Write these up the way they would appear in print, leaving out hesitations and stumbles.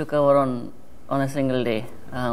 to cover on a single day,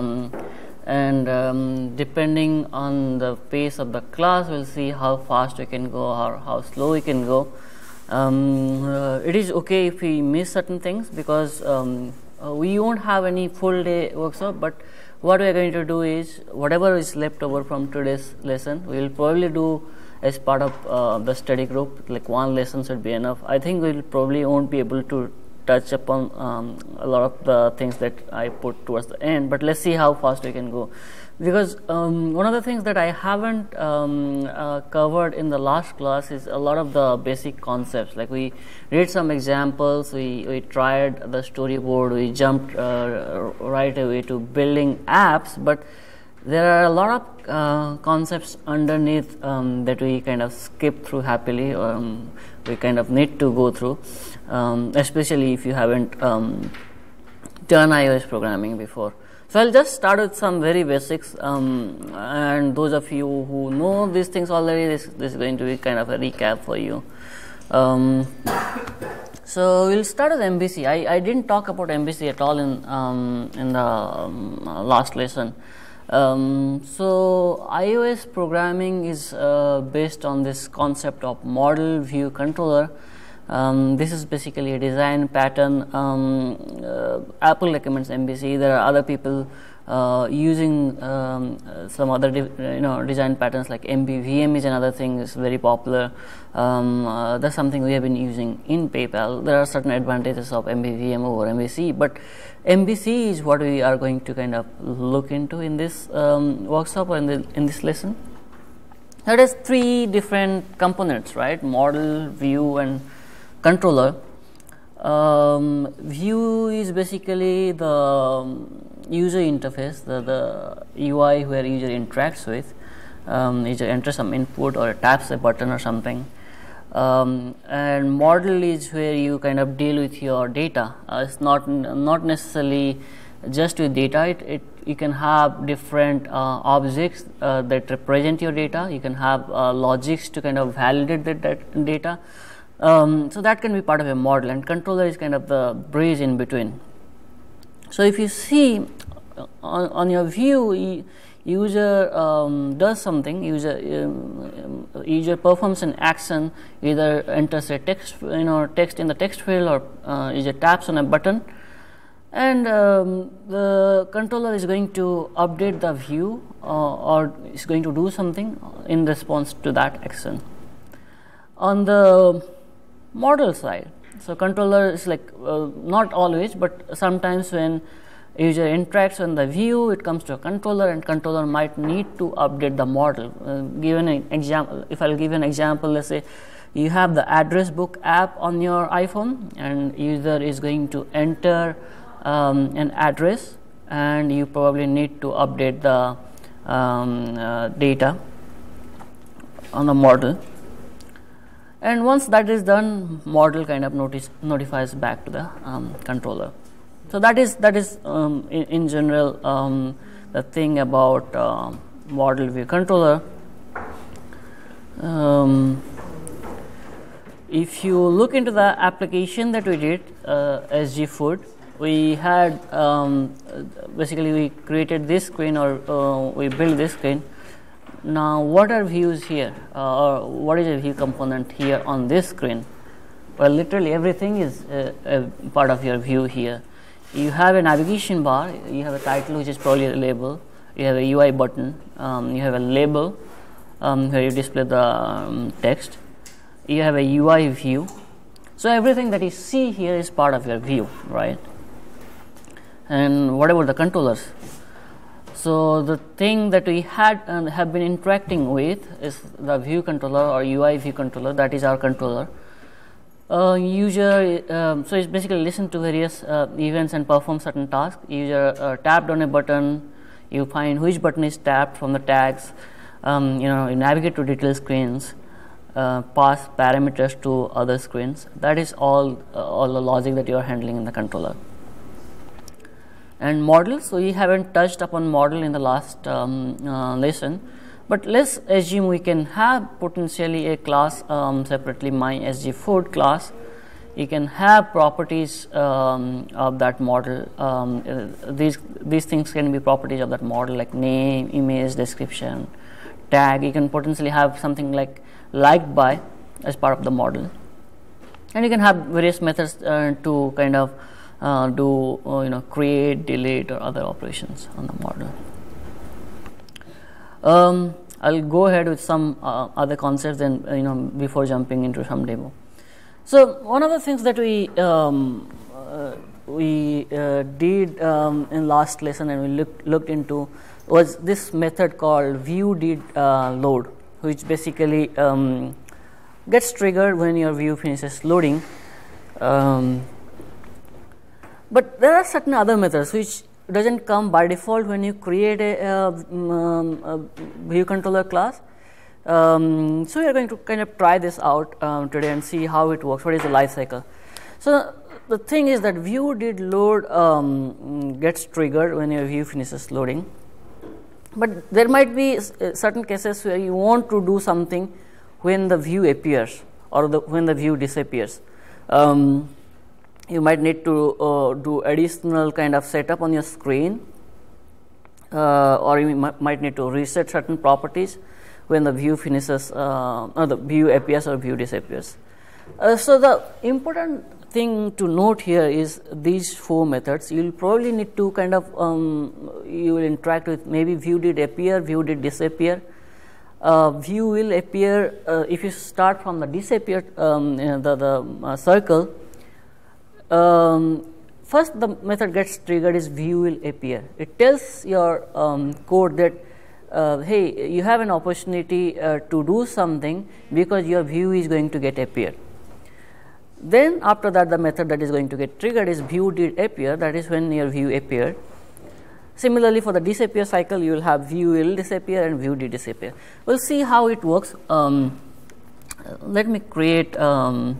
and depending on the pace of the class, we'll see how fast we can go or how slow we can go. It is okay if we miss certain things, because we won't have any full day workshop, but what we are going to do is whatever is left over from today's lesson, we will probably do as part of the study group. Like one lesson should be enough. I think we will probably won't be able to touch upon a lot of the things that I put towards the end, but let's see how fast we can go. Because one of the things that I haven't covered in the last class is a lot of the basic concepts. Like we read some examples, we tried the storyboard, we jumped right away to building apps, but there are a lot of concepts underneath that we kind of skip through happily. We kind of need to go through, especially if you haven't done iOS programming before. So I'll just start with some very basics, and those of you who know these things already, this is going to be kind of a recap for you. So we'll start with MVC. I didn't talk about MVC at all in the last lesson. So iOS programming is based on this concept of model view controller. This is basically a design pattern. Apple recommends MVC. There are other people using some other design patterns, like MVVM is another thing, is very popular. That's something we have been using in PayPal. There are certain advantages of MVVM over MVC, but MVC is what we are going to kind of look into in this workshop or in this lesson. There is three different components, right? Model, view, and controller. View is basically the user interface, the UI where user interacts with. User enters some input or taps a button or something. And model is where you kind of deal with your data. It's not necessarily just with data. You can have different objects that represent your data. You can have logics to kind of validate that data. So that can be part of a model, and controller is kind of the bridge in between. So if you see on your view, user does something. User performs an action, either enters a text in the text field, or user taps on a button, and the controller is going to update the view or is going to do something in response to that action. On the model side, so controller is like not always, but sometimes when user interacts on the view, it comes to a controller, and controller might need to update the model. Given an example, if I'll give an example, let's say you have the address book app on your iPhone, and user is going to enter an address, and you probably need to update the data on the model. And once that is done, model kind of notifies back to the controller. So that is in general the thing about model view controller. If you look into the application that we did, SGFood, we had basically we created this screen, or we built this screen. Now, what are views here, or what is a view component here on this screen? Well, literally everything is a part of your view here. You have a navigation bar, you have a title which is probably a label, you have a UI button, you have a label where you display the text, you have a UI view. So everything that you see here is part of your view, right? And what about the controllers? So the thing that we had and have been interacting with is the view controller or UI view controller. That is our controller. User, so it's basically listen to various events and perform certain tasks. User tapped on a button, you find which button is tapped from the tags. You navigate to detail screens, pass parameters to other screens. That is all the logic that you are handling in the controller. And model, so we haven't touched upon model in the last lesson, but let's assume we can have potentially a class separately, my SGFood class. you can have properties of that model. These things can be properties of that model, like name, image, description, tag. You can potentially have something like liked by as part of the model, and you can have various methods to kind of do create, delete, or other operations on the model. I'll go ahead with some other concepts and before jumping into some demo. So one of the things that we did in last lesson and we looked into was this method called view did load, which basically gets triggered when your view finishes loading. But there are certain other methods which doesn't come by default when you create a view controller class. So we are going to kind of try this out today and see how it works. What is the life cycle? So the thing is that view did load gets triggered when your view finishes loading, but there might be certain cases where you want to do something when the view appears or when the view disappears. You might need to do additional kind of setup on your screen, or you might need to reset certain properties when the view finishes or the view appears or view disappears. So the important thing to note here is these 4 methods. You will probably need to kind of you will interact with maybe view did appear, view did disappear. View will appear if you start from the disappear the circle. First the method gets triggered is view will appear. It tells your code that hey, you have an opportunity to do something because your view is going to get appeared. Then after that the method that is going to get triggered is view did appear, that is when your view appeared. Similarly for the disappear cycle you will have view will disappear and view did disappear. We will see how it works. Let me create a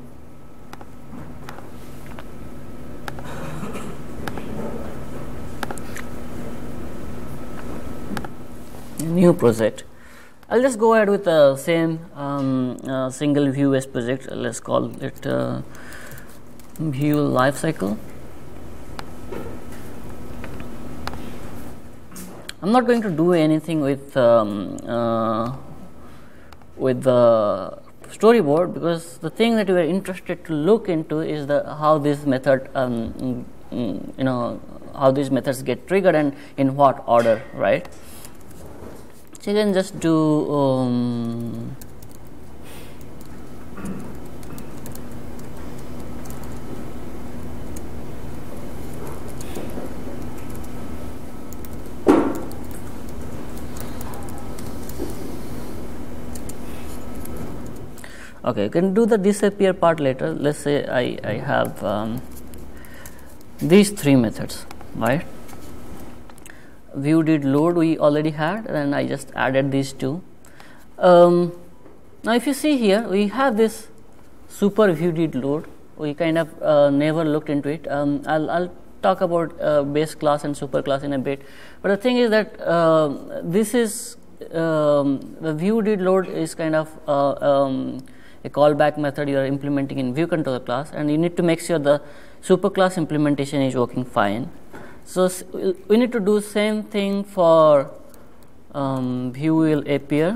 new project. I'll just go ahead with the same single view based project. Let's call it view lifecycle. I'm not going to do anything with the storyboard, because the thing that we are interested to look into is how this method how these methods get triggered and in what order, right? So you can just do okay, you can do the disappear part later. Let's say I have these 3 methods, right? View did load we already had, and I just added these 2. Now if you see here, we have this super view did load. We kind of never looked into it. I'll talk about base class and super class in a bit, but the thing is that this is the view did load is kind of a callback method you are implementing in view controller class, and you need to make sure the super class implementation is working fine. So we need to do same thing for view will appear.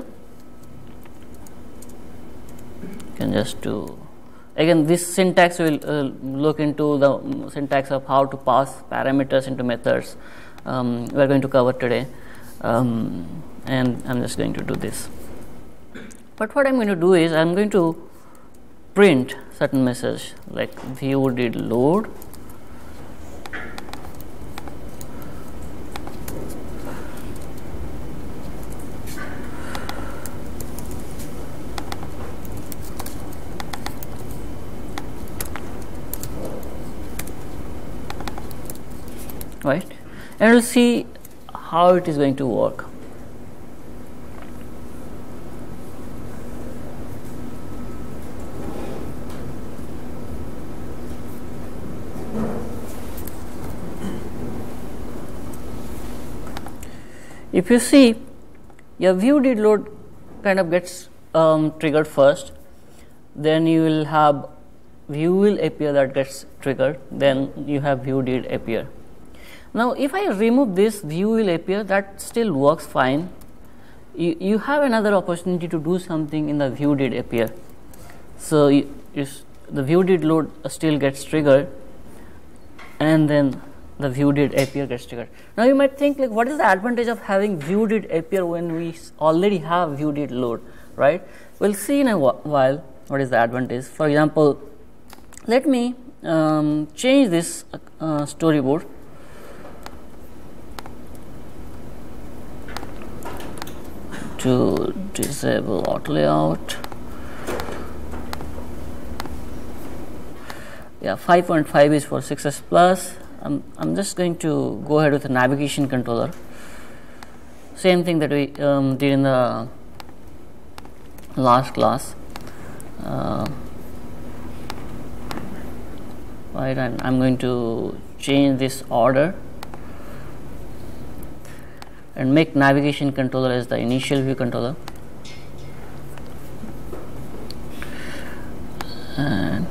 You can just do again this syntax. We will look into the syntax of how to pass parameters into methods. We are going to cover today, and I'm just going to do this. But what I'm going to do is I'm going to print certain message like view did load. Right, and we'll see how it is going to work. If you see, your view did load kind of gets triggered first, then you will have view will appear that gets triggered, then you have view did appear. Now, if I remove this view will appear, that still works fine. You have another opportunity to do something in the view did appear. So, the view did load still gets triggered, and then the view did appear gets triggered. Now, you might think like, what is the advantage of having view did appear when we already have view did load, right? We'll see in a while what is the advantage. For example, let me change this storyboard to disable auto layout. Yeah, 5.5 is for 6s plus. I'm just going to go ahead with a navigation controller. Same thing that we did in the last class. Right, and I'm going to change this order and make navigation controller as the initial view controller, and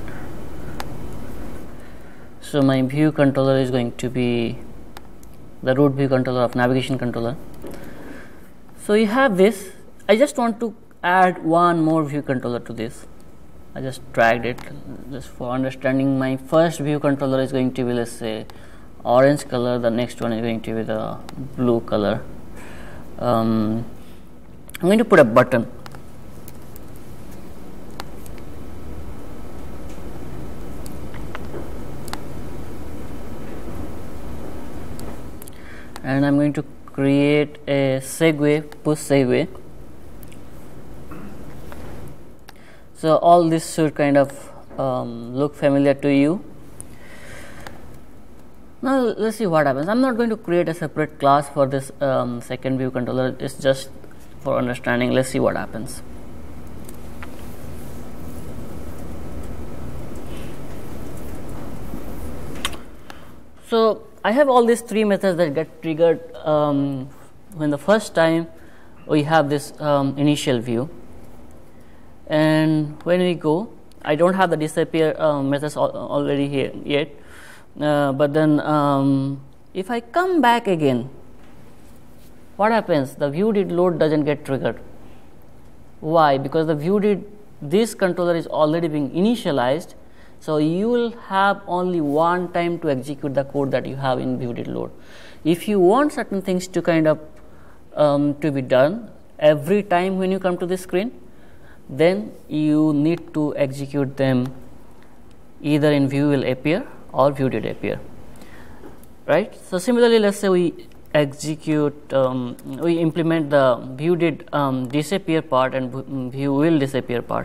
so my view controller is going to be the root view controller of navigation controller. So you have this. I just want to add one more view controller to this. I just dragged it just for understanding. My first view controller is going to be, let's say, orange color. The next one is going to be the blue color. I'm going to put a button. And I'm going to create a segue, push segue. So all this should kind of look familiar to you. Now let's see what happens. I'm not going to create a separate class for this second view controller. It's just for understanding. Let's see what happens. So I have all these three methods that get triggered when the first time we have this initial view, and when we go, I don't have the disappear methods already here yet, but then if I come back again, what happens? The view did load doesn't get triggered. Why? Because the view did, this controller is already being initialized. So you will have only one time to execute the code that you have in view did load. If you want certain things to kind of to be done every time when you come to this screen, then you need to execute them either in view will appear or view did appear, right? So similarly, let's say we execute, we implement the view did disappear part and view will disappear part.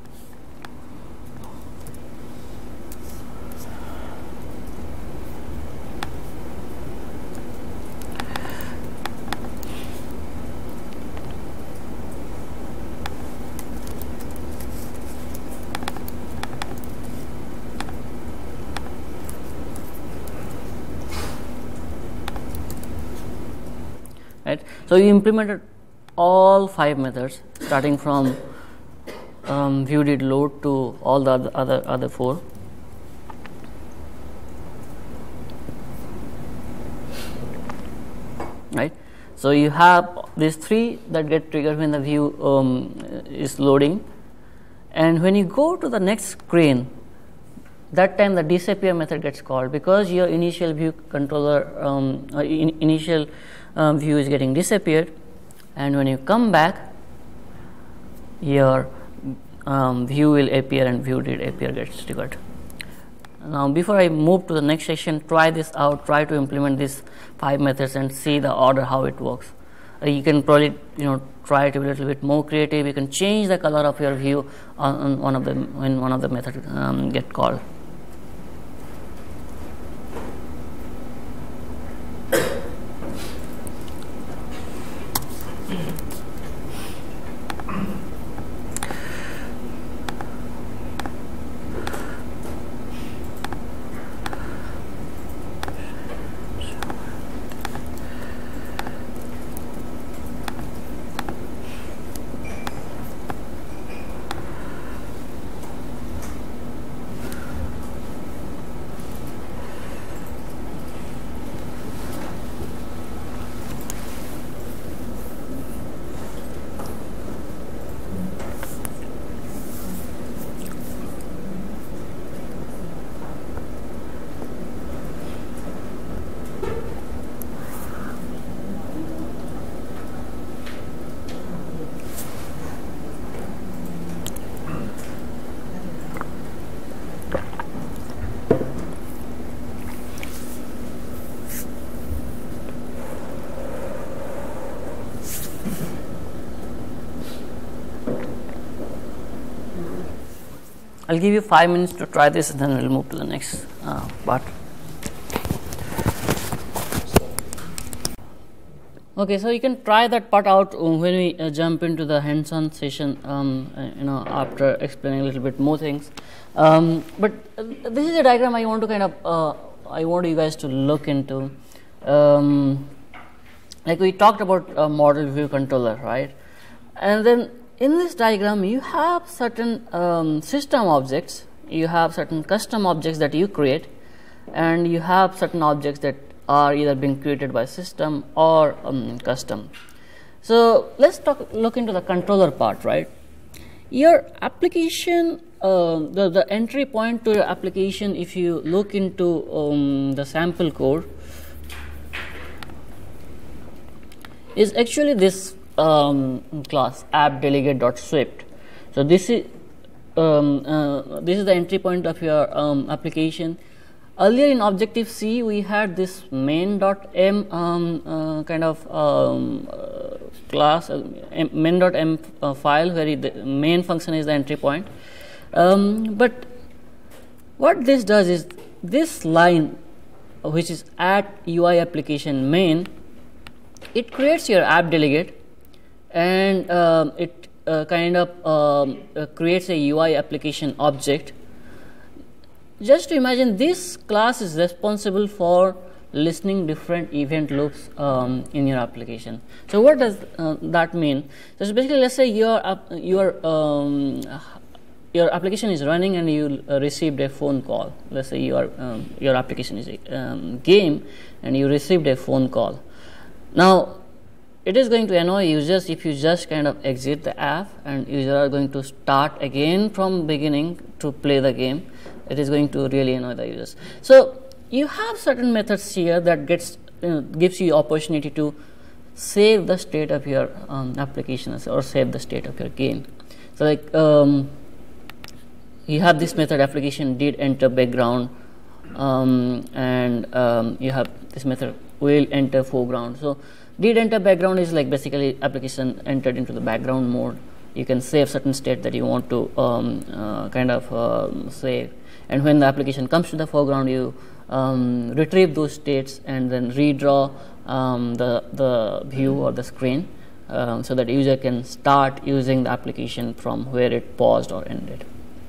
Right. So you implemented all 5 methods starting from view did load to all the other 4. Right. So you have these 3 that get triggered when the view is loading, and when you go to the next screen, that time the disappear method gets called because your initial view controller initial view is getting disappeared, and when you come back, your view will appear and view did appear gets triggered. Now before I move to the next section, try this out, try to implement these 5 methods and see the order how it works. You can probably try to be a little bit more creative. You can change the color of your view on one of them when one of the methods get called. I'll give you 5 minutes to try this, and then we'll move to the next part. Okay, so you can try that part out when we jump into the hands-on session. After explaining a little bit more things. But this is a diagram I want to I want you guys to look into. Like we talked about a model view controller, right? And then in this diagram, you have certain system objects, you have certain custom objects that you create, and you have certain objects that are either being created by system or custom. So let's look into the controller part, right? Your application, the entry point to your application, if you look into the sample code, is actually this class app-delegate.swift. So this is the entry point of your application. Earlier in Objective C, we had this main.m class, main.m file, where the main function is the entry point. But what this does is, this line, which is at UI application main, it creates your app delegate, and it creates a UI application object. Just to imagine, this class is responsible for listening different event loops in your application. So what does that mean? So basically, let's say your application is running and you received a phone call. Let's say your application is a game and you received a phone call. Now it is going to annoy users if you just exit the app and users are going to start again from beginning to play the game. It is going to really annoy the users. So you have certain methods here that gives you opportunity to save the state of your application or save the state of your game. So like you have this method application did enter background, and you have this method will enter foreground. So did enter background is like basically application entered into the background mode. You can save certain state that you want to save, and when the application comes to the foreground, you retrieve those states and then redraw the view or the screen, so that user can start using the application from where it paused or ended.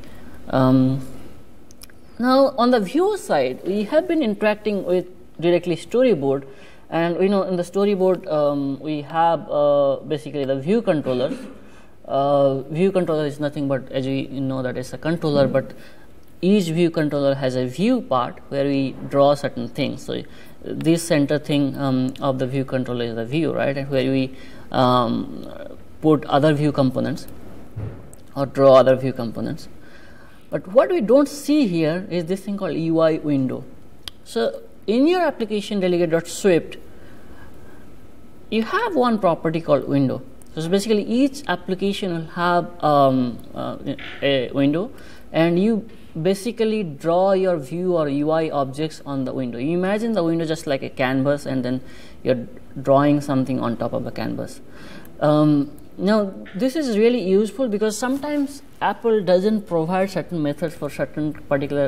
Now on the view side, we have been interacting with directly storyboard, and we know in the storyboard we have basically the view controllers. View controller is nothing but, as we know, that is a controller, but each view controller has a view part where we draw certain things. So this center thing of the view controller is the view, right, and where we put other view components or draw other view components. But what we don't see here is this thing called UI window. So in your application delegate.swift, you have one property called window. So basically each application will have a window, and you basically draw your view or UI objects on the window. You imagine the window just like a canvas, and then you're drawing something on top of the canvas. Now this is really useful because sometimes Apple doesn't provide certain methods for certain particular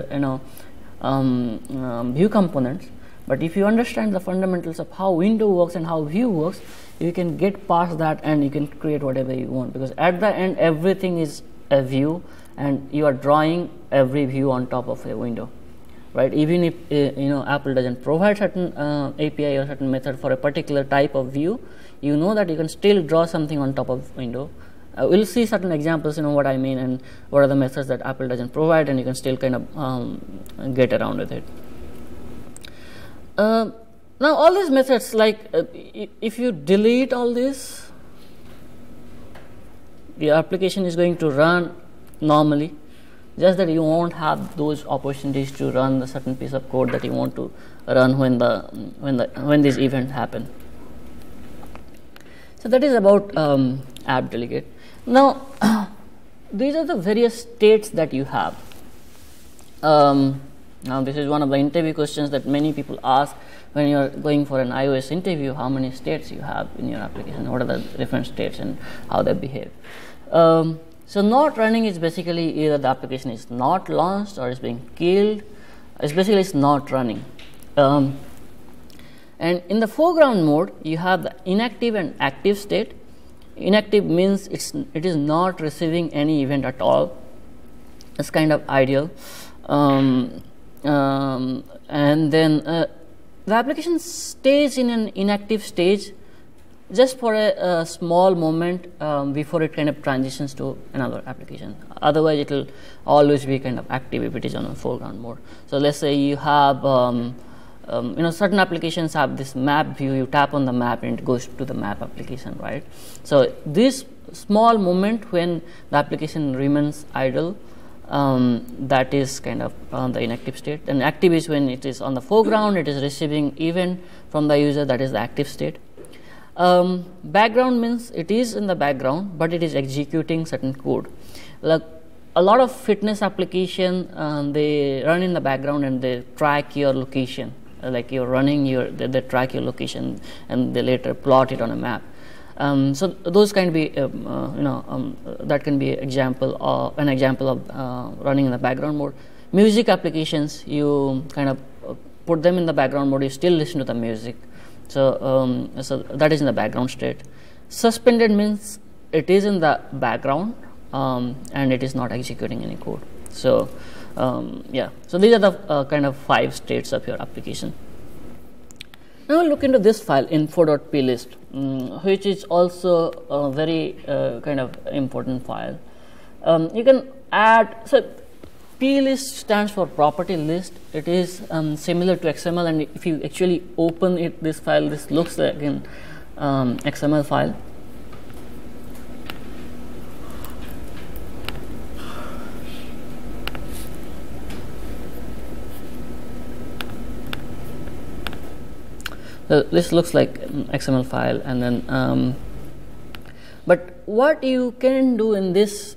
view components, but if you understand the fundamentals of how window works and how view works, you can get past that and you can create whatever you want, because at the end everything is a view and you are drawing every view on top of a window, right? Even if Apple doesn't provide certain API or certain method for a particular type of view, you know that you can still draw something on top of window. We'll see certain examples, what I mean, and what are the methods that Apple doesn't provide, and you can still get around with it. Now all these methods, like if you delete all this, the application is going to run normally, just that you won't have those opportunities to run the certain piece of code that you want to run when these events happen. So that is about app delegate. Now these are the various states that you have. Now this is one of the interview questions that many people ask. when you are going for an iOS interview, how many states you have in your application, what are the different states and how they behave. So not running is basically either the application is not launched or is being killed. It's basically it's not running. And in the foreground mode, you have the inactive and active state. Inactive means it is not receiving any event at all. It's kind of ideal. And then the application stays in an inactive stage just for a small moment before it kind of transitions to another application. Otherwise, it will always be kind of active if it is on a foreground mode. So let's say you have certain applications have this map view. You tap on the map and it goes to the map application, right? So this small moment when the application remains idle, that is kind of the inactive state. And active is when it is on the foreground, it is receiving event from the user, that is the active state. Background means it is in the background, but it is executing certain code. Like a lot of fitness application, they run in the background and they track your location. Like you're running, they track your location and they later plot it on a map. So those can be, that can be an example of running in the background mode. Music applications, you kind of put them in the background mode. You still listen to the music. So, so that is in the background state. Suspended means it is in the background and it is not executing any code. So, yeah. So these are the kind of 5 states of your application. Now look into this file info.plist, which is also a very kind of important file. You can add, so plist stands for property list. It is similar to XML, and if you actually open it, this file, this looks like an XML file. So this looks like an XML file, and then but what you can do in this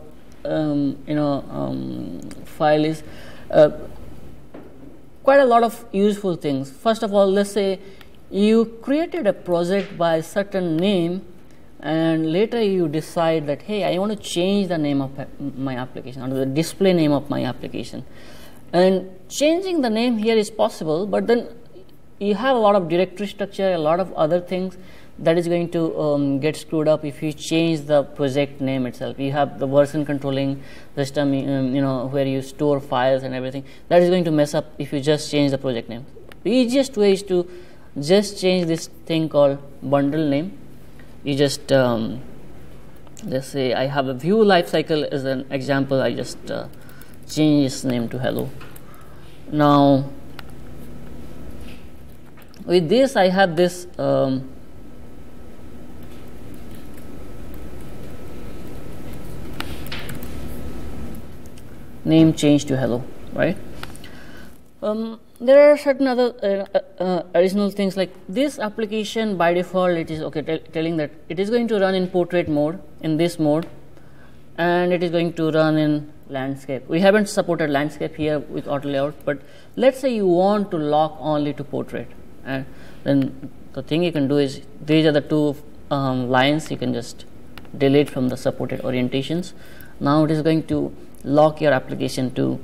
file is quite a lot of useful things. First of all, let's say you created a project by a certain name, and later you decide that, hey, I want to change the name of my application, or the display name of my application. And changing the name here is possible, but then you have a lot of directory structure, a lot of other things that is going to get screwed up if you change the project name itself. You have the version controlling system, where you store files and everything. That is going to mess up if you just change the project name. The easiest way is to just change this thing called bundle name. You just let's say I have a view lifecycle as an example. I just change its name to hello. Now with this, I have this name change to hello, right? There are certain other additional things, like this application by default it is telling that it is going to run in portrait mode, in this mode, and it is going to run in landscape. We haven't supported landscape here with auto layout, but let's say you want to lock only to portrait, and then the thing you can do is, these are the 2 lines you can just delete from the supported orientations. Now it is going to lock your application to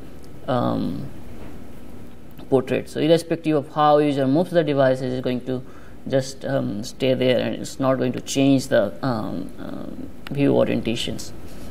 portrait. So irrespective of how user moves the device, it is going to just stay there, and it's not going to change the view orientations.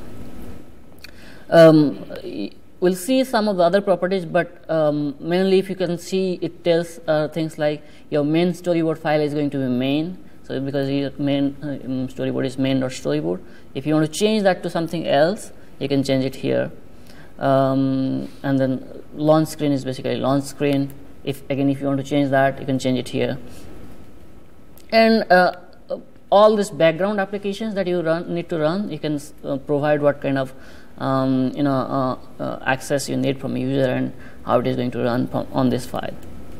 We'll see some of the other properties, but mainly if you can see, it tells things like your main storyboard file is going to be main. So because your main storyboard is main.storyboard, if you want to change that to something else, you can change it here. And then launch screen is basically launch screen. If you want to change that, you can change it here. And all these background applications that you need to run, you can provide what kind of access you need from a user and how it is going to run on this file.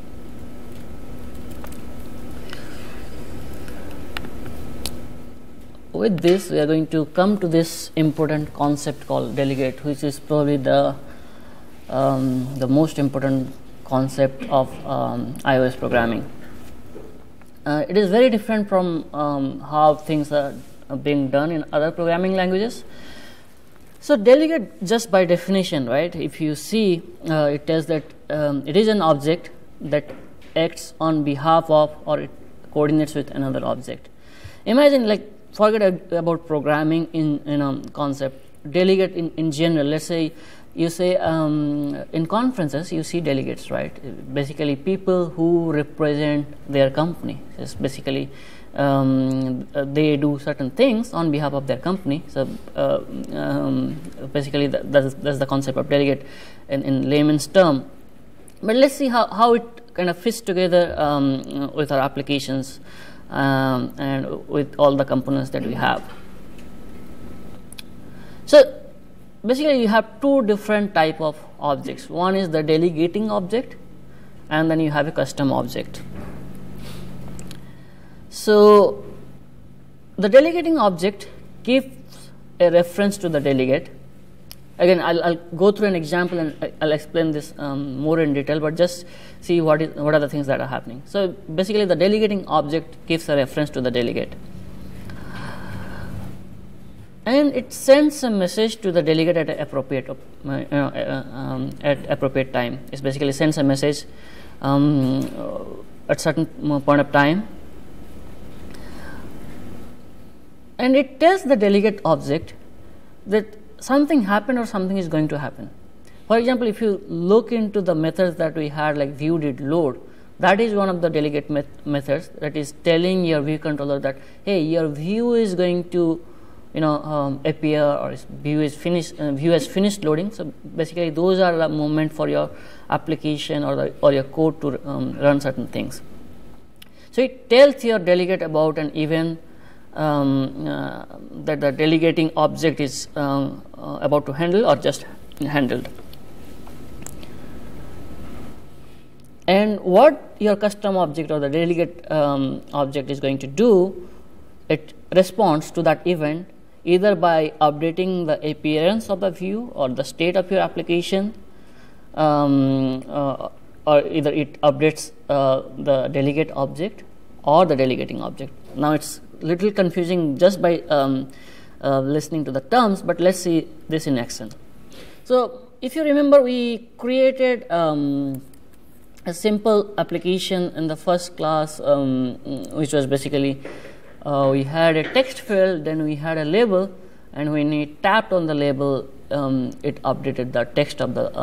With this, we are going to come to this important concept called delegate, which is probably the most important concept of iOS programming. It is very different from how things are being done in other programming languages. So delegate, just by definition, right, if you see, it tells that it is an object that acts on behalf of, or it coordinates with another object. Imagine, like, forget about programming in concept. Delegate in general. Let's say you say in conferences you see delegates, right? Basically people who represent their company. It's basically they do certain things on behalf of their company. So basically that's the concept of delegate in layman's term. But let's see how it kind of fits together with our applications and with all the components that we have. So basically you have two different type of objects. One is the delegating object, and then you have a custom object. So the delegating object gives a reference to the delegate. Again, I'll go through an example and I'll explain this more in detail, but just see what are the things that are happening. So basically the delegating object gives a reference to the delegate, and it sends a message to the delegate at appropriate time. It basically sends a message at certain point of time, and it tells the delegate object that something happened or something is going to happen. For example, if you look into the methods that we had, like view did load, that is one of the delegate methods that is telling your view controller that, hey, your view is going to appear, or view has finished loading. So basically those are the moment for your application or your code to run certain things. So it tells your delegate about an event that the delegating object is about to handle or just handled. And what your custom object or the delegate object is going to do, it responds to that event either by updating the appearance of the view or the state of your application, or either it updates the delegate object or the delegating object. Now it's little confusing just by listening to the terms, but let's see this in action. So if you remember, we created a simple application in the first class, which was basically we had a text field, then we had a label, and when we tapped on the label, it updated the text of the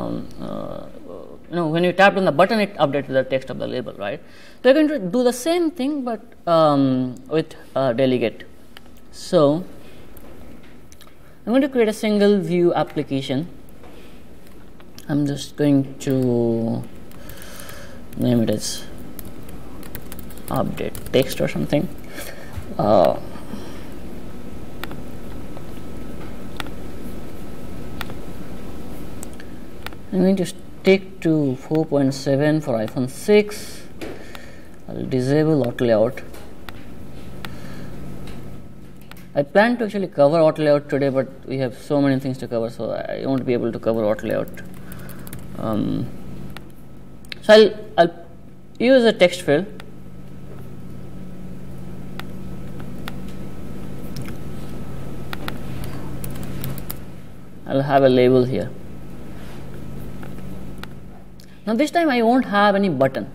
when you tapped on the button, it updated the text of the label, right? So we're going to do the same thing, but with delegate. So I'm going to create a single view application. I'm just going to name it as update text or something. I'm going to stick to 4.7 for iPhone 6. I'll disable auto layout. I plan to actually cover auto layout today, but we have so many things to cover, so I won't be able to cover auto layout. So I'll use a text field. I'll have a label here. Now this time I won't have any button.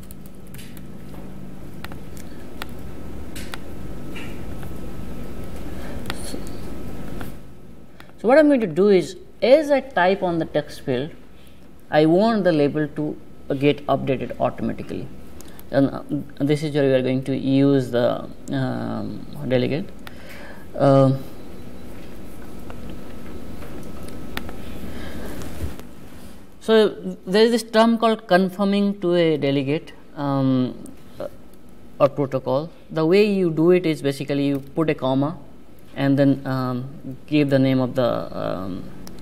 So what I'm going to do is, as I type on the text field, I want the label to get updated automatically. And this is where we are going to use the delegate. So there is this term called confirming to a delegate or protocol. The way you do it is basically you put a comma and then give the name of the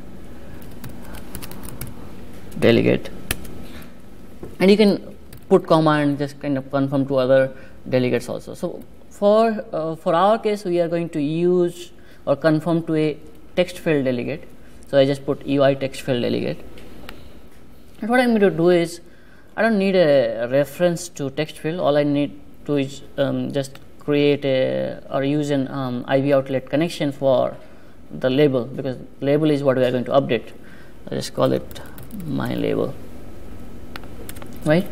delegate, and you can put comma and just kind of confirm to other delegates also. So for our case, we are going to use or confirm to a text field delegate. So I just put UI text field delegate. And what I am going to do is, I don't need a reference to text field. All I need to is just create a or use an IV outlet connection for the label, because label is what we are going to update. I just call it my label, right?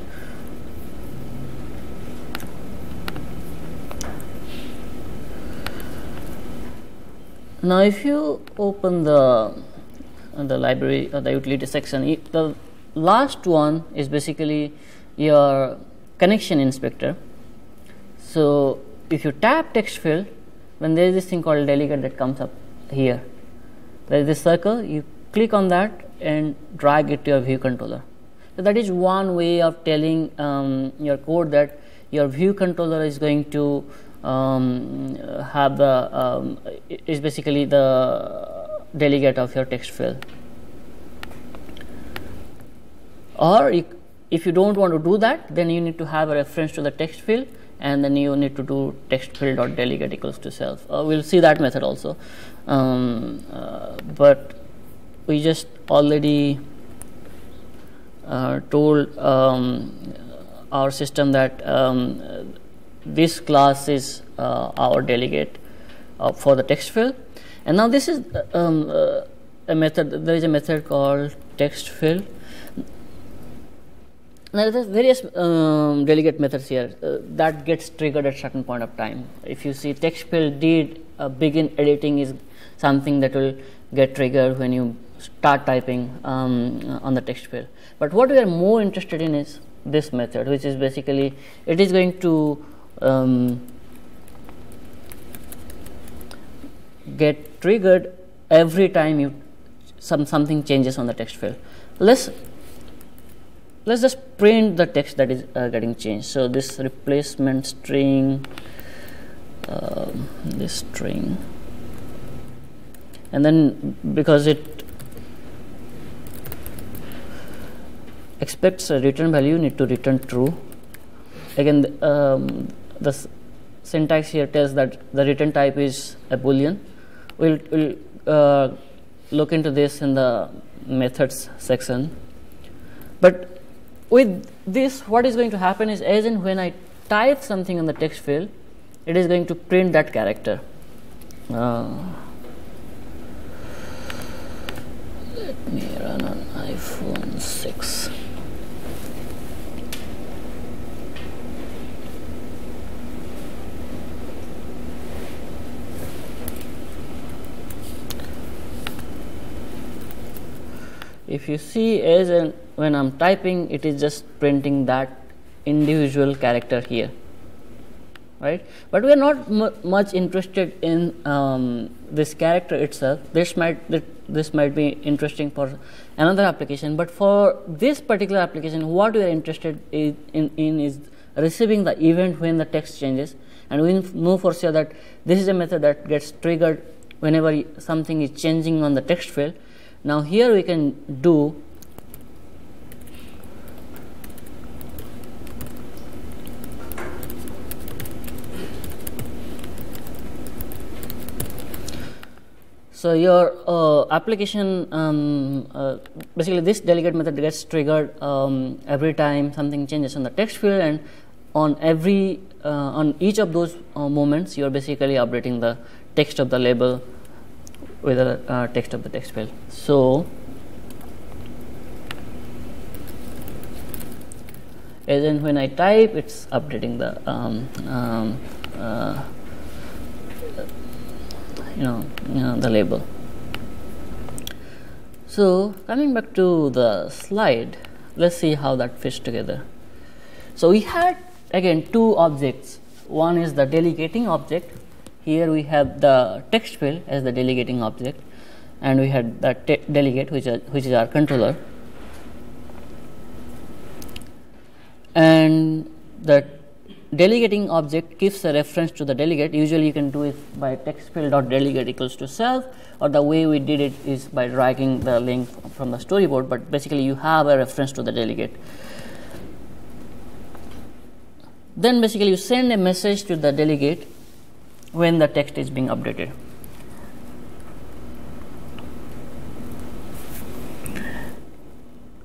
Now, if you open the library or the utility section, the last one is basically your connection inspector. So, if you tap text field, when there is this thing called delegate that comes up here, there is this circle, you click on that and drag it to your view controller. So, that is one way of telling your code that your view controller is going to have the is basically the delegate of your text field. Or if you don't want to do that, then you need to have a reference to the text field, and then you need to do text field dot delegate equals to self. We'll see that method also, but we just already told our system that this class is our delegate for the text field. And now this is a method. There is a method called text field. Now there are various delegate methods here that gets triggered at certain point of time. If you see text field did begin editing is something that will get triggered when you start typing on the text field. But what we are more interested in is this method, which is basically it is going to get triggered every time you something changes on the text field. Let's just print the text that is getting changed. So this replacement string, this string, and then because it expects a return value, you need to return true. Again, the syntax here tells that the return type is a boolean. We'll look into this in the methods section. But with this, what is going to happen is, as in when I type something on the text field, it is going to print that character. Let me run on iPhone 6. If you see, as in when I'm typing, it is just printing that individual character here, right? But we are not much interested in this character itself. This might be interesting for another application, but for this particular application, what we are interested in is receiving the event when the text changes, and we know for sure that this is a method that gets triggered whenever something is changing on the text field. Now here we can do so your application basically this delegate method gets triggered every time something changes on the text field, and on every on each of those moments you are basically updating the text of the label with the text of the text field. So as in when I type, it's updating the the label. So coming back to the slide, let's see how that fits together. So we had again two objects. One is the delegating object. Here we have the text field as the delegating object, and we had the delegate, which is our controller, and the delegating object gives a reference to the delegate. Usually you can do it by text field dot delegate equals to self, or the way we did it is by dragging the link from the storyboard, but basically you have a reference to the delegate. Then basically you send a message to the delegate when the text is being updated.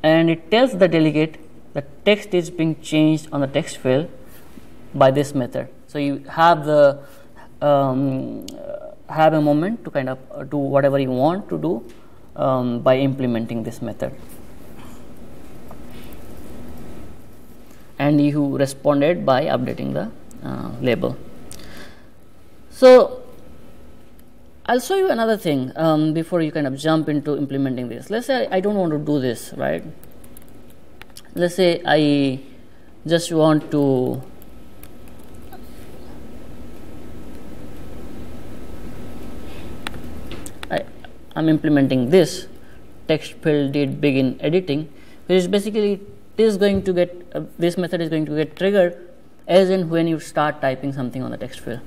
and it tells the delegate the text is being changed on the text field by this method. So you have the have a moment to kind of do whatever you want to do by implementing this method, and you responded by updating the label. So I'll show you another thing before you kind of jump into implementing this. Let's say I don't want to do this, right? Let's say I just want to I'm implementing this text field did begin editing, which is basically this method is going to get triggered as and when you start typing something on the text field.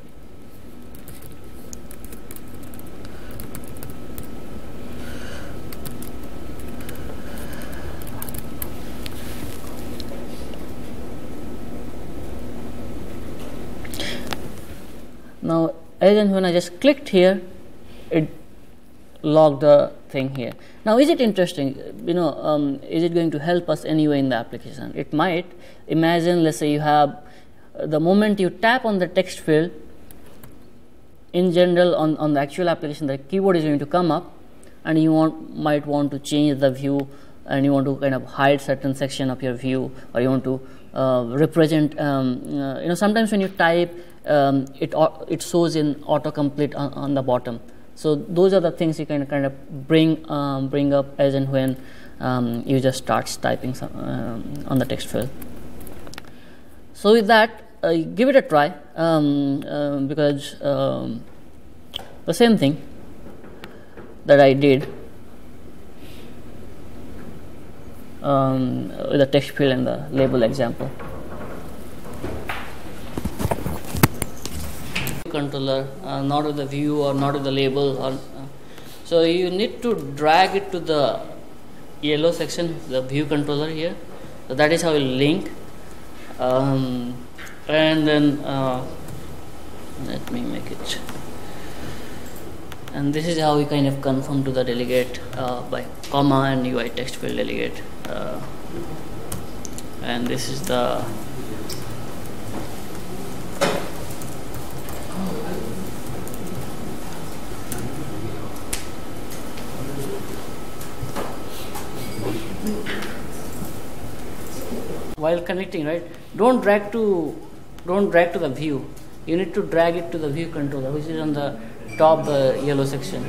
Now, as and when I just clicked here, it logged the thing here. Now, is it interesting? Is it going to help us anyway in the application? It might. Imagine, let's say you have the moment you tap on the text field, in general on the actual application, the keyboard is going to come up, and you might want to change the view, and you want to kind of hide certain section of your view, or you want to represent. Sometimes when you type, it shows in autocomplete on the bottom. So those are the things you can kind of bring up as and when you just start typing on the text field. So with that, give it a try, because the same thing that I did with the text field and the label example. Controller, not with the view or not with the label, or so you need to drag it to the yellow section, the view controller here. So that is how you link, and then let me make it. And this is how we kind of confirm to the delegate by comma and UI text field delegate, and this is the while connecting, right? Don't drag to the view. You need to drag it to the view controller, which is on the top, the yellow section.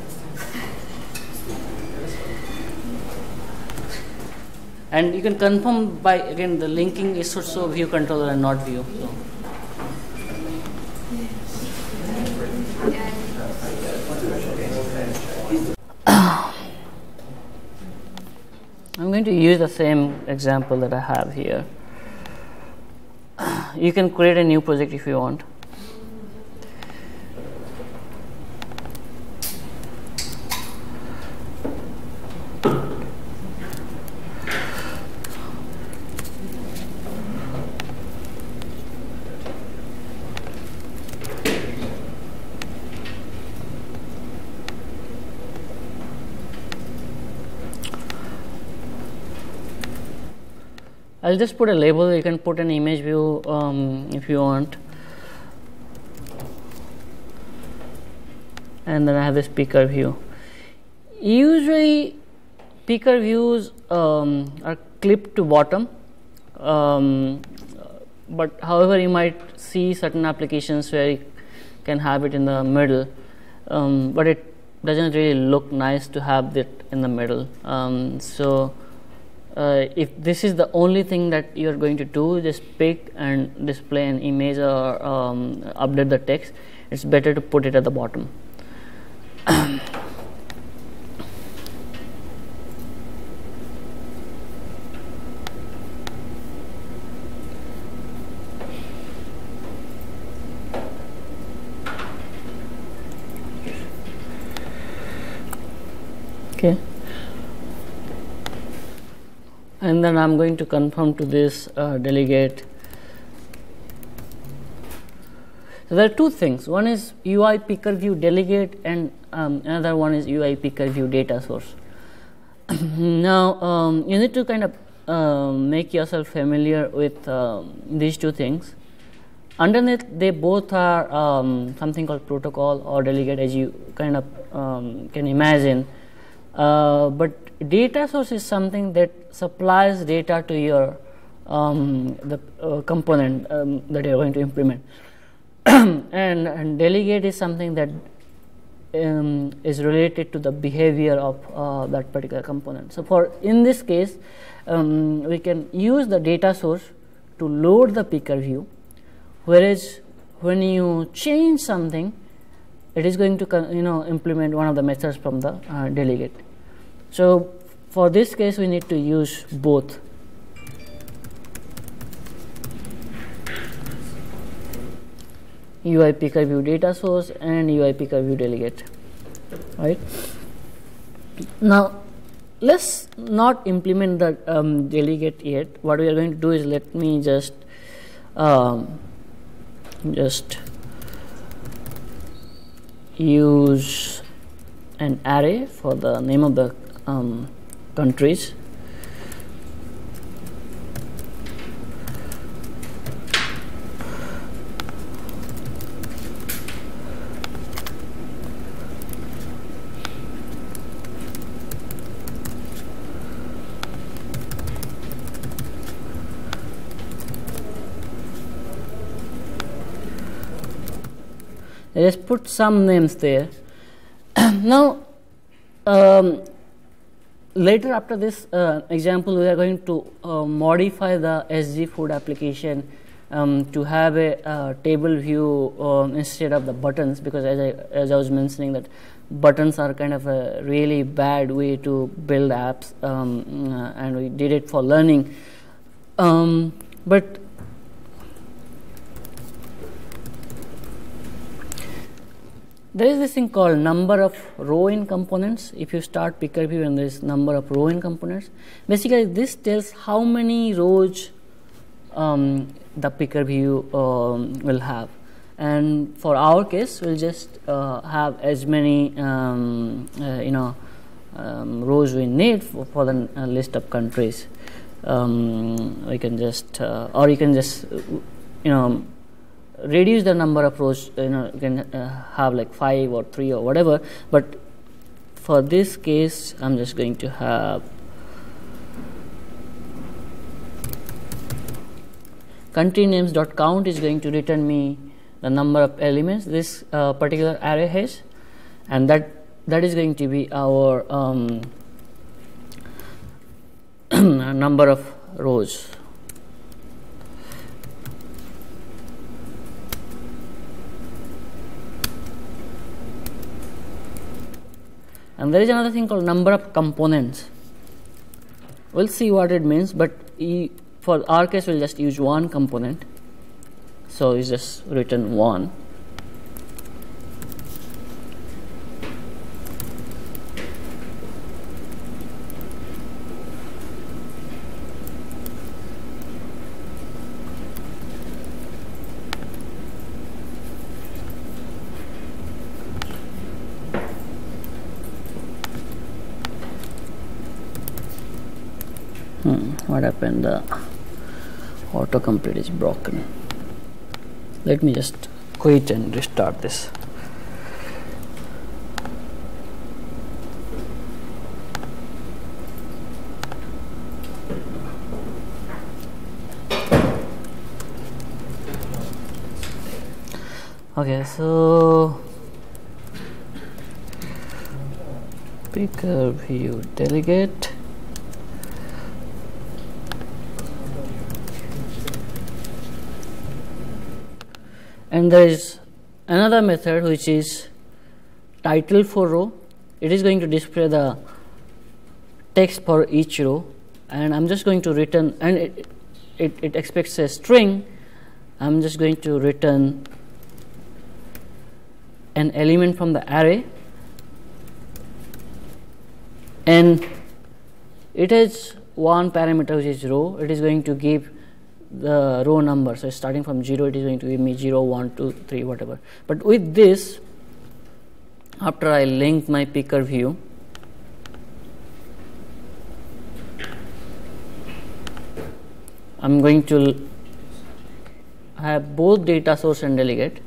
And you can confirm by, again, the linking is also view controller and not view. So. I'm going to use the same example that I have here. You can create a new project if you want. I'll just put a label. You can put an image view if you want, and then I have this picker view. Usually picker views are clipped to bottom, but however you might see certain applications where you can have it in the middle, but it doesn't really look nice to have it in the middle. If this is the only thing that you are going to do, just pick and display an image or update the text, it's better to put it at the bottom. Okay. And then I'm going to confirm to this delegate. So there are two things. One is UI picker view delegate, and another one is UI picker view data source. Now you need to kind of make yourself familiar with these two things. Underneath, they both are something called protocol or delegate, as you kind of can imagine. But data source is something that supplies data to your the component that you are going to implement, and delegate is something that is related to the behavior of that particular component. So, for in this case, we can use the data source to load the picker view, whereas when you change something, it is going to implement one of the methods from the delegate. So, for this case, we need to use both. UI picker view data source and UI picker view delegate, right? Now, let's not implement the delegate yet. What we are going to do is, let me just use an array for the name of the countries. Let's put some names there. Now, later after this example, we are going to modify the SG food application to have a table view instead of the buttons, because as I was mentioning, that buttons are kind of a really bad way to build apps, and we did it for learning. But there is this thing called number of row in components. If you start picker view and there is number of row in components, basically this tells how many rows the picker view will have. And for our case, we'll just have as many rows we need for the list of countries. We can just or you can just reduce the number of rows. You can have like 5 or 3 or whatever, but for this case I'm just going to have country names dot count is going to return me the number of elements this particular array has, and that is going to be our number of rows. And there is another thing called number of components. We'll see what it means, but for our case we'll just use one component, so it's just written 1. What happened? The autocomplete is broken. Let me just quit and restart this. Okay, so picker view delegate. And there is another method which is title for row. It is going to display the text for each row, and I'm just going to return, and it expects a string. I'm just going to return an element from the array, and it has one parameter which is row. It is going to give the row number, so starting from 0 it is going to give me 0, 1, 2, 3, whatever. But with this, after I link my picker view, I'm going to have both data source and delegate.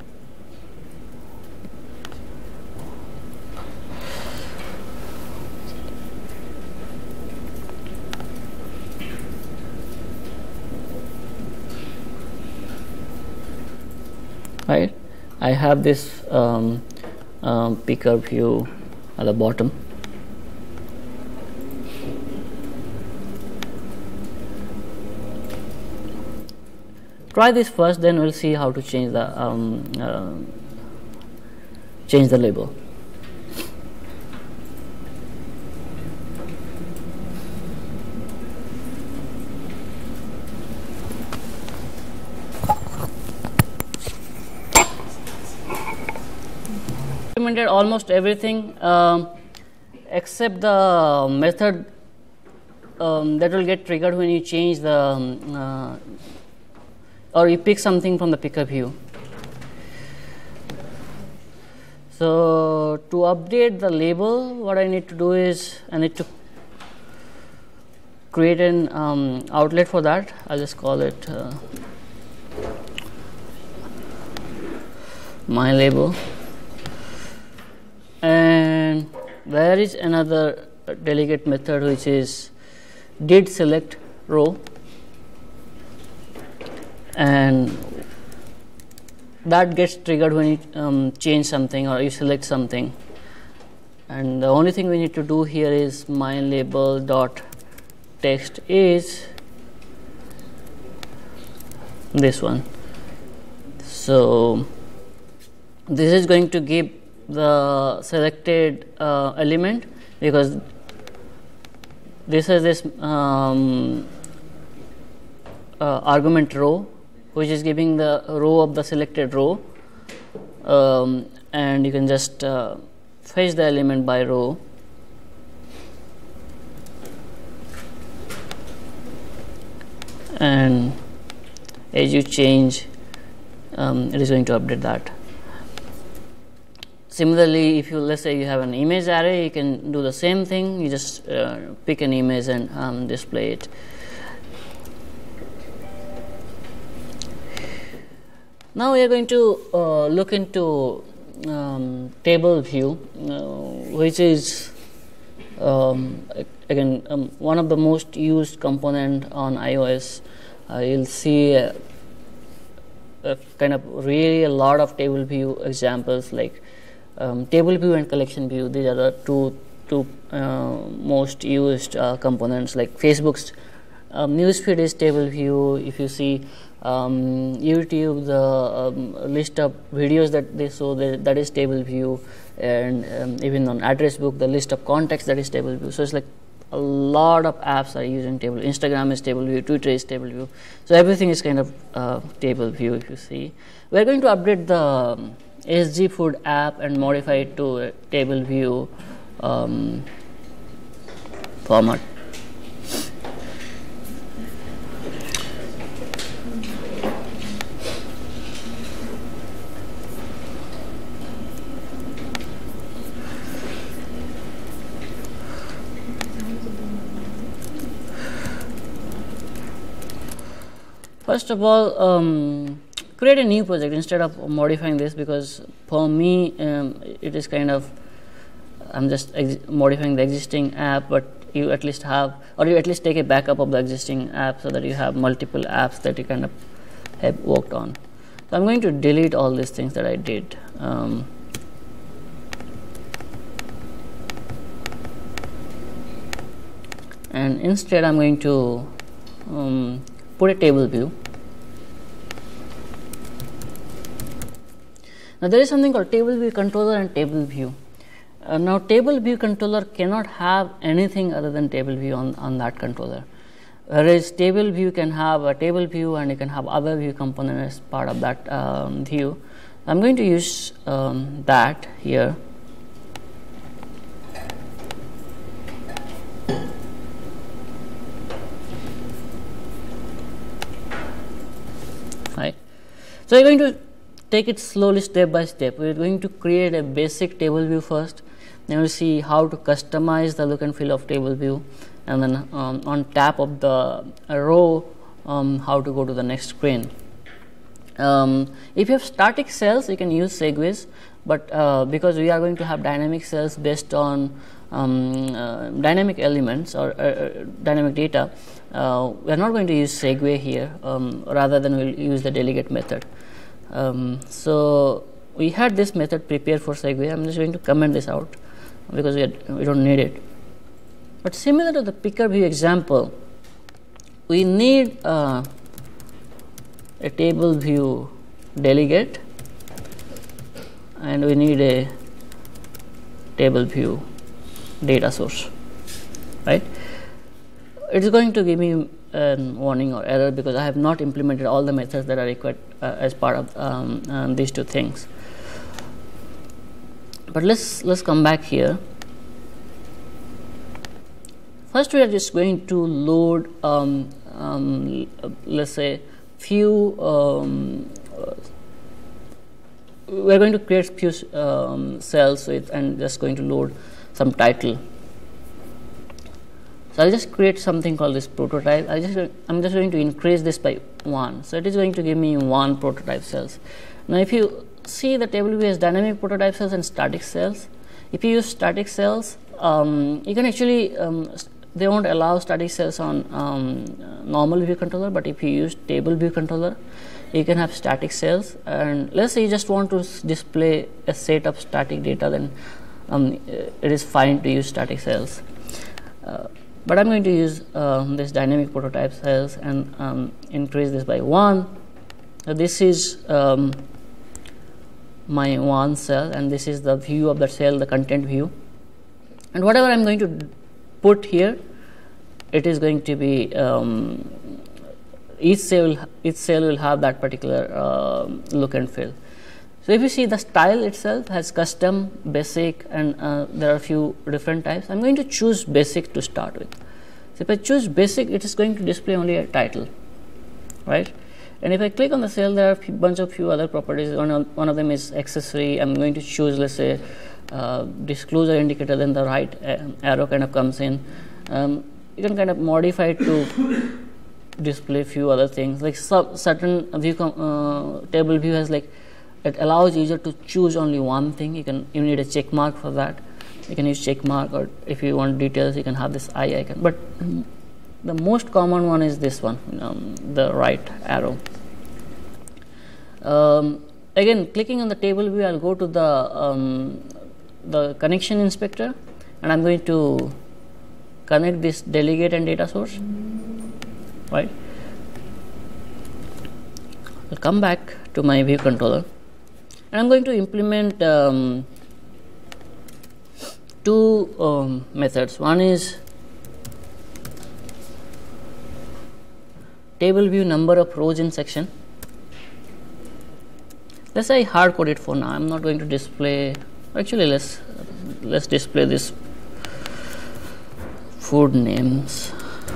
Right, I have this picker view at the bottom. Try this first, then we'll see how to change the label. Implemented almost everything except the method that will get triggered when you change the or you pick something from the picker view. So to update the label, what I need to do is I need to create an outlet for that. I'll just call it my label, and there is another delegate method which is did select row, and that gets triggered when you change something or you select something. And the only thing we need to do here is my label dot text is this one. So this is going to give the selected element, because this is this argument row, which is giving the row of the selected row, and you can just fetch the element by row. And as you change, it is going to update that. Similarly, if you, let's say you have an image array, you can do the same thing. You just pick an image and display it. Now we are going to look into table view, which is again one of the most used component on iOS. You'll see kind of really a lot of table view examples, like table view and collection view. These are the two most used components. Like Facebook's newsfeed is table view. If you see YouTube, the list of videos that they show, that is table view, and even on address book, the list of contacts, that is table view. So it's like a lot of apps are using table. Instagram is table view, Twitter is table view. So everything is kind of table view. If you see, we are going to update the SG Food app and modify it to a table view format. First of all, create a new project instead of modifying this, because for me it is kind of, I'm just modifying the existing app, but you at least have, or you at least take a backup of the existing app so that you have multiple apps that you kind of have worked on. So I'm going to delete all these things that I did. And instead I'm going to put a table view. Now there is something called table view controller and table view. Now table view controller cannot have anything other than table view on that controller, whereas table view can have a table view and you can have other view components as part of that view. I'm going to use that here. Right. So you're going to take it slowly, step by step. We're going to create a basic table view first, then we'll see how to customize the look and feel of table view, and then on top of the row how to go to the next screen. If you have static cells, you can use segues, but because we are going to have dynamic cells based on dynamic elements or dynamic data, we are not going to use segue here. Rather than we will use the delegate method. So we had this method prepared for segue. I am just going to comment this out because we don't need it. But similar to the picker view example, we need a table view delegate and we need a table view data source, right? It is going to give me a warning or error because I have not implemented all the methods that are required as part of these two things. But let's come back here. First, we are just going to load let's say few we are going to create few cells with and just going to load some title. So I'll just create something called this prototype. I'm just going to increase this by 1. So it is going to give me 1 prototype cells. Now if you see, the table view has dynamic prototype cells and static cells. If you use static cells, you can actually they won't allow static cells on normal view controller, but if you use table view controller, you can have static cells. And let's say you just want to display a set of static data, then it is fine to use static cells. But I'm going to use this dynamic prototype cells and increase this by 1. So this is my 1 cell, and this is the view of the cell, the content view. And whatever I'm going to put here, it is going to be each cell will have that particular look and feel. So if you see, the style itself has custom, basic, and there are a few different types. I'm going to choose basic to start with. So if I choose basic, it is going to display only a title, right? And if I click on the cell, there are a few other properties. One of them is accessory. I'm going to choose, let's say, disclosure indicator. Then the right arrow kind of comes in. You can kind of modify it to display few other things, like certain view table view has, like, it allows user to choose only one thing. You need a check mark for that. You can use check mark, or if you want details, you can have this eye icon. But the most common one is this one, the right arrow. Again, clicking on the table view, I'll go to the connection inspector, and I'm going to connect this delegate and data source, right? I'll come back to my view controller, and I'm going to implement two methods. One is table view number of rows in section. Let's say I hard code it for now. I'm not going to display. Actually, let's display this food names.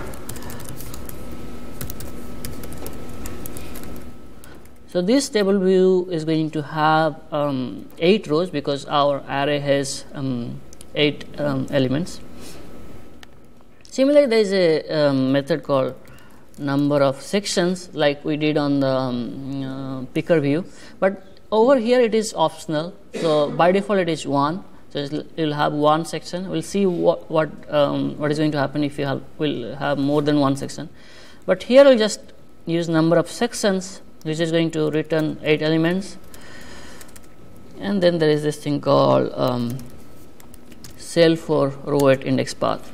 So this table view is going to have 8 rows because our array has 8 elements. Similarly, there is a method called number of sections, like we did on the picker view, but over here it is optional. So by default it is 1. So it will have 1 section. We'll see what is going to happen if you will have more than 1 section. But here we'll just use number of sections, which is going to return 8 elements. And then there is this thing called cell for row at index path.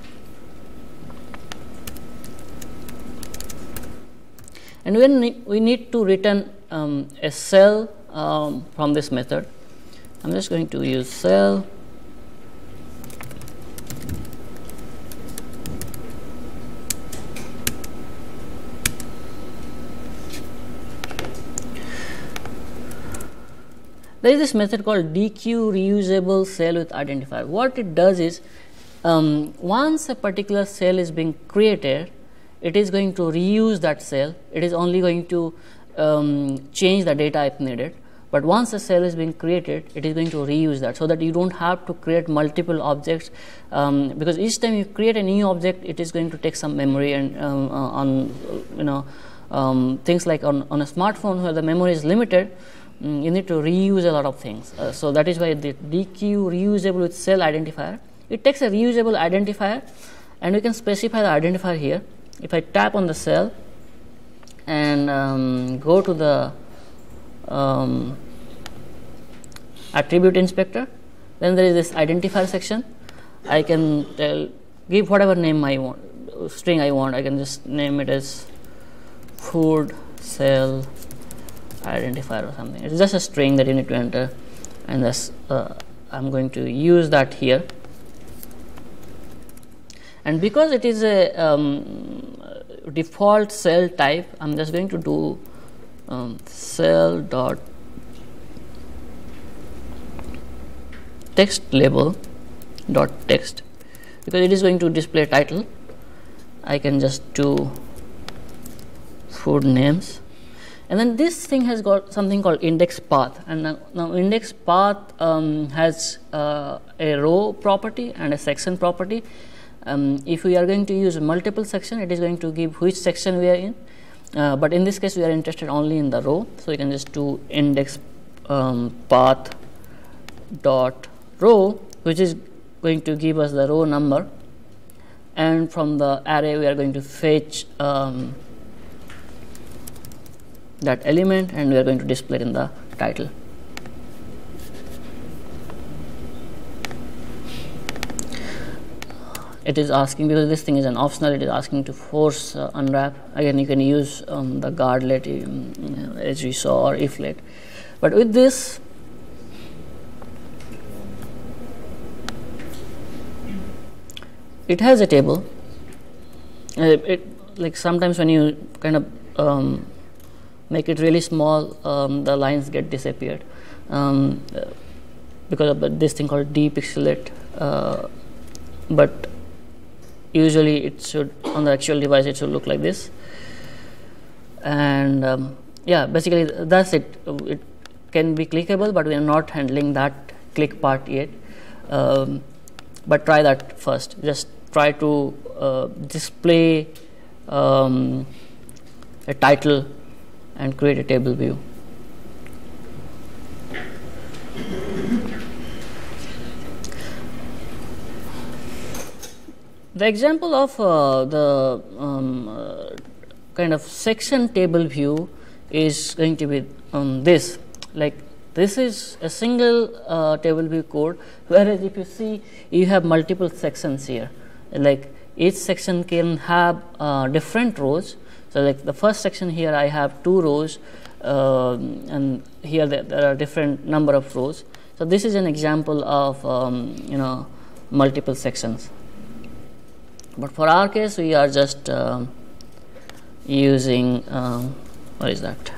And when we need to return a cell from this method, I'm just going to use cell. There is this method called DQ reusable cell with identifier. What it does is, once a particular cell is being created, it is going to reuse that cell. It is only going to change the data if needed. But once a cell is being created, it is going to reuse that, so that you don't have to create multiple objects, because each time you create a new object, it is going to take some memory and things like on a smartphone where the memory is limited, you need to reuse a lot of things. So that is why the DQ reusable with cell identifier. It takes a reusable identifier, and we can specify the identifier here. If I tap on the cell and go to the attribute inspector, then there is this identifier section. I can give whatever name I want, string I want. I can just name it as food cell identifier or something. It's just a string that you need to enter, and thus I'm going to use that here. And because it is a default cell type, I'm just going to do cell dot text label dot text, because it is going to display title. I can just do food names, and then this thing has got something called index path. And now index path has a row property and a section property. If we are going to use multiple section, it is going to give which section we are in, but in this case we are interested only in the row, so you can just do index path dot row, which is going to give us the row number, and from the array we are going to fetch that element, and we are going to display it in the title. It is asking, because this thing is an optional, it is asking to force unwrap. Again, you can use the guardlet as we saw, or iflet, but with this it has a table. It like sometimes when you kind of make it really small, the lines get disappeared because of this thing called depixelate, but usually it should, on the actual device it should look like this. And yeah, basically that's it. It can be clickable, but we are not handling that click part yet, but try that first. Just try to display a title and create a table view. The example of the kind of section table view is going to be this. Like this is a single table view code, whereas if you see, you have multiple sections here. Like each section can have different rows. So like the first section here, I have 2 rows, and here there are different number of rows. So this is an example of multiple sections. But for our case, we are just using what is that?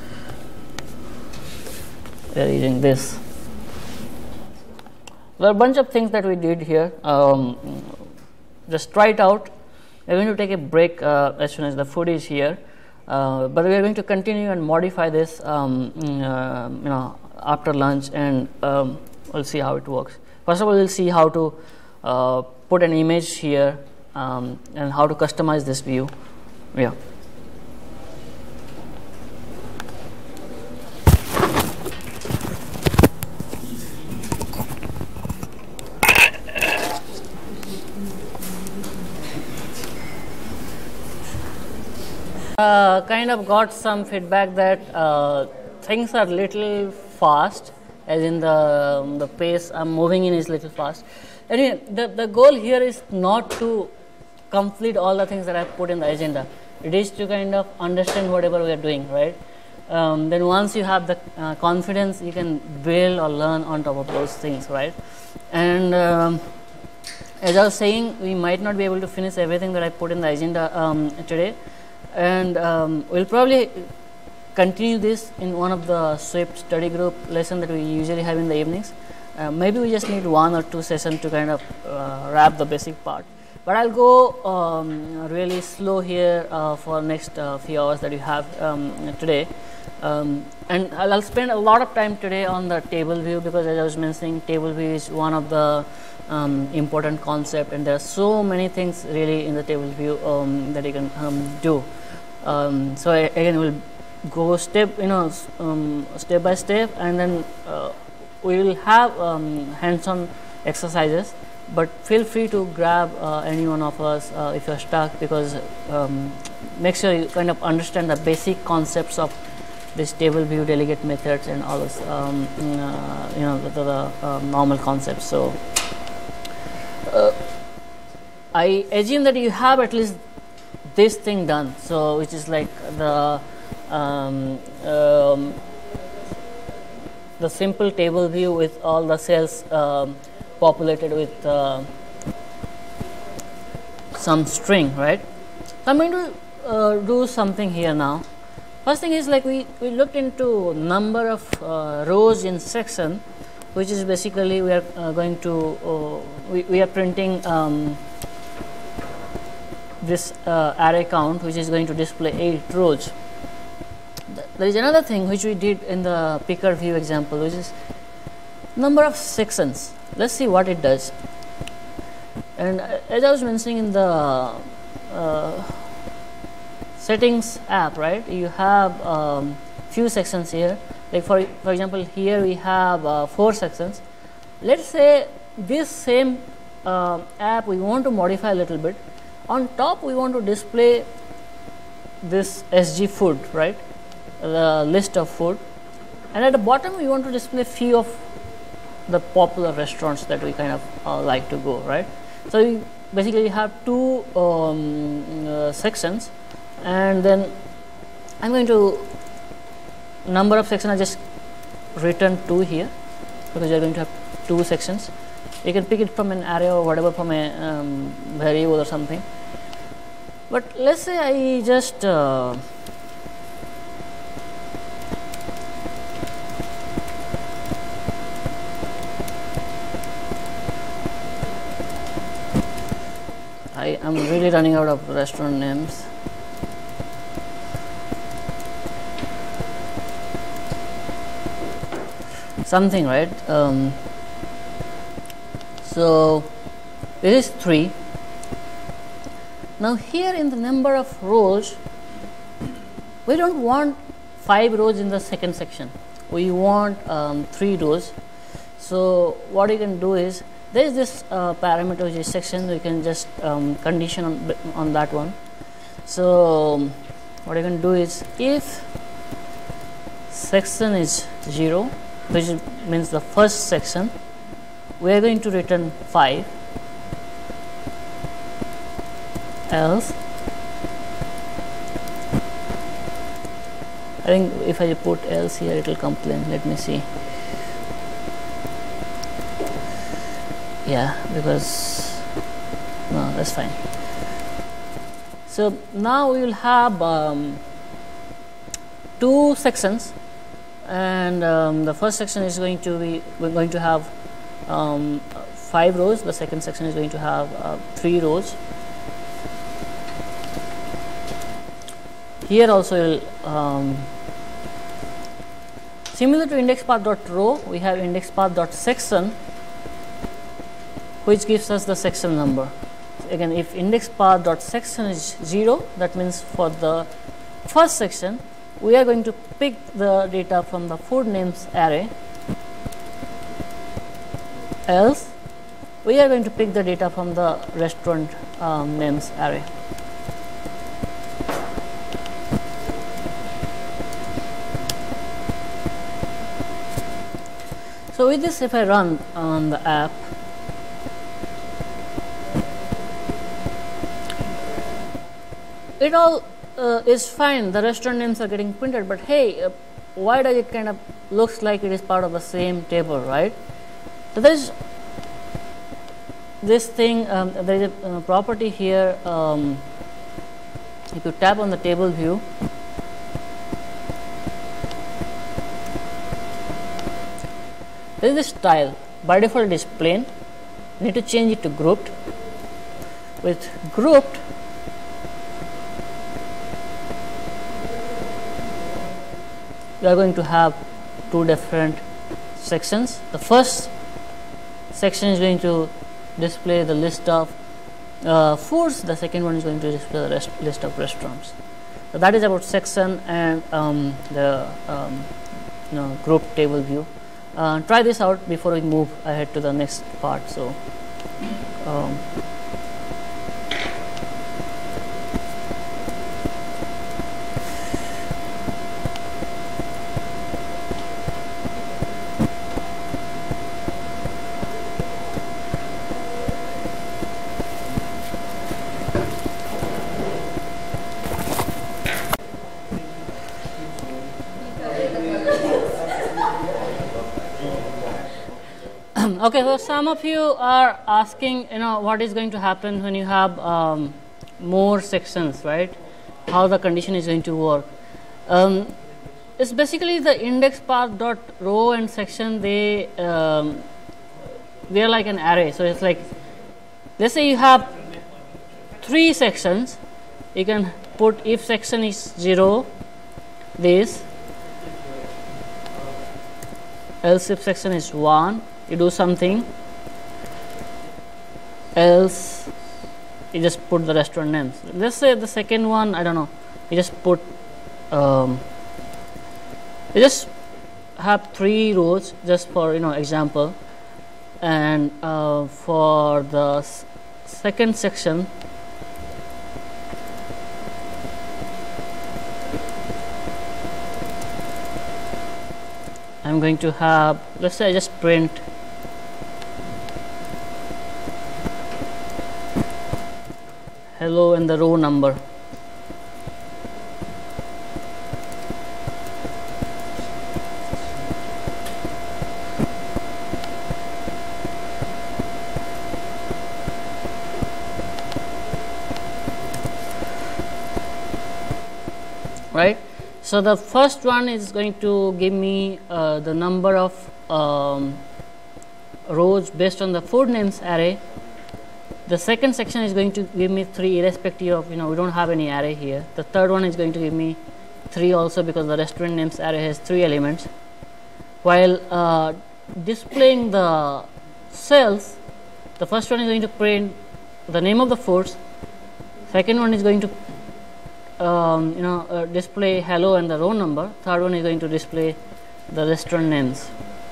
We are using this. There are a bunch of things that we did here. Just try it out. We are going to take a break as soon as the food is here, but we are going to continue and modify this after lunch, and we'll see how it works. First of all, we'll see how to put an image here and how to customize this view. Yeah. Kind of got some feedback that things are little fast, as in the pace I'm moving in is little fast. Anyway, the goal here is not to complete all the things that I've put in the agenda. It is to kind of understand whatever we are doing, right? Then once you have the confidence, you can build or learn on top of those things, right? And as I was saying, we might not be able to finish everything that I put in the agenda today, and we'll probably continue this in one of the Swift study group lesson that we usually have in the evenings. Maybe we just need 1 or 2 sessions to kind of wrap the basic part. But I'll go really slow here for next few hours that you have today, and I'll spend a lot of time today on the table view, because as I was mentioning, table view is one of the important concept, and there are so many things really in the table view that you can do. So again we'll go step step by step, and then we will have hands-on exercises, but feel free to grab any one of us if you are stuck, because make sure you kind of understand the basic concepts of this table view, delegate methods, and all this the normal concepts. So I assume that you have at least this thing done, so which is like the simple table view with all the cells populated with some string, right? So I'm going to do something here now. First thing is, like, we looked into number of rows in section, which is basically we are going to we are printing this array count, which is going to display 8 rows. There is another thing which we did in the picker view example, which is number of sections. Let's see what it does. And as I was mentioning in the settings app, right, you have few sections here. Like for example, here we have 4 sections. Let's say this same app we want to modify a little bit. On top we want to display this SG food, right, the list of food, and at the bottom we want to display few of the popular restaurants that we kind of like to go, right. So we basically have 2 sections, and then I'm going to number of sections I just return 2 here, because you're going to have 2 sections. You can pick it from an array or whatever, from a variable or something. But let's say I just I am really running out of restaurant names. Something, right? So this is 3. Now here in the number of rows, we don't want 5 rows in the second section. We want 3 rows. So what you can do is, there is this parameter which is section. We can just condition on that one. So what you can do is, if section is 0, which means the first section, we are going to return 5. Else, I think if I put else here, it will complain. Let me see. Yeah, because no, that's fine. So now we will have 2 sections, and the first section is going to be, we're going to have 5 rows. The second section is going to have 3 rows. Here also similar to indexpath.row, we have indexpath.section, which gives us the section number. Again, if indexpath.section is 0, that means for the first section we are going to pick the data from the food names array. Else, we are going to pick the data from the restaurant names array. So with this, if I run on the app, it all is fine. The restaurant names are getting printed, but hey, why does it kind of looks like it is part of the same table, right? So there is this thing, there is a property here. If you tap on the table view, there is this style. By default it is plain. Need to change it to grouped. With grouped, we are going to have 2 different sections. The first section is going to display the list of foods. The second one is going to display the list of restaurants. So that is about section and the group table view. Try this out before we move ahead to the next part. So okay, so some of you are asking, what is going to happen when you have more sections, right? How the condition is going to work. It's basically the index path dot row and section. They are like an array. So it's like, let's say you have 3 sections. You can put if section is 0, this, else if section is 1. You do something, else you just put the restaurant names. Let's say the second one, I don't know, you just put you just have 3 rows just for example, and for the second section I'm going to have, let's say I just print hello and the row number. Right. So the first one is going to give me the number of rows based on the food names array. The second section is going to give me 3 irrespective of, we don't have any array here. The third one is going to give me 3 also because the restaurant names array has 3 elements. While displaying the cells, the first one is going to print the name of the foods. Second one is going to display hello and the row number. Third one is going to display the restaurant names.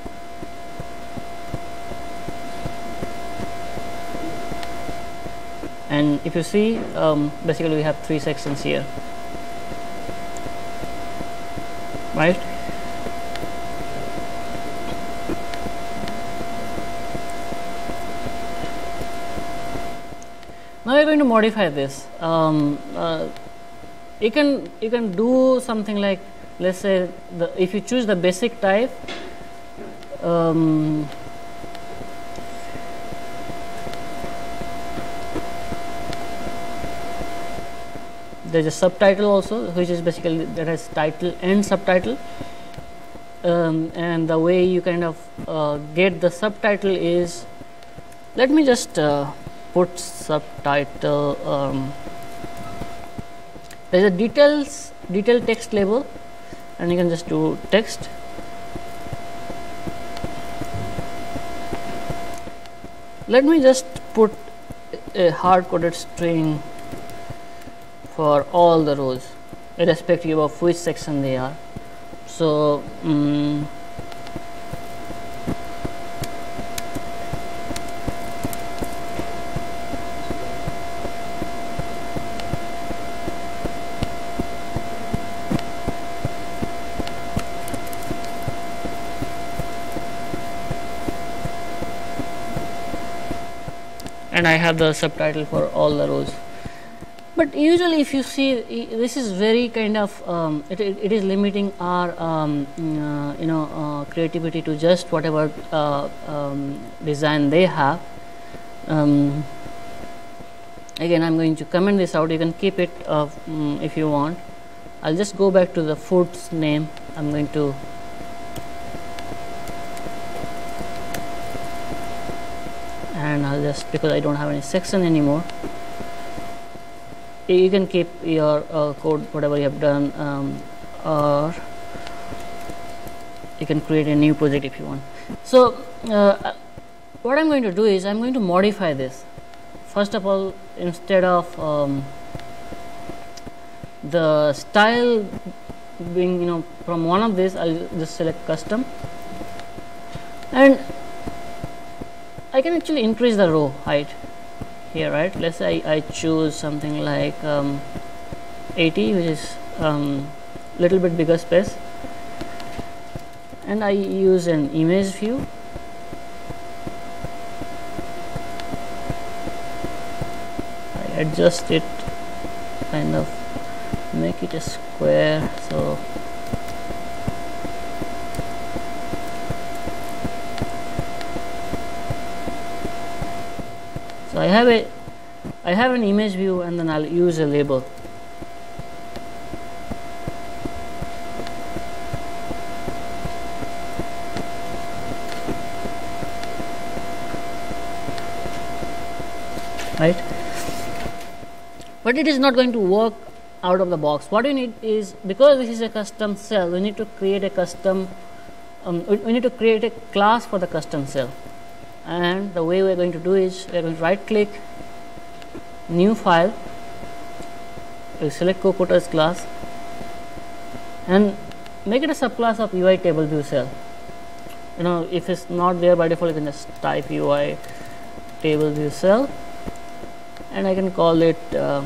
And if you see, basically we have 3 sections here, right? Now we are going to modify this. You can do something like, let's say if you choose the basic type, there's a subtitle also, which is basically that has title and subtitle, and the way you kind of get the subtitle is, let me just put subtitle. There is a detail text label, and you can just do text. Let me just put a hard coded string for all the rows, irrespective of which section they are. So and I have the subtitle for all the rows. But usually if you see, this is very kind of it is limiting our creativity to just whatever design they have. Again, I'm going to comment this out. You can keep it if you want. I'll just go back to the food's name. I'm going to and I'll just, because I don't have any section anymore, you can keep your code whatever you have done, or you can create a new project if you want. So what I'm going to do is I'm going to modify this. First of all, instead of the style being, from one of these, I'll just select custom, and I can actually increase the row height here, right? Let's say I choose something like 80, which is little bit bigger space, and I use an image view. I adjust it, kind of make it a square, so I have an image view, and then I'll use a label. Right, but it is not going to work out of the box. What we need is, because this is a custom cell, we need to create a custom we need to create a class for the custom cell. And the way we are going to do is, we are going to right click, new file, we select Cocotas class and make it a subclass of UI table view cell. If it's not there by default, you can just type UI table view cell, and I can call it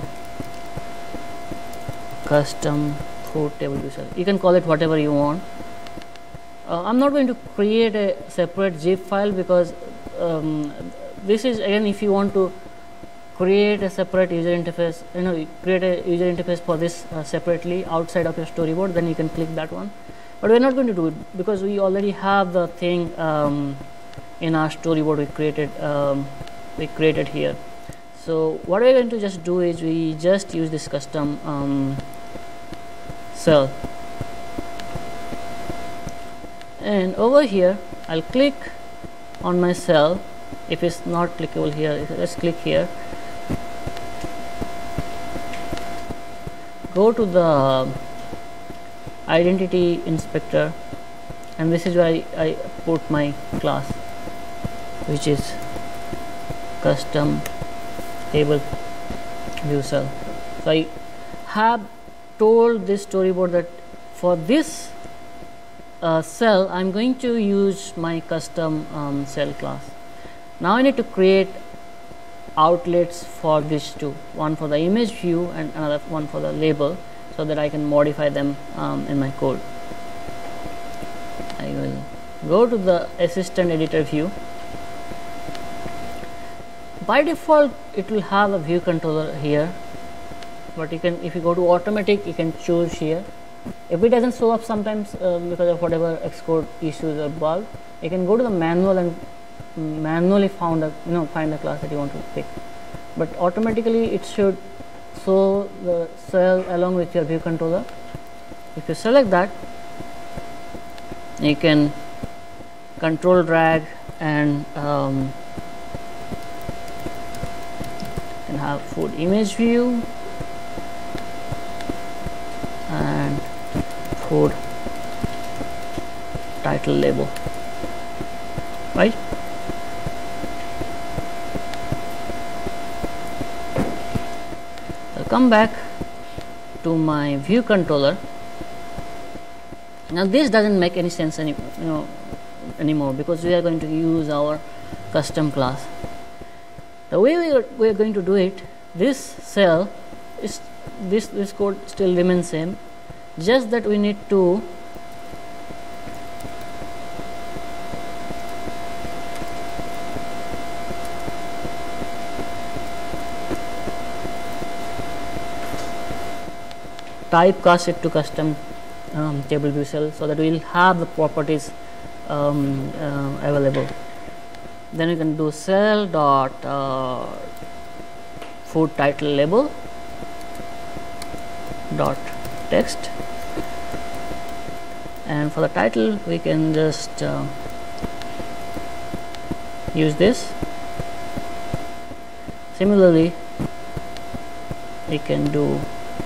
custom food table view cell. You can call it whatever you want. I'm not going to create a separate zip file, because this is, again, if you want to create a separate user interface, create a user interface for this separately outside of your storyboard, then you can click that one. But we're not going to do it, because we already have the thing in our storyboard we created here. So what we're going to just do is, we just use this custom cell, and over here I'll click on my cell. If it's not clickable here, let's click here, go to the identity inspector, and this is where I put my class, which is custom table view cell. So I have told this storyboard that for this cell I'm going to use my custom cell class. Now I need to create outlets for these two, one for the image view and another one for the label, so that I can modify them in my code. I will go to the assistant editor view. By default it will have a view controller here, but you can, if you go to automatic, you can choose here. If it doesn't show up sometimes because of whatever Xcode issues or bug, you can go to the manual and manually find the class that you want to pick, but automatically it should show the cell along with your view controller. If you select that, you can control drag and can have food image view and food title label, right? I'll come back to my view controller. Now this doesn't make any sense anymore, because we are going to use our custom class. The way we are going to do it, this cell is this code still remains same, just that we need to typecast it to custom table view cell, so that we will have the properties available. Then you can do cell dot food title label dot text, and for the title we can just use this. Similarly, we can do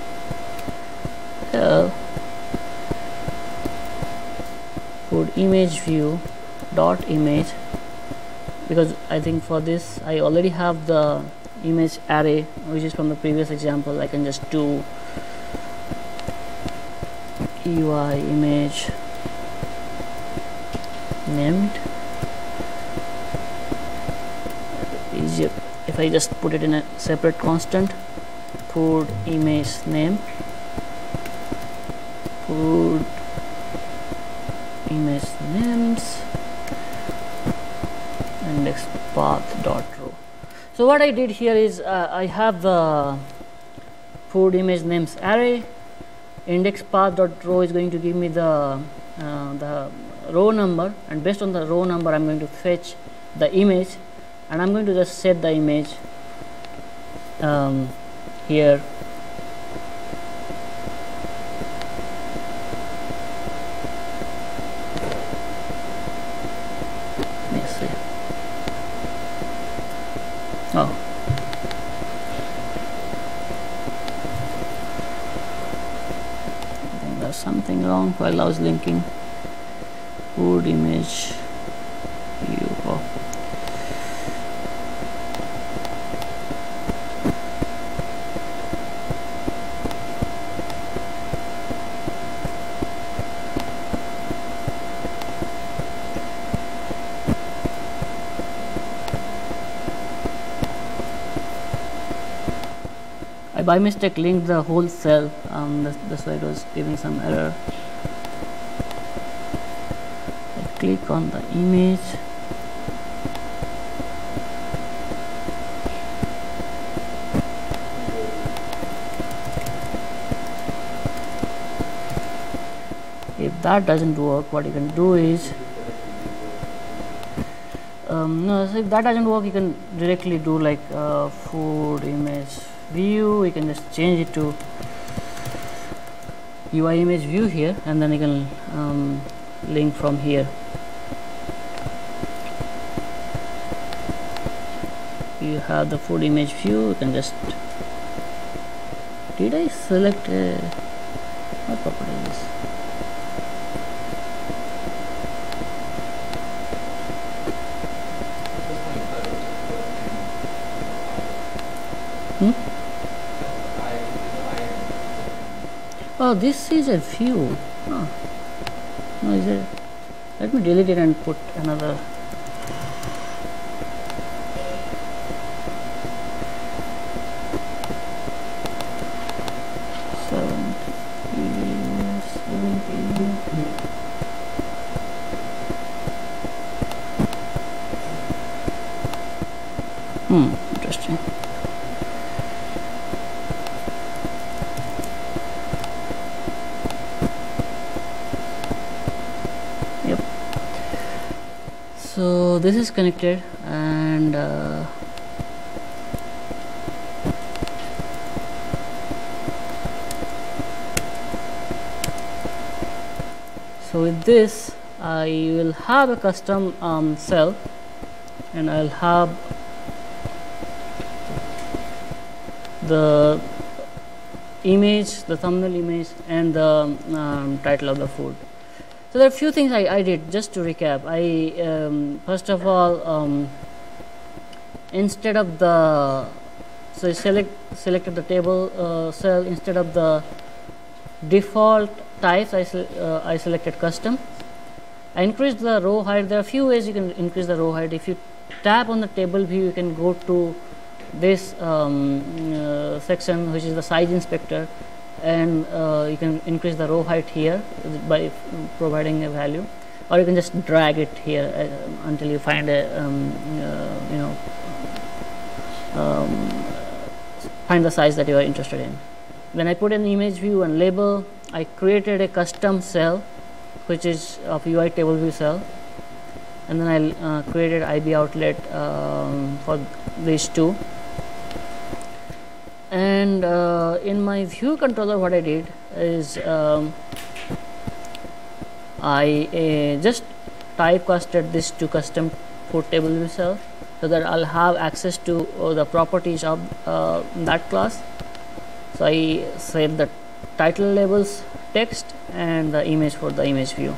food image view dot image, because I think for this I already have the image array which is from the previous example. I can just do UI image named. Easier if I just put it in a separate constant, put image name, put image names, index path dot row. So what I did here is I have the put image names array, index path dot row is going to give me the row number, and based on the row number I'm going to fetch the image, and I'm going to just set the image here. Let's see. Oh, I think there's something wrong while I was linking. Put image view. Oh. I by mistake linked the whole cell, that's why it was giving some error. I click on the image, if that doesn't work, what you can do is no, so if that doesn't work, you can directly do like food image view. You can just change it to UI image view here, and then you can link from here. You have the food image view. You can just, did I select what property is this? Oh, this is a view. Oh. No, is it? Let me delete it and put another. Interesting. Yep. So this is connected, and so with this I will have a custom cell, and I'll have the image, the thumbnail image, and the title of the food. So there are a few things I did. Just to recap, I first of all, instead of the, so I selected the table cell, instead of the default types, I selected custom. I increased the row height. There are a few ways you can increase the row height. If you tap on the table view, you can go to this section, which is the size inspector, and you can increase the row height here by providing a value, or you can just drag it here until you find a find the size that you are interested in. Then I put an image view and label. I created a custom cell which is of UI table view cell, and then I created IB outlet for these two. And in my view controller, what I did is I just typecasted this to custom food table view cell, so that I'll have access to the properties of that class. So I set the title labels, text, and the image for the image view.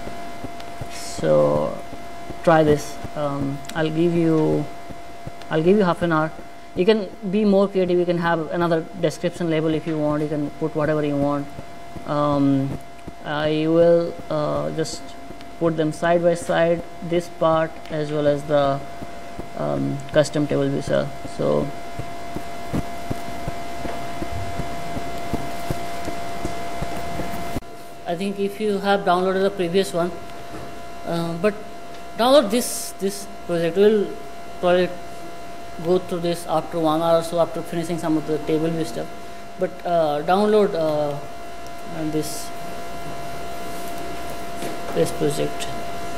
So try this. I'll give you half an hour. You can be more creative. You can have another description label if you want. You can put whatever you want. I will just put them side by side, this part as well as the custom table view cell. So I think if you have downloaded the previous one, but download this project, will probably go through this after 1 hour or so, after finishing some of the table view stuff. But download this project.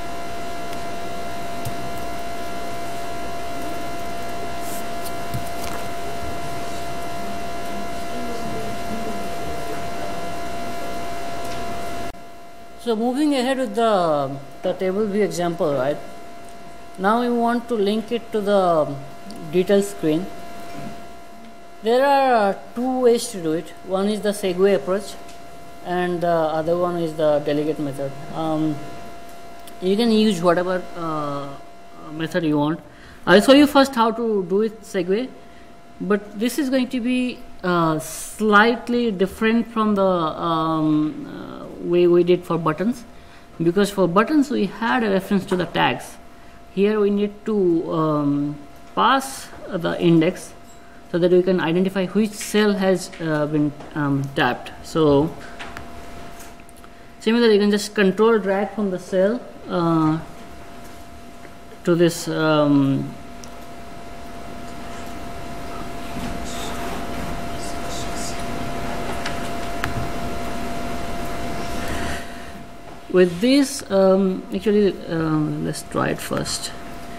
So moving ahead with the table view example, right? Now we want to link it to the detail screen. There are two ways to do it. One is the segue approach, and the other one is the delegate method. You can use whatever method you want. I'll show you first how to do it segue, but this is going to be slightly different from the way we did for buttons, because for buttons we had a reference to the tags. Here we need to pass the index so that we can identify which cell has been tapped. So similarly, you can just control drag from the cell to this with this. Actually, let's try it first.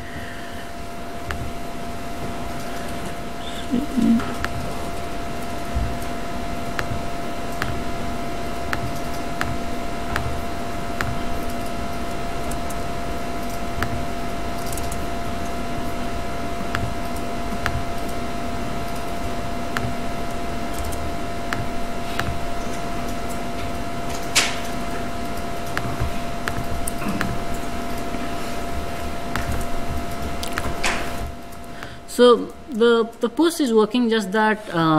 So the push is working, just that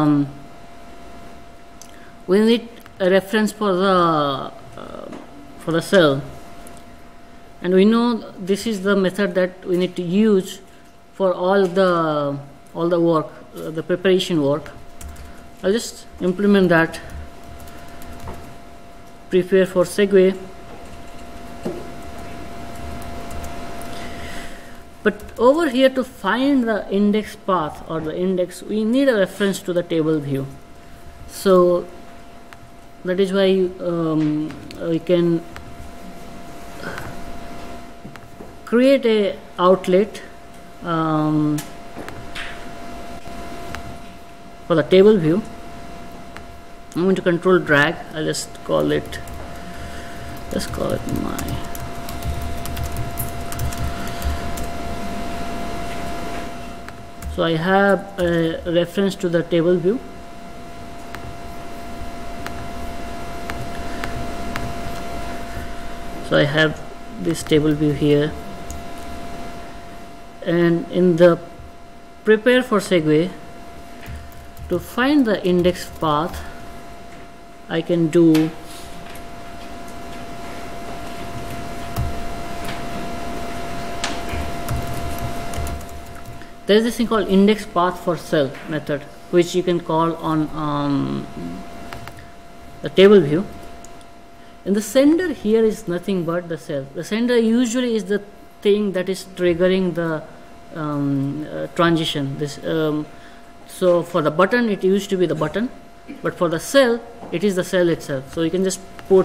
we need a reference for the cell, and we know this is the method that we need to use for all the work, the preparation work. I'll just implement that. Prepare for segue. But over here, to find the index path or the index, we need a reference to the table view. So that is why we can create a outlet for the table view. I'm going to control drag. I'll just call it, let's call it my. So I have a reference to the table view. So I have this table view here, and in the prepare for segue, to find the index path, I can do there is this thing called index path for cell method, which you can call on the table view. And the sender here is nothing but the cell. The sender usually is the thing that is triggering the transition. So for the button, it used to be the button, but for the cell, it is the cell itself. So you can just put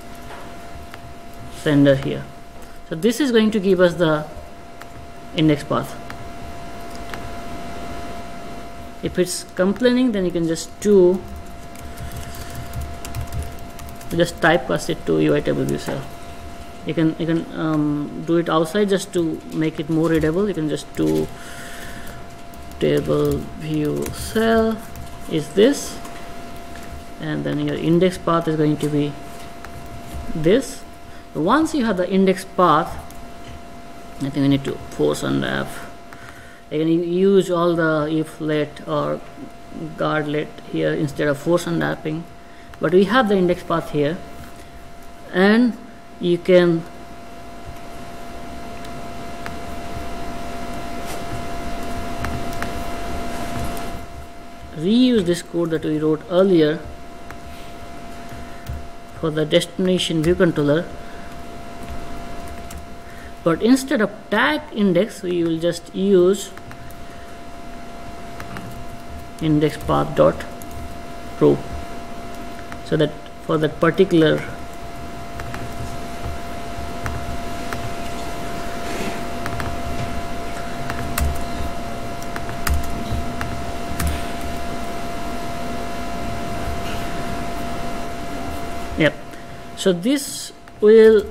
sender here. So this is going to give us the index path. If it's complaining, then you can just typecast it to UI table view cell. You can do it outside just to make it more readable. You can just do table view cell is this, and then your index path is going to be this. So once you have the index path, I think we need to force unwrap. I can use all the if let or guard let here instead of force unwrapping, but we have the index path here. and you can reuse this code that we wrote earlier for the destination view controller, but instead of tag index we will just use index path dot row, so that for that particular yep. So this will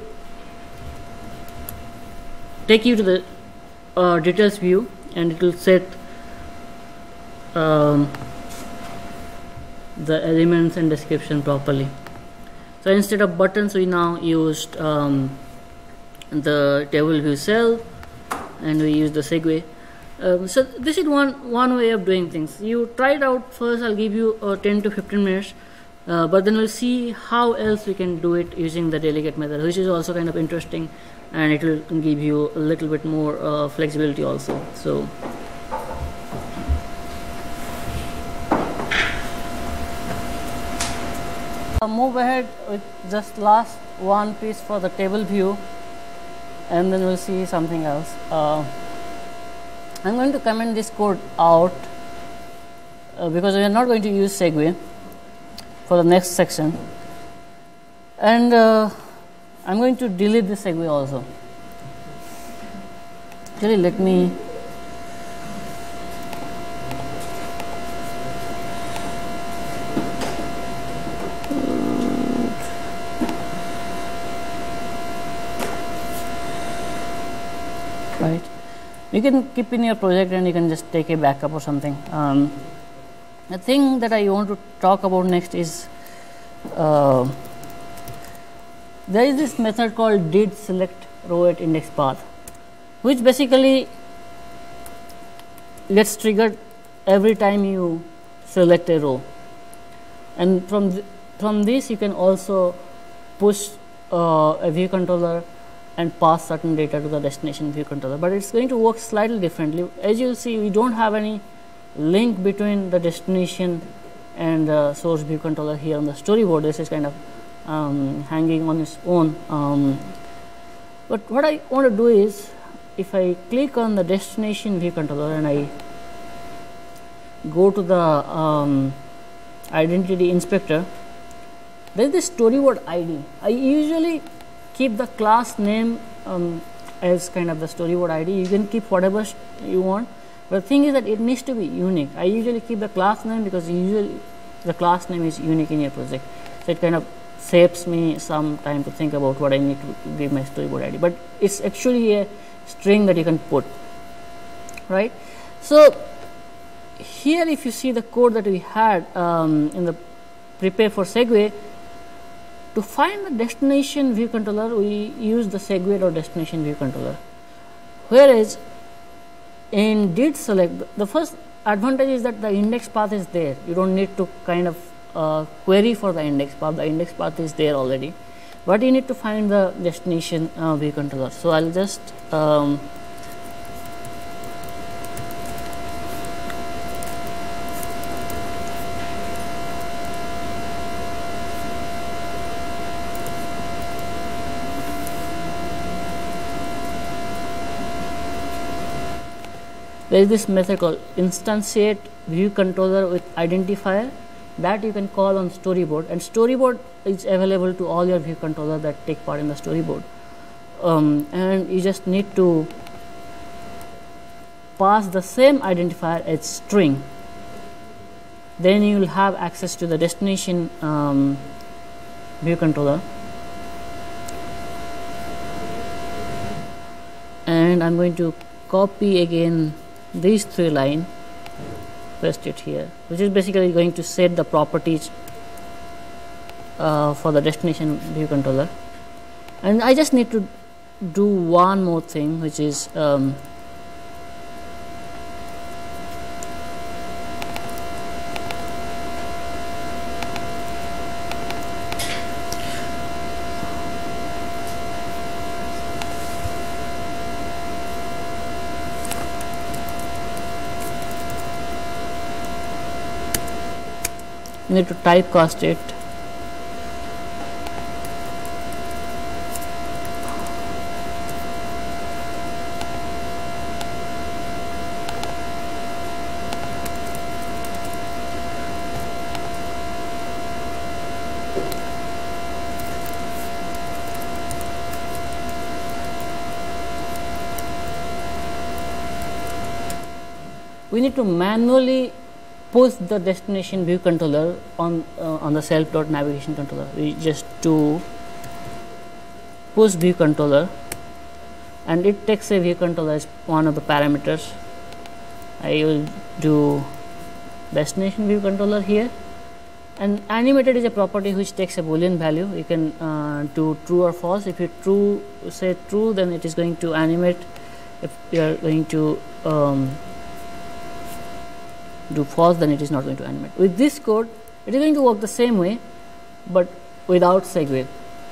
take you to the details view, and it will set the elements and description properly. So instead of buttons we now used the table view cell, and we use the segue. So this is one way of doing things. You try it out first. I'll give you 10 to 15 minutes, but then we'll see how else we can do it using the delegate method, which is also kind of interesting, and it will give you a little bit more flexibility also. So move ahead with just last one piece for the table view, and then we'll see something else. I'm going to comment this code out because we are not going to use segue for the next section, and I'm going to delete the segue also. Actually, let me right. You can keep in your project and you can just take a backup or something. The thing that I want to talk about next is there is this method called did select row at index path, which basically gets triggered every time you select a row, and from this you can also push a view controller and pass certain data to the destination view controller, but it's going to work slightly differently. As you see, we don't have any link between the destination and the source view controller here on the storyboard. This is kind of hanging on its own. But what I want to do is, if I click on the destination view controller and I go to the identity inspector, there is this storyboard ID. I usually keep the class name as kind of the storyboard ID. You can keep whatever you want, but the thing is that it needs to be unique. I usually keep the class name because usually the class name is unique in your project, so it kind of saves me some time to think about what I need to give my storyboard ID, but it's actually a string that you can put, right? So here if you see the code that we had in the prepare for segue, to find the destination view controller we use the segue or destination view controller, whereas in did select, the first advantage is that the index path is there. You don't need to kind of query for the index path. The index path is there already, but you need to find the destination view controller. So I'll just there is this method called instantiate view controller with identifier that you can call on storyboard, and storyboard is available to all your view controller that take part in the storyboard, and you just need to pass the same identifier as string, then you will have access to the destination view controller. And I'm going to copy again these three lines, paste it here, which is basically going to set the properties for the destination view controller. And I just need to do one more thing, which is you need to typecast it. We need to manually push the destination view controller on the self.navigation controller. We just do push view controller, and it takes a view controller as one of the parameters. I will do destination view controller here, and animated is a property which takes a boolean value. You can do true or false. If you say true, then it is going to animate. If you are going to do false, then it is not going to animate. With this code, it is going to work the same way, but without segue.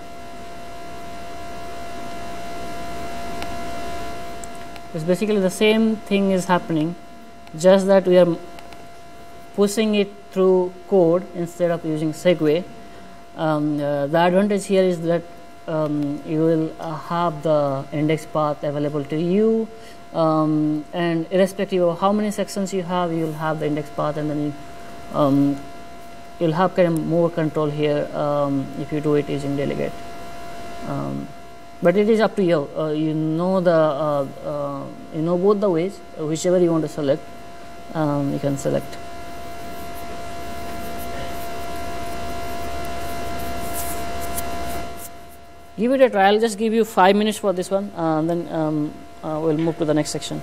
It's basically the same thing is happening, just that we are pushing it through code instead of using segue. The advantage here is that you will have the index path available to you, and irrespective of how many sections you have, you will have the index path, and then you'll have kind of more control here if you do it using delegate. But it is up to you. You know both the ways. Whichever you want to select, you can select. Give it a try. I'll just give you 5 minutes for this one, then we'll move to the next section.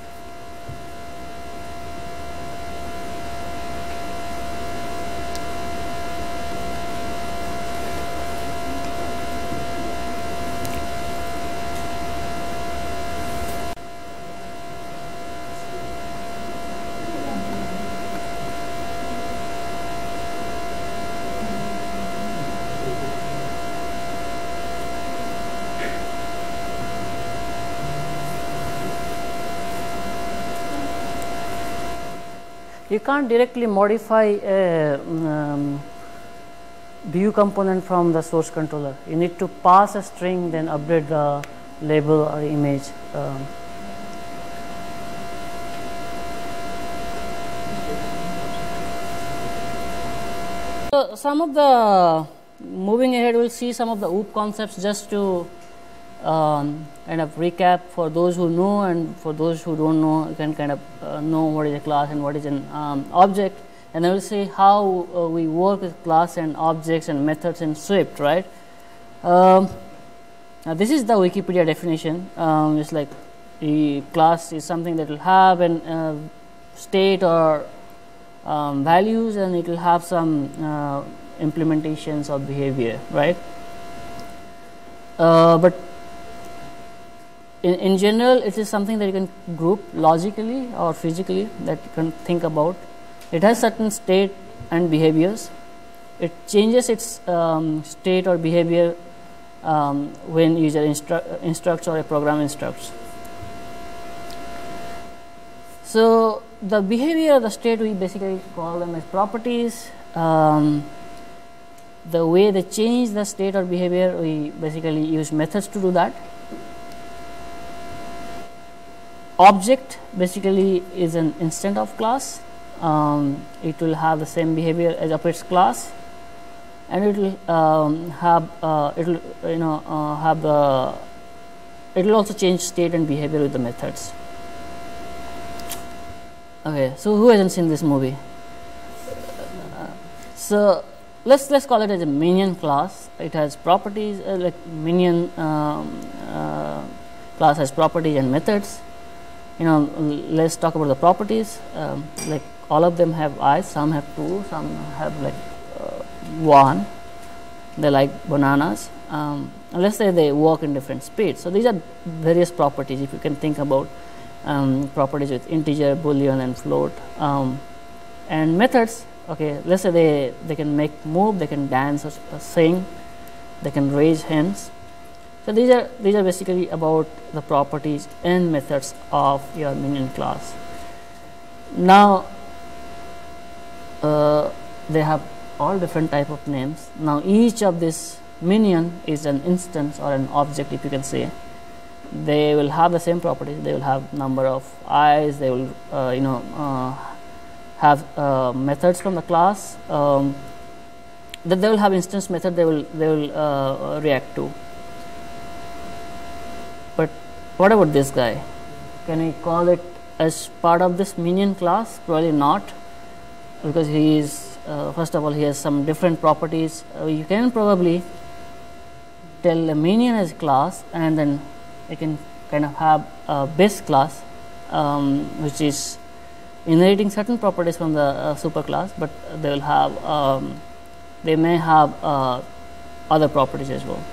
You can't directly modify a view component from the source controller. You need to pass a string, then update the label or image. So some of the moving ahead, we'll see some of the OOP concepts just to kind of recap for those who know, and for those who don't know, you can kind of know what is a class and what is an object. And I will say how we work with class and objects and methods in Swift, right? Now this is the Wikipedia definition. It's like the class is something that will have an state or values, and it will have some implementations of behavior, right? But in general, it is something that you can group logically or physically, that you can think about. It has certain state and behaviors. It changes its state or behavior when user instructs or a program instructs. So the behavior or the state, we basically call them as properties. The way they change the state or behavior, we basically use methods to do that. Object basically is an instant of class. It will have the same behavior as of its class, and it will it will also change state and behavior with the methods. Okay, so who hasn't seen this movie? So let's call it as a minion class. It has properties, like minion class has properties and methods. Let's talk about the properties. Like all of them have eyes, some have 2, some have like 1. They like bananas. Let's say they walk in different speeds. So these are various properties. If you can think about properties with integer, boolean, and float, and methods. Okay, let's say they can move, they can dance or sing, they can raise hands. So these are basically about the properties and methods of your minion class. Now they have all different type of names. Now each of this minion is an instance or an object, if you can say. They will have the same properties. They will have number of eyes. They will have methods from the class. That they will have instance method. They will react to. But what about this guy? Can we call it as part of this minion class? Probably not, because he is first of all, he has some different properties. You can probably tell a minion as class, and then you can kind of have a base class which is inheriting certain properties from the superclass, but they will have they may have other properties as well.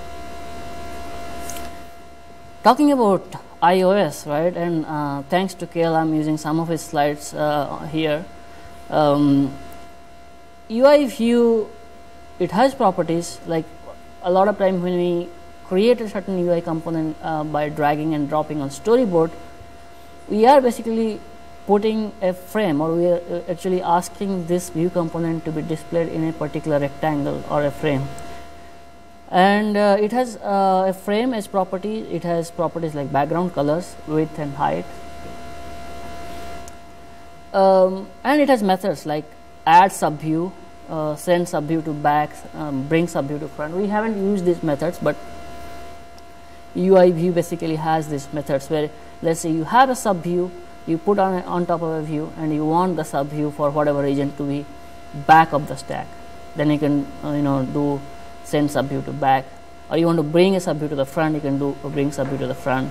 Talking about iOS, right, and thanks to Kale, I'm using some of his slides here. UI view, it has properties. Like a lot of time when we create a certain UI component by dragging and dropping on storyboard, we are basically putting a frame, or we are actually asking this view component to be displayed in a particular rectangle or a frame. And it has a frame as property. It has properties like background colors, width and height, and it has methods like add subview, send subview to back, bring subview to front. We haven't used these methods, but UI view basically has these methods where, let's say you have a subview, you put on top of a view, and you want the subview for whatever region to be back of the stack. Then you can do send subview to back, or you want to bring a subview to the front, you can do bring subview to the front.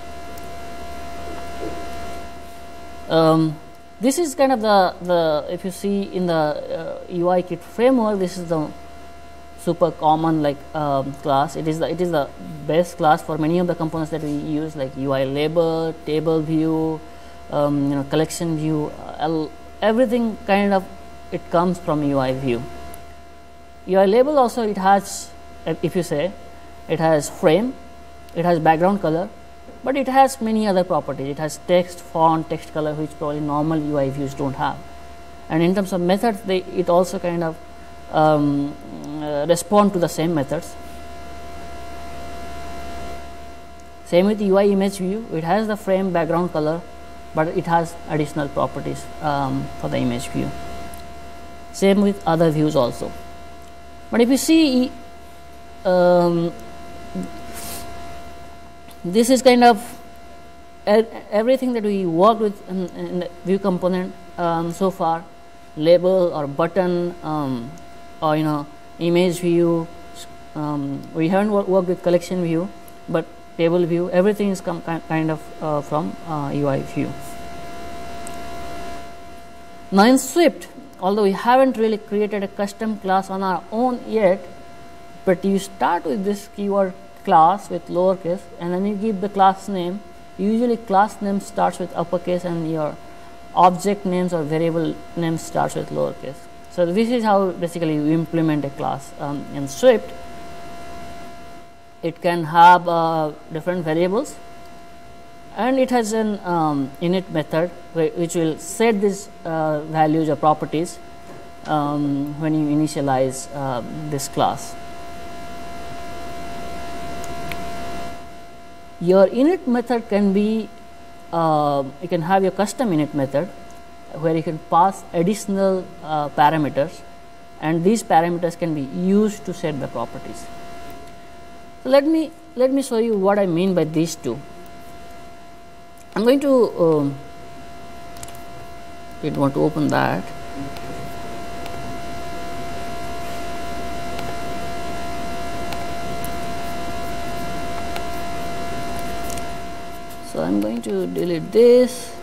This is kind of the if you see in the UI kit framework, this is the super common class. It is the best class for many of the components that we use, like UI label, table view, collection view, everything kind of it comes from UI view. UI label also, it has, if you say, it has frame, it has background color, but it has many other properties. It has text, font, text color, which probably normal UI views don't have. And in terms of methods, it also kind of respond to the same methods. Same with UI image view. It has the frame, background color, but it has additional properties for the image view. Same with other views also. But if you see, this is kind of everything that we worked with in the view component so far. Label or button, or image view. We haven't worked with collection view, but table view, everything is kind of from UI view. Now in Swift, although we haven't really created a custom class on our own yet, but you start with this keyword class with lowercase, and then you give the class name. Usually class name starts with uppercase, and your object names or variable names starts with lowercase. So this is how basically you implement a class in Swift. It can have different variables, and it has an init method which will set these values or properties when you initialize this class. Your init method can be, you can have your custom init method where you can pass additional parameters, and these parameters can be used to set the properties. So let me show you what I mean by these two. I'm going to didn't want to open that. So I'm going to delete this.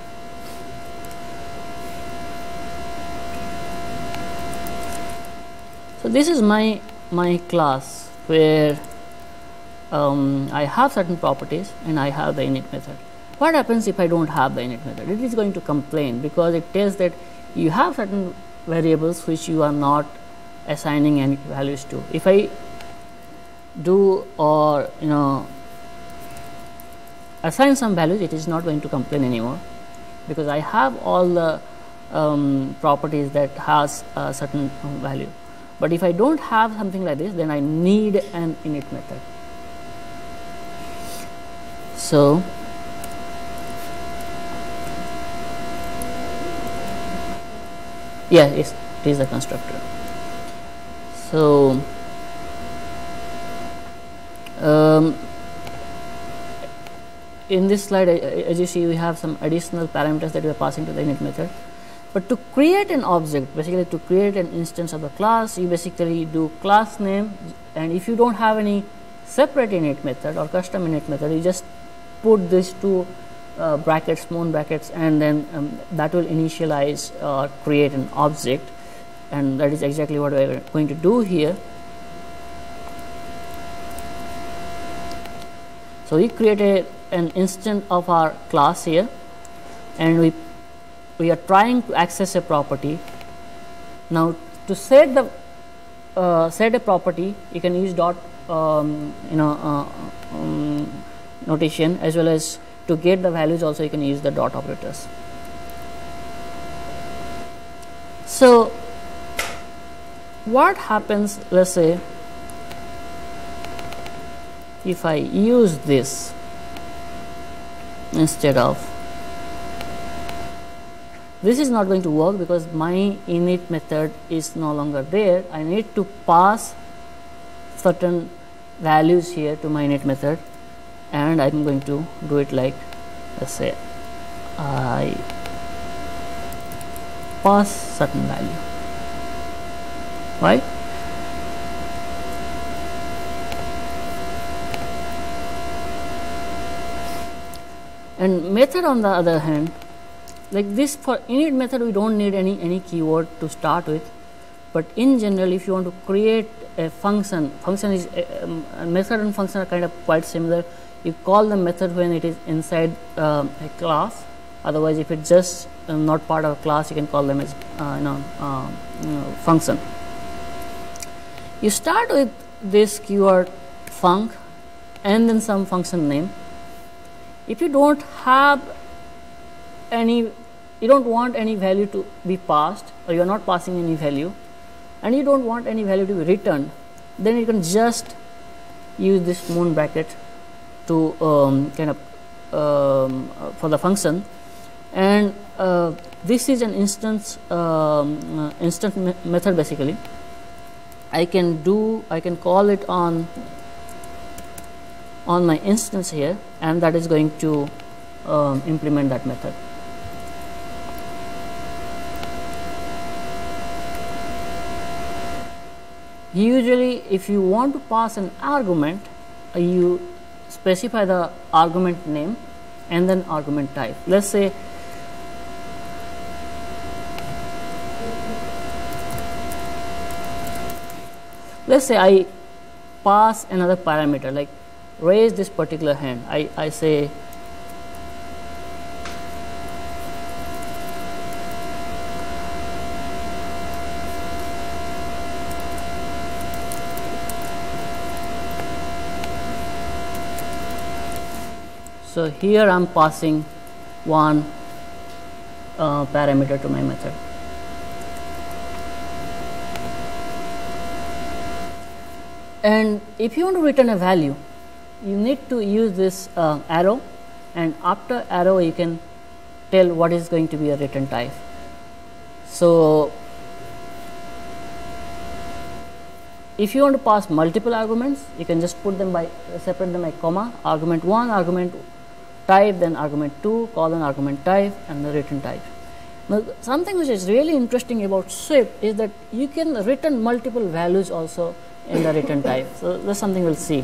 So this is my class where I have certain properties and I have the init method. What happens if I don't have the init method? It is going to complain because it tells that you have certain variables which you are not assigning any values to. If I do or assign some values, it is not going to complain anymore because I have all the properties that has a certain value. But if I don't have something like this, then I need an init method. So yeah, it is a constructor. So in this slide, as you see, we have some additional parameters that we are passing to the init method. But to create an object, basically to create an instance of the class, you basically do class name, and if you don't have any separate init method or custom init method, you just put these two brackets, small brackets, and then that will initialize or create an object, and that is exactly what we are going to do here. So we created an instance of our class here, and we are trying to access a property. Now to set the set a property, you can use dot notation, as well as to get the values also you can use the dot operators. So what happens, let's say if I use this instead of, this is not going to work because my init method is no longer there. I need to pass certain values here to my init method, and I'm going to do it like, let's say I pass certain value, right? And method on the other hand, like this, for init method we don't need any keyword to start with, but in general if you want to create a function is a method and function are kind of quite similar. You call the method when it is inside a class, otherwise if it's just not part of a class, you can call them as function. You start with this keyword func and then some function name. If you don't have any, you don't want any value to be passed, or you are not passing any value, and you don't want any value to be returned, then you can just use this small bracket to for the function, and this is an instance method. Basically I can call it on my instance here, and that is going to implement that method. Usually if you want to pass an argument, you specify the argument name and then argument type. Let's say I pass another parameter, like raise this particular hand. I say so here I am passing one parameter to my method. And if you want to return a value, you need to use this arrow, and after arrow you can tell what is going to be a return type. So if you want to pass multiple arguments, you can just put them by separate them by comma, argument 1, argument type, then argument 2, colon argument type, and the return type. Now something which is really interesting about Swift is that you can return multiple values also in the return type. So that's something we'll see.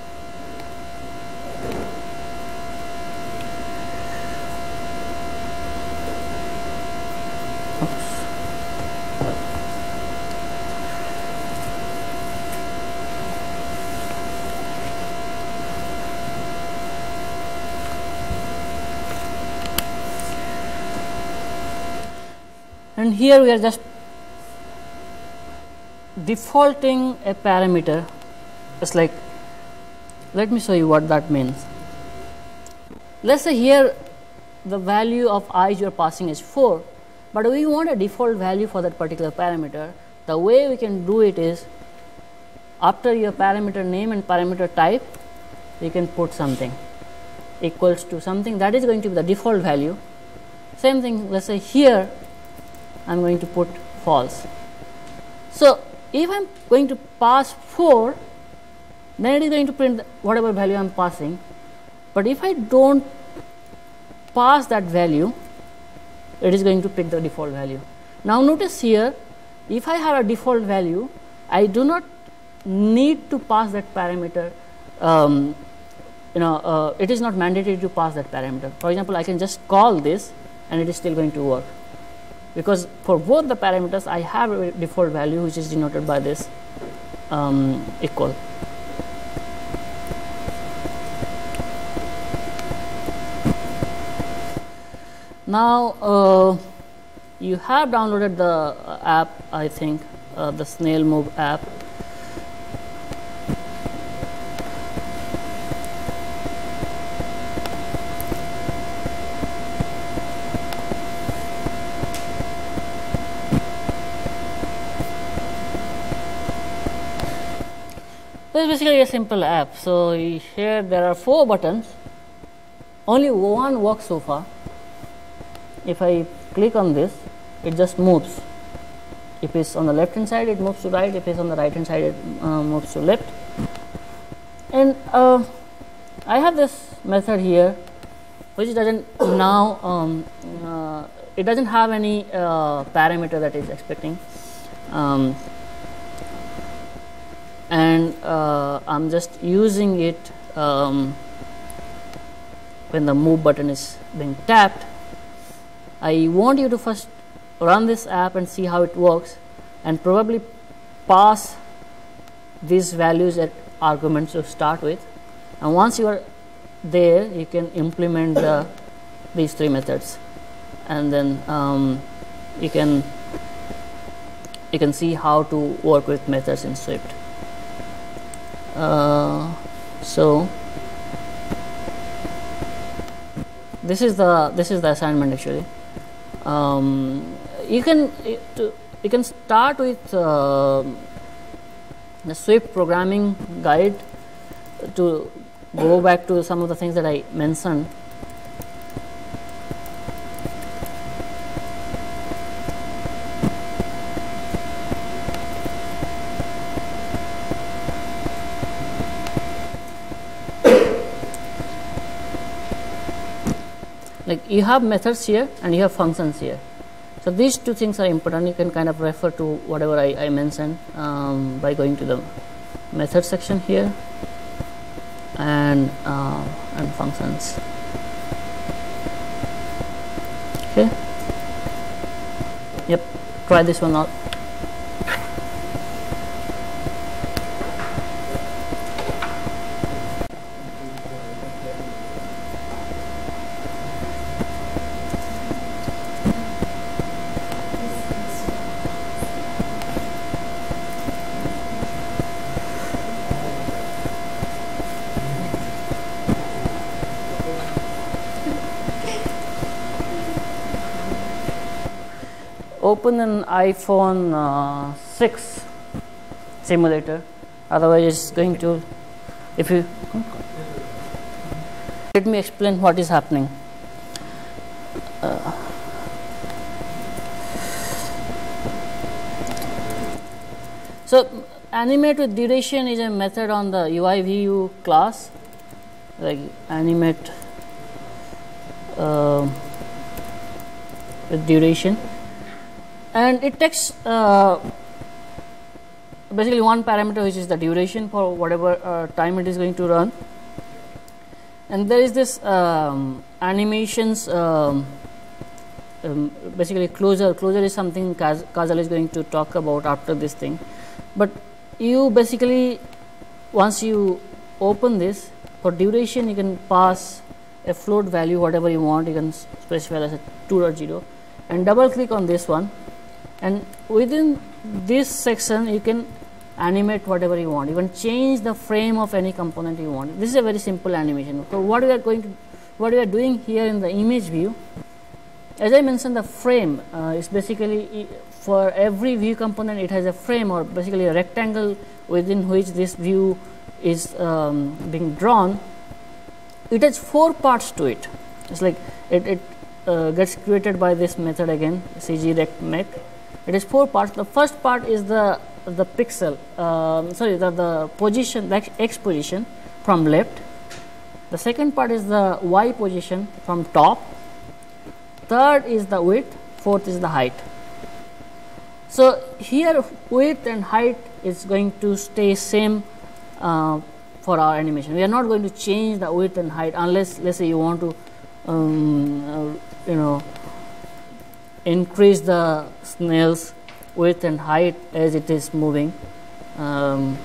And here we are just defaulting a parameter. It's like, let me show you what that means. Let's say here the value of I you are passing is 4, but we want a default value for that particular parameter. the way we can do it is, after your parameter name and parameter type, you can put something equals to something that is going to be the default value. Same thing, let us say here I am going to put false. So, if I am going to pass 4, then it is going to print whatever value I am passing, but if I do not pass that value, it is going to pick the default value. Now, notice here, if I have a default value, I do not need to pass that parameter. It is not mandatory to pass that parameter. For example, I can just call this and it is still going to work, because for both the parameters I have a default value which is denoted by this equal. Now, you have downloaded the app, I think, the snail move app. So, it is basically a simple app. So, here there are 4 buttons, only one works so far. If I click on this, it just moves. If it is on the left hand side, it moves to right. If it is on the right hand side, it moves to left. And I have this method here which does not now it does not have any parameter that is expecting, and I am just using it when the move button is being tapped. I want you to first run this app and see how it works, and probably pass these values at arguments to start with, and once you are there, you can implement these 3 methods, and then you can see how to work with methods in Swift. So this is the assignment actually. You can start with the Swift programming guide to go back to some of the things that I mentioned. Like you have methods here and you have functions here. So these 2 things are important. You can kind of refer to whatever I mentioned by going to the method section here and functions. Okay. Yep. Try this one out. Open an iPhone 6 simulator, otherwise it's going to, if you let me explain what is happening. So animate with duration is a method on the UI view class, like animate with duration, and it takes basically one parameter, which is the duration for whatever time it is going to run, and there is this animations basically closure is something Kajal is going to talk about after this thing. But you basically, once you open this, for duration you can pass a float value whatever you want. You can specify as a 2.0 and double click on this one, and within this section you can animate whatever you want. You can change the frame of any component you want. This is a very simple animation. So what we are doing here in the image view, as I mentioned, the frame is basically for every view component it has a frame, or basically a rectangle within which this view is being drawn. It has 4 parts to it. It's like it gets created by this method again, cgrectMake. It has 4 parts. The first part is the pixel, the position, the x position from left. The second part is the y position from top. Third is the width. Fourth is the height. So here width and height is going to stay same for our animation. We are not going to change the width and height unless, let's say, you want to increase the snail's width and height as it is moving. You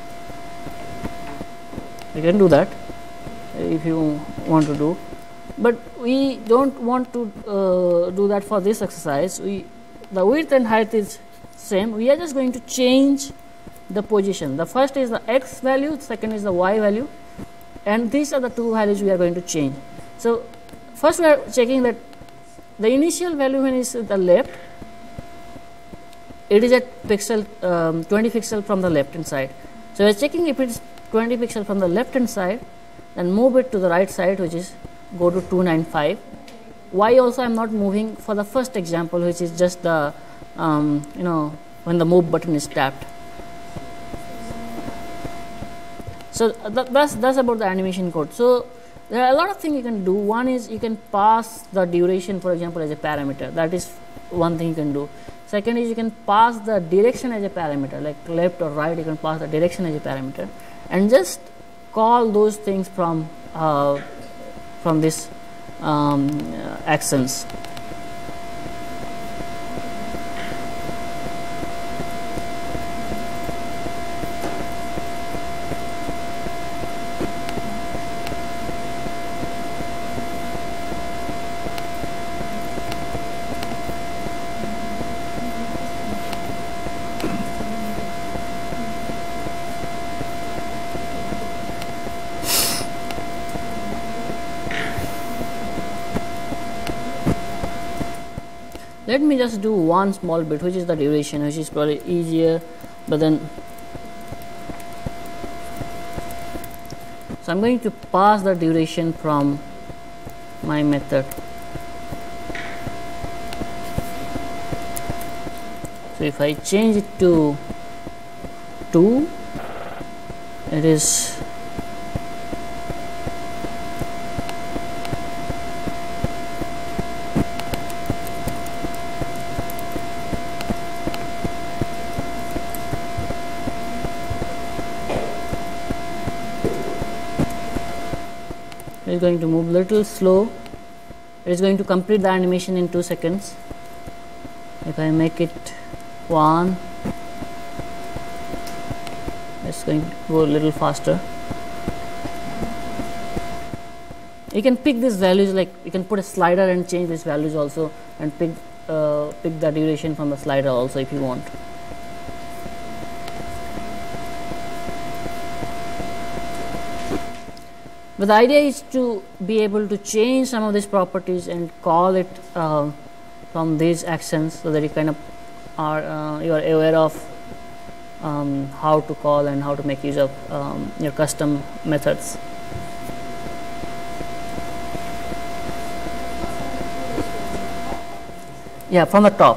can do that if you want to do, but we don't want to do that for this exercise. The width and height is same. We are just going to change the position. The first is the x value, second is the y value, and these are the 2 values we are going to change. So first we are checking that the initial value when is the left, it is at pixel 20 pixel from the left hand side. So we are checking if it is 20 pixel from the left hand side, then move it to the right side, which is go to 295. Y also I am not moving for the first example, which is just the when the move button is tapped. So that's about the animation code. So there are a lot of things you can do. One is you can pass the duration, for example, as a parameter. That is one thing you can do. Second is you can pass the direction as a parameter, like left or right. You can pass the direction as a parameter, and just call those things from this actions. Let me just do one small bit, which is the duration, which is probably easier, but then so I'm going to pass the duration from my method. So if I change it to 2, it is going to move little slow. It is going to complete the animation in 2 seconds. If I make it 1, it's going to go a little faster. You can pick these values, like you can put a slider and change these values also, and pick the duration from the slider also if you want. But the idea is to be able to change some of these properties and call it from these actions, so that you kind of are you are aware of how to call and how to make use of your custom methods. Yeah, from the top.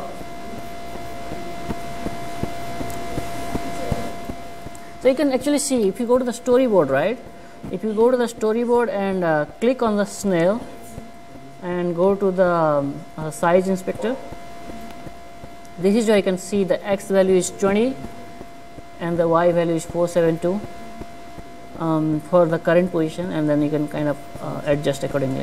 So you can actually see if you go to the storyboard, right? If you go to the storyboard and click on the snail and go to the size inspector, this is where you can see the x value is 20 and the y value is 472 for the current position, and then you can kind of adjust accordingly.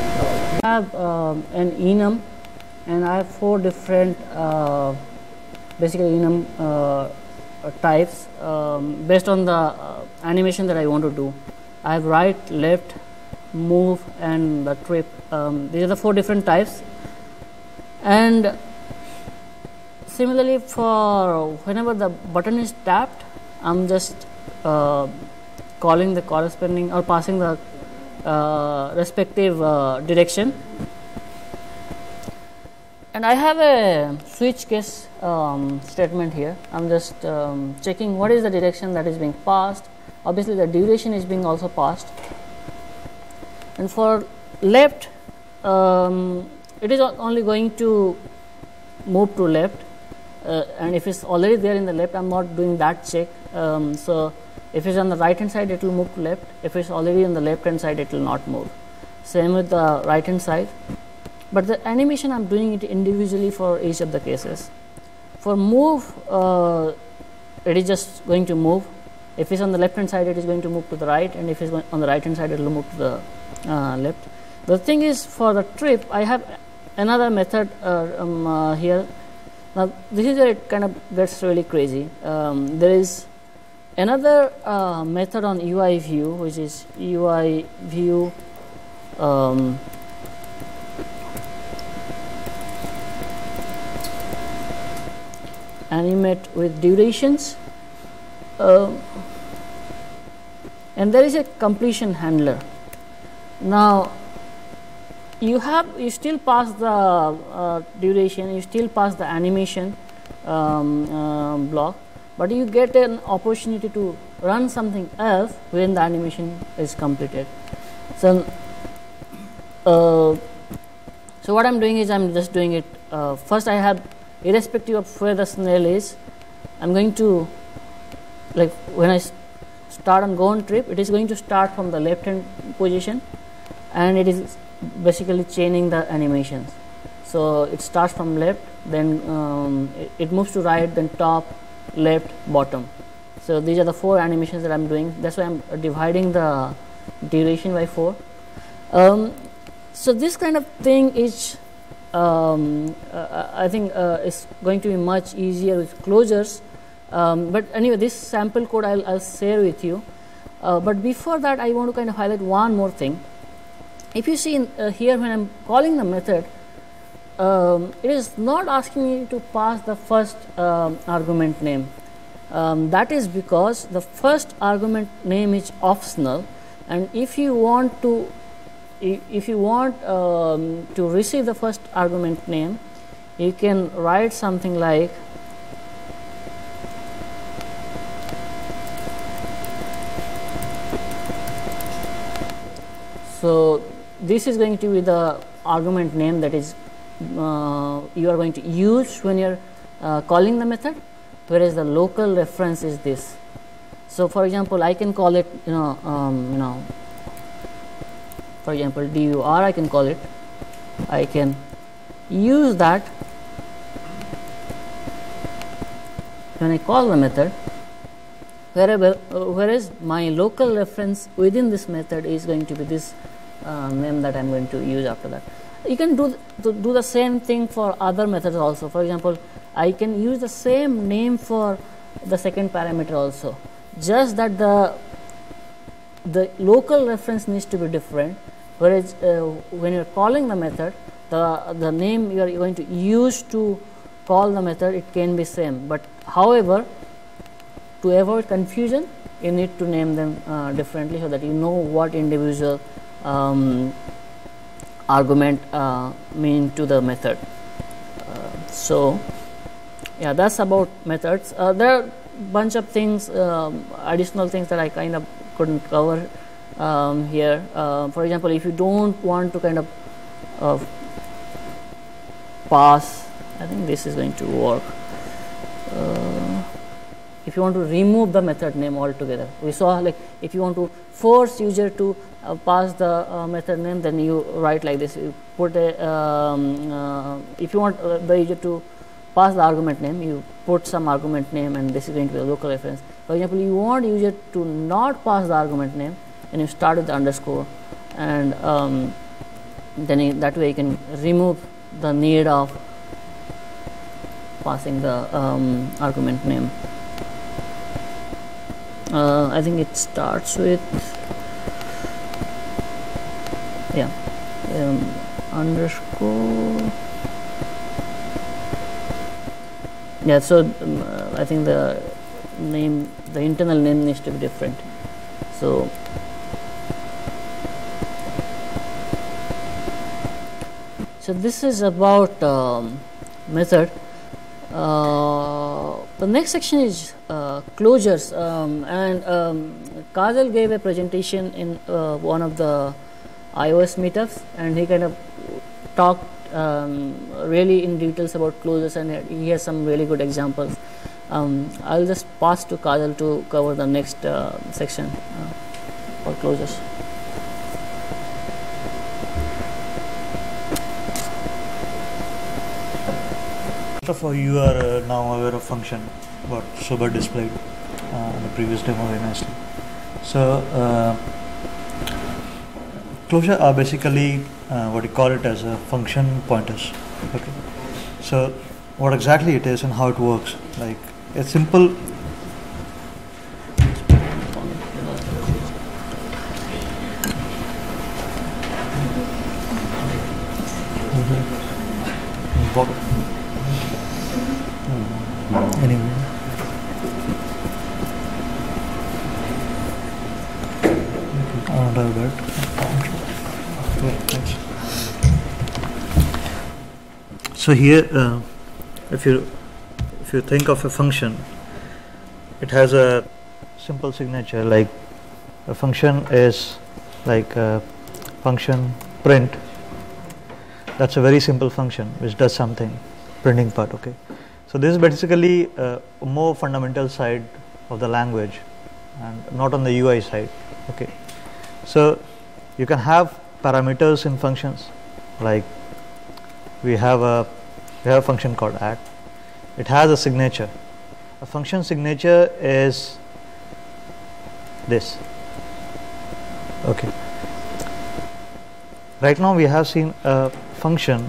I have an enum, and I have 4 different basically enum types based on the animation that I want to do. I have right, left, move, and the trip. These are the 4 different types. And similarly, for whenever the button is tapped, I'm just calling the corresponding or passing the respective direction. And I have a switch case statement here. I'm just checking what is the direction that is being passed. Obviously, the duration is being also passed. And for left, it is only going to move to left, and if it's already there in the left, I'm not doing that check. So if it's on the right hand side, it will move to left. If it's already on the left hand side, it will not move. Same with the right hand side. But the animation, I'm doing it individually for each of the cases. For move, it is just going to move. If it's on the left hand side, it is going to move to the right, and if it's on the right hand side, it will move to the left. The thing is, for the trip, I have another method here. Now, this is where it kind of gets really crazy. There is another method on UI view, which is UI view animate with durations, and there is a completion handler. Now, you still pass the duration, you still pass the animation block, but you get an opportunity to run something else when the animation is completed. So what I'm doing is I'm just doing it. First, I have, irrespective of where the snail is, I'm going to, like when I start and go on trip, it is going to start from the left hand position, and it is basically chaining the animations. So it starts from left, then it moves to right, then top, left, bottom. So these are the 4 animations that I'm doing. That's why I'm dividing the duration by 4. So this kind of thing is I think is going to be much easier with closures. But anyway, this sample code I'll share with you. But before that, I want to kind of highlight one more thing. If you see here, when I'm calling the method, it is not asking me to pass the first argument name. That is because the first argument name is optional, and if you want to receive the first argument name, you can write something like so. This is going to be the argument name that is you are going to use when you are calling the method, whereas the local reference is this. So, for example, I can call it for example dur, I can call it. I can use that when I call the method, whereas my local reference within this method is going to be this name that I am going to use after that. You can do the same thing for other methods also. For example, I can use the same name for the second parameter also, just that the local reference needs to be different, whereas when you are calling the method, the name you are going to use to call the method, it can be same, but however, to avoid confusion, you need to name them differently, so that you know what individual argument mean to the method. So yeah, that's about methods. There are bunch of things, additional things that I kind of couldn't cover here. For example, if you don't want to kind of pass, I think this is going to work. If you want to remove the method name altogether, we saw like if you want to force user to pass the method name, then you write like this. You put a if you want the user to pass the argument name, you put some argument name, and this is going to be a local reference. For example, you want user to not pass the argument name, and you start with the underscore, and then that way you can remove the need of passing the argument name. I think it starts with underscore. Yeah, so I think the internal name needs to be different. So this is about method. The next section is closures, and Kajal gave a presentation in one of the iOS meetups, and he kind of talked really in details about closures, and he has some really good examples. I'll just pass to Kajal to cover the next section for closures. First of all, you are now aware of function, what Subha displayed in the previous demo very nicely. So closure are basically what you call it as a function pointers. Okay. So what exactly it is and how it works, like a simple anyway. I don't have that. Okay, thanks. So here, if you think of a function, it has a simple signature. Like a function is like a function print. That's a very simple function which does something, printing part. Okay. So this is basically a more fundamental side of the language, and not on the UI side. Okay. So you can have parameters in functions, like we have a function called add. It has a signature. A function signature is this. Okay. Right now we have seen a function,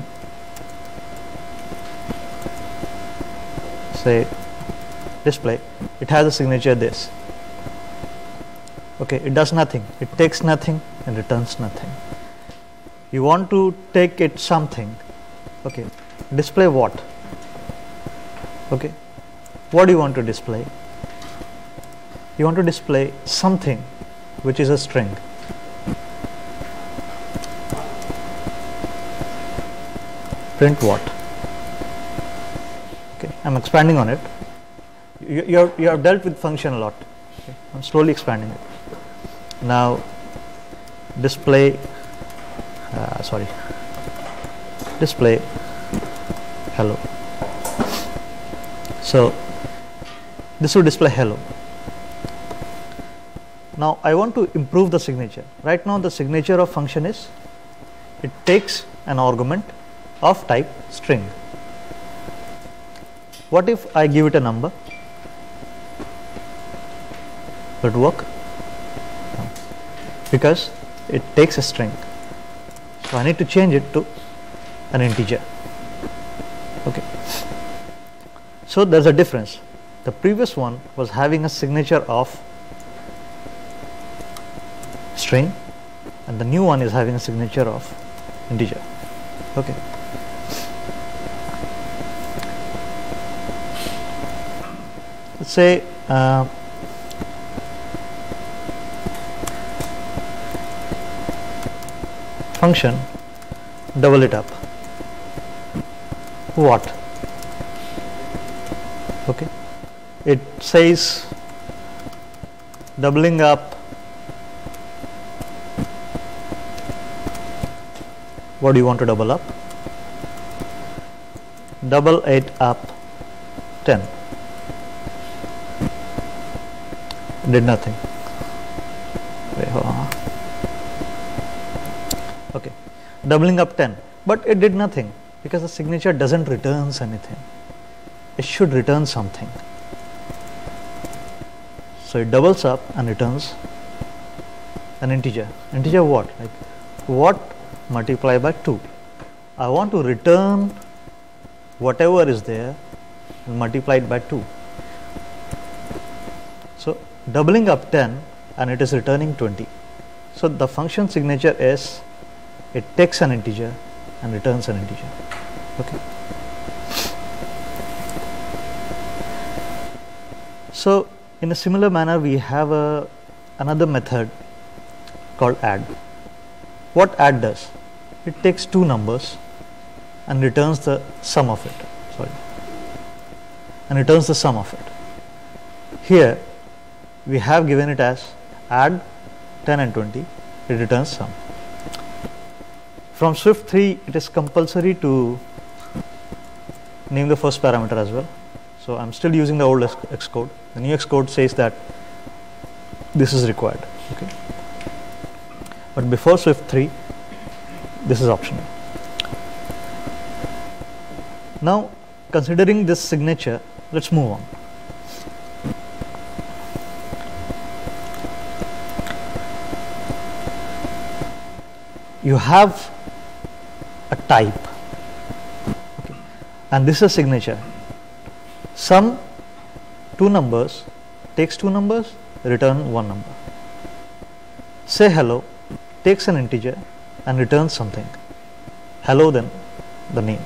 say display. It has a signature this. Okay, it does nothing. It takes nothing and returns nothing. You want to take it something. Okay, display what? Okay, what do you want to display? You want to display something which is a string. Print what? Okay, I'm expanding on it. You have dealt with function a lot. Okay, I'm slowly expanding it. Now display display hello. So this will display hello. Now I want to improve the signature. Right now the signature of function is, it takes an argument of type string. What if I give it a number? Will it work? No. Because it takes a string. So I need to change it to an integer. Okay. So there's a difference. The previous one was having a signature of string, and the new one is having a signature of integer. Okay. Let's say function, double it up. What? Okay. It says doubling up. What do you want to double up? Double it up 10. Did nothing. Wait, hold on. Okay, doubling up 10, but it did nothing because the signature doesn't returns anything. It should return something. So it doubles up and returns an integer. Integer what? Like what multiply by 2. I want to return whatever is there and multiply it by 2. So doubling up 10 and it is returning 20. So the function signature is it takes an integer and returns an integer. Okay. So in a similar manner we have another method called add. What add does? It takes two numbers and returns the sum of it. And returns the sum of it. Here we have given it as add 10 and 20, it returns sum. From Swift 3 it is compulsory to name the first parameter as well. So I am still using the old Xcode. The new Xcode says that this is required. Okay. But before Swift 3 this is optional. Now considering this signature, let's move on. You have a type, okay, and this is a signature. Sum two numbers, takes two numbers, return one number. Say hello, takes an integer and returns something. Hello, then the name.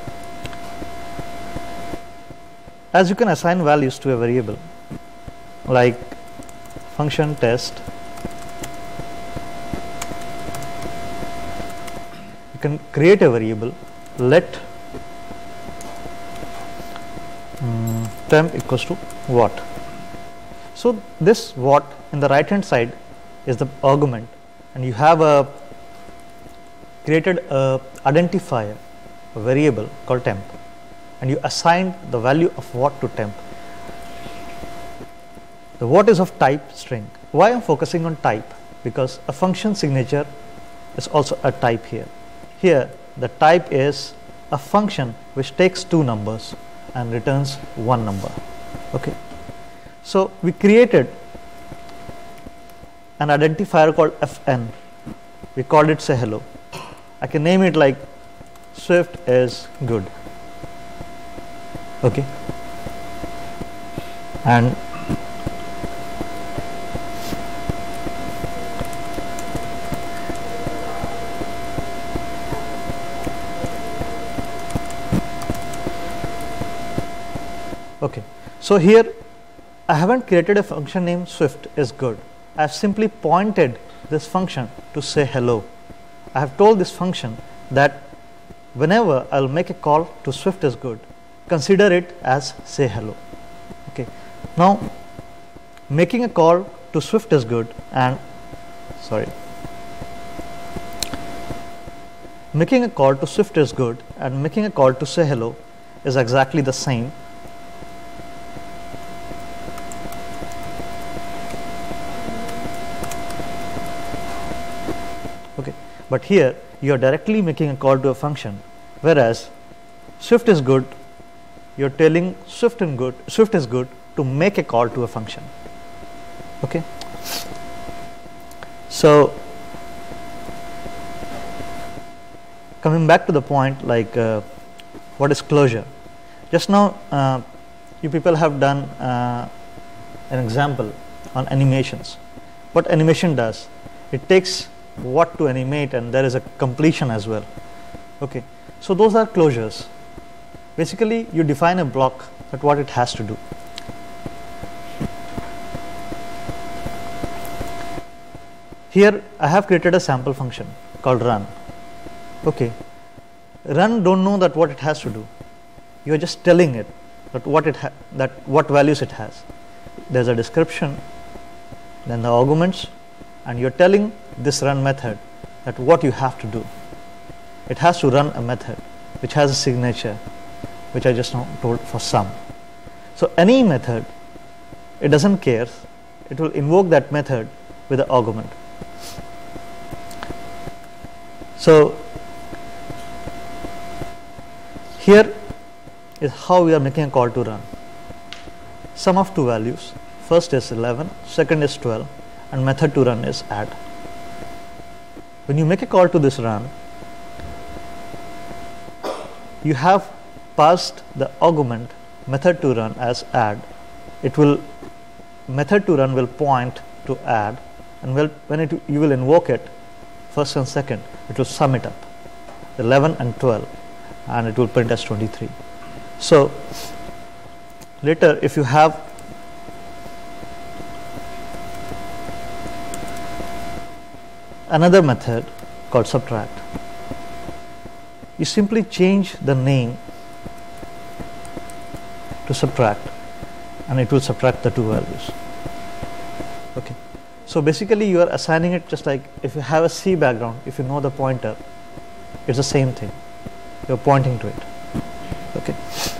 As you can assign values to a variable like function test, you can create a variable let temp equals to what. So this what in the right hand side is the argument, and you have created a identifier, a variable called temp, and you assigned the value of what to temp. The what is of type string. Why I am focusing on type? Because a function signature is also a type here. Here the type is a function which takes two numbers and returns one number. Okay. So we created an identifier called fn. We called it say hello. I can name it like Swift is good. Okay. And okay, so here I haven't created a function named Swift is good. I have simply pointed this function to say hello. I have told this function that whenever I'll make a call to Swift is good, consider it as say hello. Okay. Now making a call to Swift is good and making a call to Swift is good and making a call to say hello is exactly the same. Okay, but here you are directly making a call to a function, whereas Swift is good, you are telling Swift is good to make a call to a function. Okay. So coming back to the point, like what is closure? Just now you people have done an example on animations. What animation does? It takes what to animate and there is a completion as well. Okay, so those are closures. Basically you define a block that what it has to do. Here I have created a sample function called run. Okay, run don't know that what it has to do. You are just telling it that what values it has. There's a description, then the arguments, and you're telling this run method that what you have to do. It has to run a method which has a signature, which I just now told for sum. So any method, it doesn't care, it will invoke that method with the argument. So here is how we are making a call to run. Sum of two values, first is 11, second is 12, and method to run is add. When you make a call to this run, you have passed the argument method to run as add. It will method to run will point to add, and when you will invoke it first and second, it will sum it up 11 and 12, and it will print as 23. So later if you have another method called subtract, you simply change the name to subtract, and it will subtract the two values. Okay. So basically you are assigning it just like if you have a C background, if you know the pointer, it's the same thing. You're pointing to it. Okay.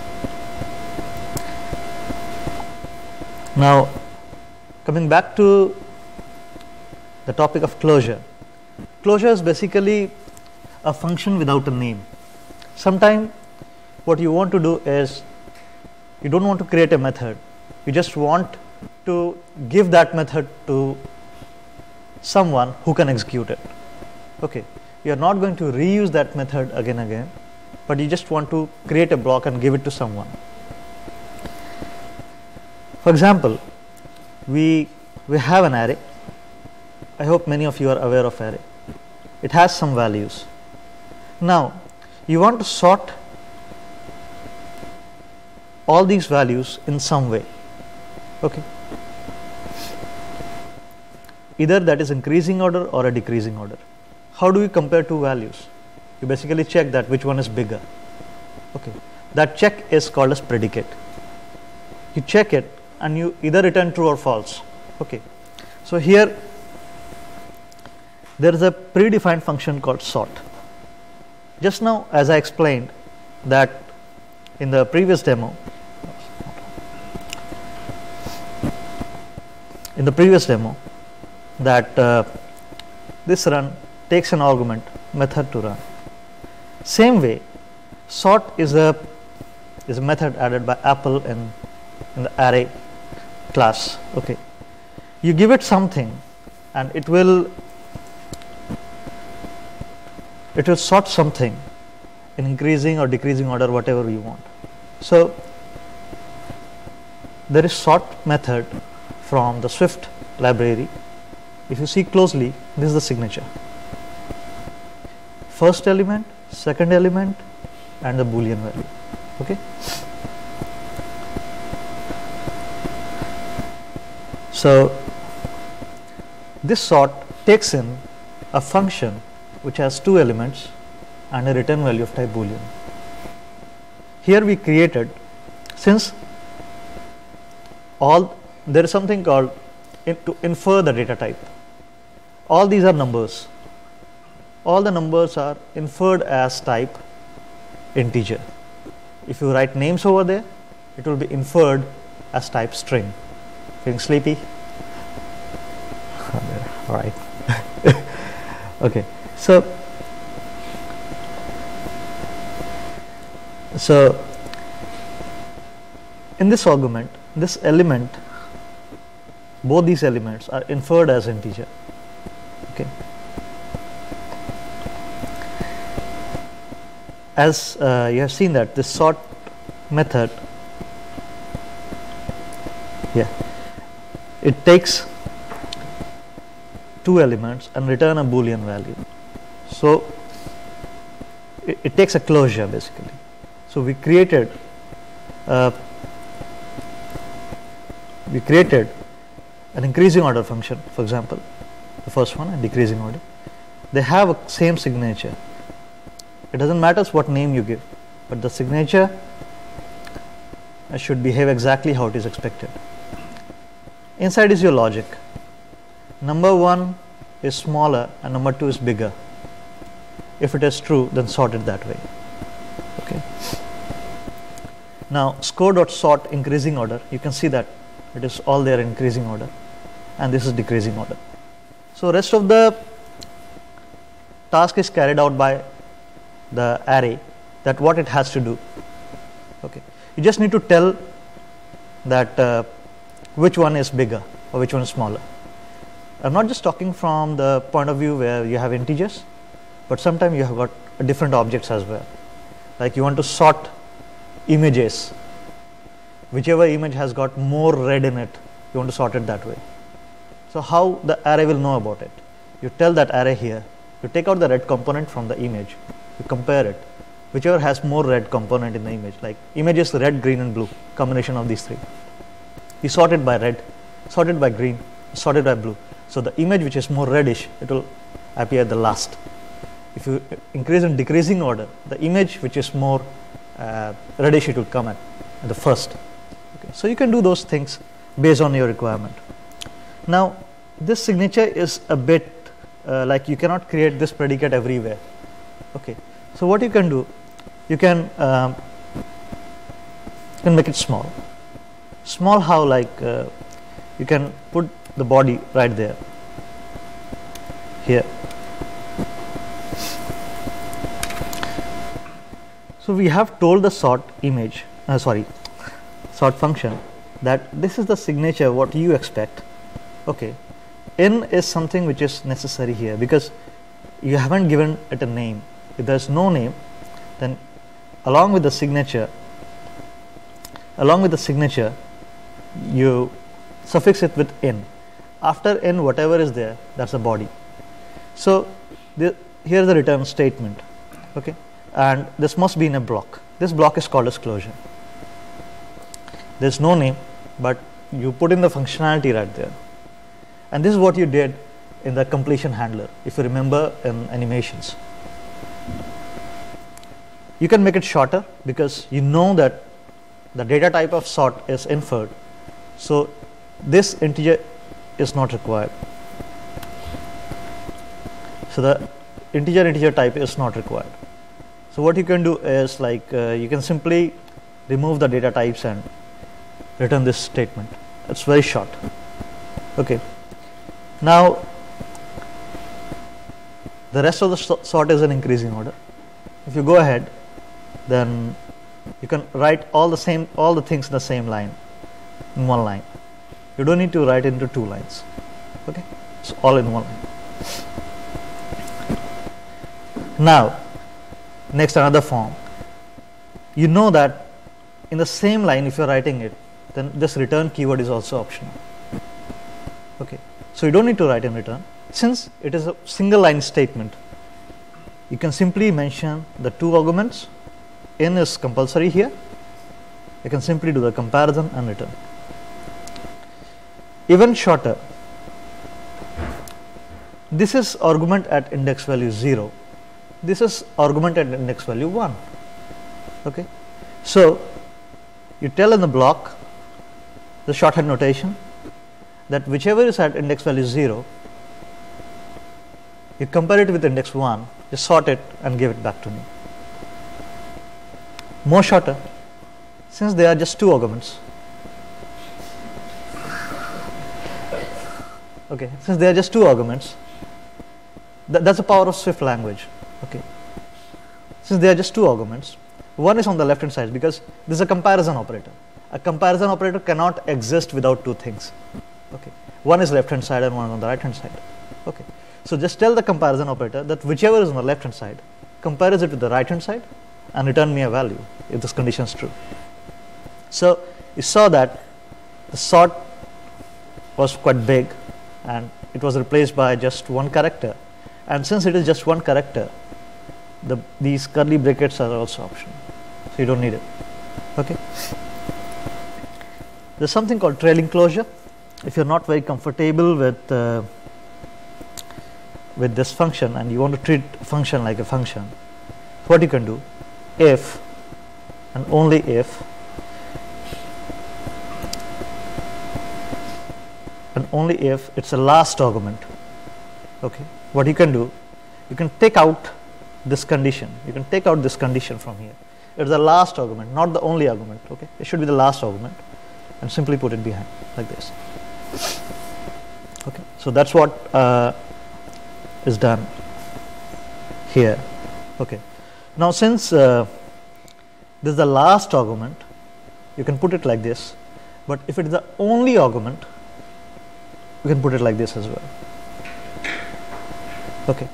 Now coming back to the topic of closure. Closure is basically a function without a name. Sometimes what you want to do is you don't want to create a method, you just want to give that method to someone who can execute it. Okay, you are not going to reuse that method again, but you just want to create a block and give it to someone. For example, we have an array. I hope many of you are aware of array. It has some values. Now you want to sort all these values in some way. Okay, either that is increasing order or a decreasing order. How do we compare two values? You basically check that which one is bigger. Okay, that check is called as predicate. You check it and you either return true or false. Okay, so here there is a predefined function called sort. Just now, as I explained that in the previous demo, that this run takes an argument method to run. Same way, sort is a method added by Apple in the array class. Okay, you give it something and it will sort something in increasing or decreasing order, whatever you want. So there is sort method from the Swift library. If you see closely, this is the signature. First element, second element, and the Boolean value. Okay. So this sort takes in a function which has two elements and a return value of type Boolean. Here we created, since there is something called to infer the data type. All these are numbers. All the numbers are inferred as type integer. If you write names over there, it will be inferred as type string. Feeling sleepy? All right. Okay. So in this argument, this element, both these elements are inferred as integer. Okay. As you have seen that this sort method, it takes two elements and return a Boolean value. So it takes a closure basically. So we created an increasing order function, for example, the first one, and decreasing order. They have a same signature. It doesn't matter what name you give, but the signature should behave exactly how it is expected. Inside is your logic. Number 1 is smaller and number 2 is bigger. If it is true, then sort it that way. Okay. Now score.sort increasing order, you can see that it is all there in increasing order, and this is decreasing order. So rest of the task is carried out by the array, that what it has to do. Okay, you just need to tell that which one is bigger or which one is smaller. I'm not just talking from the point of view where you have integers, but sometimes you have got different objects as well. Like you want to sort images. whichever image has got more red in it, you want to sort it that way. So how the array will know about it? You tell that array here, you take out the red component from the image, you compare it, whichever has more red component in the image, like image is red, green and blue, combination of these three. You sort it by red, sort it by green, sort it by blue. So the image which is more reddish, it will appear at the last. If you increase in decreasing order, the image which is more reddish, it will come at the first. Okay. So you can do those things based on your requirement. Now this signature is a bit like you cannot create this predicate everywhere. Okay. So what you can do, you can make it small. Small how, like you can put the body right there, here. So we have told the sort image, sort function that this is the signature what you expect. Okay. N is something which is necessary here because you haven't given it a name. If there is no name, then along with the signature, you suffix it with n. After n, whatever is there, that's a body. So here is the return statement. Okay, and this must be in a block. This block is called as closure. There's no name, but you put in the functionality right there. And this is what you did in the completion handler, if you remember in animations. You can make it shorter because you know that the data type of sort is inferred. So this integer is not required. So the integer type is not required. So what you can do is like you can simply remove the data types and return this statement. It's very short. Okay. Now the rest of the sort is in increasing order. If you go ahead, then you can write all the things in the same line, in one line. You don't need to write into two lines. Okay, it's all in one line. Now next, another form. You know that in the same line, if you're writing it, then this return keyword is also optional. Okay, so you don't need to write in return. Since it is a single line statement, you can simply mention the two arguments. N is compulsory here. You can simply do the comparison and return. Even shorter, this is argument at index value 0. This is argument at index value 1. Okay, so you tell in the block, the shorthand notation, that whichever is at index value 0, you compare it with index 1, you sort it and give it back to me. More shorter, since they are just two arguments. Okay, since they are just two arguments, that's the power of Swift language. Okay, since they are just two arguments, one is on the left hand side because this is a comparison operator. A comparison operator cannot exist without two things. Okay, one is left hand side and one is on the right hand side. Okay, so just tell the comparison operator that whichever is on the left hand side, compares it with the right hand side and return me a value if this condition is true. So you saw that the sort was quite big and it was replaced by just one character, and since it is just one character, these curly brackets are also optional, so you don't need it. Okay, there's something called trailing closure. If you're not very comfortable with this function and you want to treat a function like a function, what you can do, if and only if it's a last argument. Okay, what you can do, you can take out this condition. You can take out this condition from here. It's the last argument, not the only argument. Okay, it should be the last argument, and simply put it behind like this. Okay, so that's what is done here. Okay, now since this is the last argument, you can put it like this, but if it is the only argument, you can put it like this as well. Okay,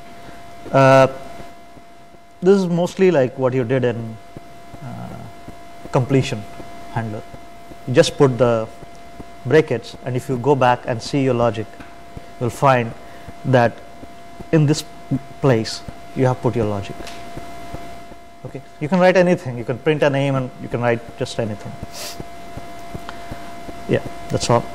this is mostly like what you did in completion handler. you just put the brackets, and if you go back and see your logic, you'll find that in this place you have put your logic. Okay, you can write anything, you can print a name and you can write just anything. Yeah, that's all.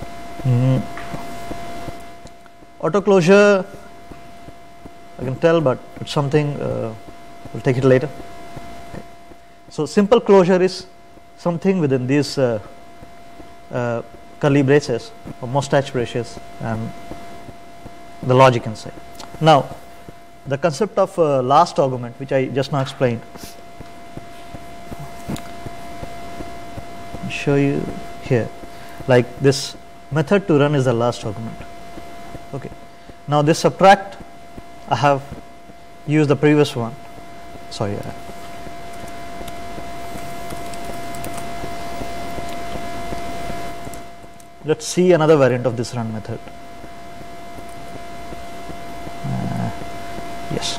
Auto closure, I can tell, but it's something we'll take it later. Okay. So simple closure is something within these curly braces or mustache braces and the logic inside. Now, the concept of last argument, which I just now explained, I'll show you here. Like this method to run is the last argument. Okay. Now this subtract, I have used the previous one. Sorry. Let's see another variant of this run method. Yes.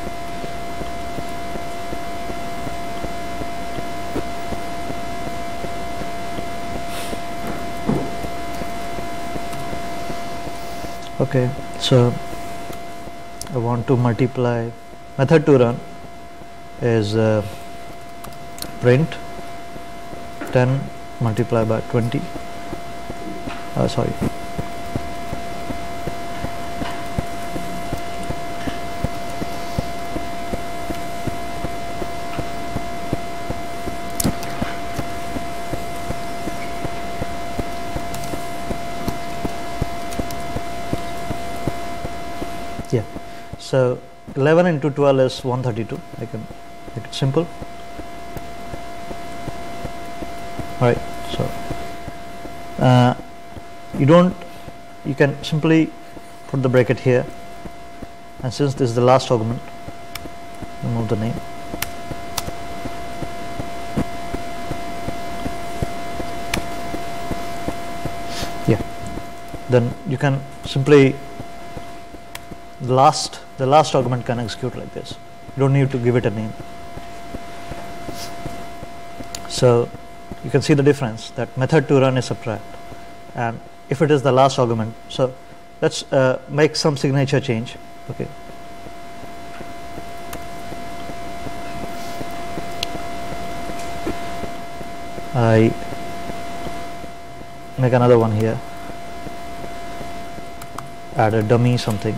Okay, so I want to multiply. Method to run is print 10 multiplied by 20. Sorry. Yeah, so 11 into 12 is 132. I can make it simple. All right, so you can simply put the bracket here, and since this is the last argument, remove the name. Yeah, then you can simply the last argument can execute like this. You don't need to give it a name. So you can see the difference, that method to run is subtract, and if it is the last argument, so let's make some signature change. Okay, I make another one here, add a dummy something.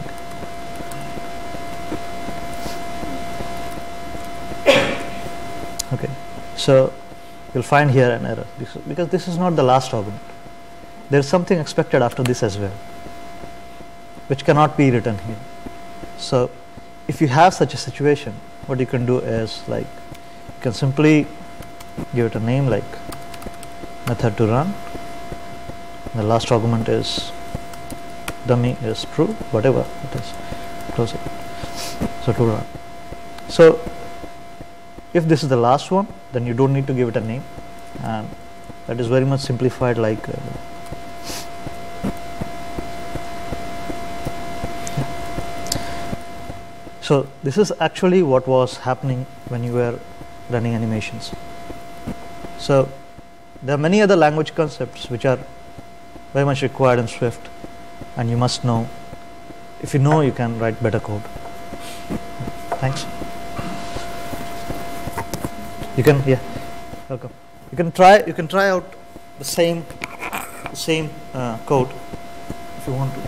Okay, so you'll find here an error because this is not the last argument. There is something expected after this as well, which cannot be written here. So if you have such a situation, what you can do is, like, you can simply give it a name like method to run. The last argument is dummy is true, whatever it is, close it. So to run. So if this is the last one, then you don't need to give it a name, and that is very much simplified. Like so this is actually what was happening when you were running animations. So there are many other language concepts which are very much required in Swift, and you must know. If you know, you can write better code. Thanks. You can, yeah, welcome. You can try out the same code if you want to.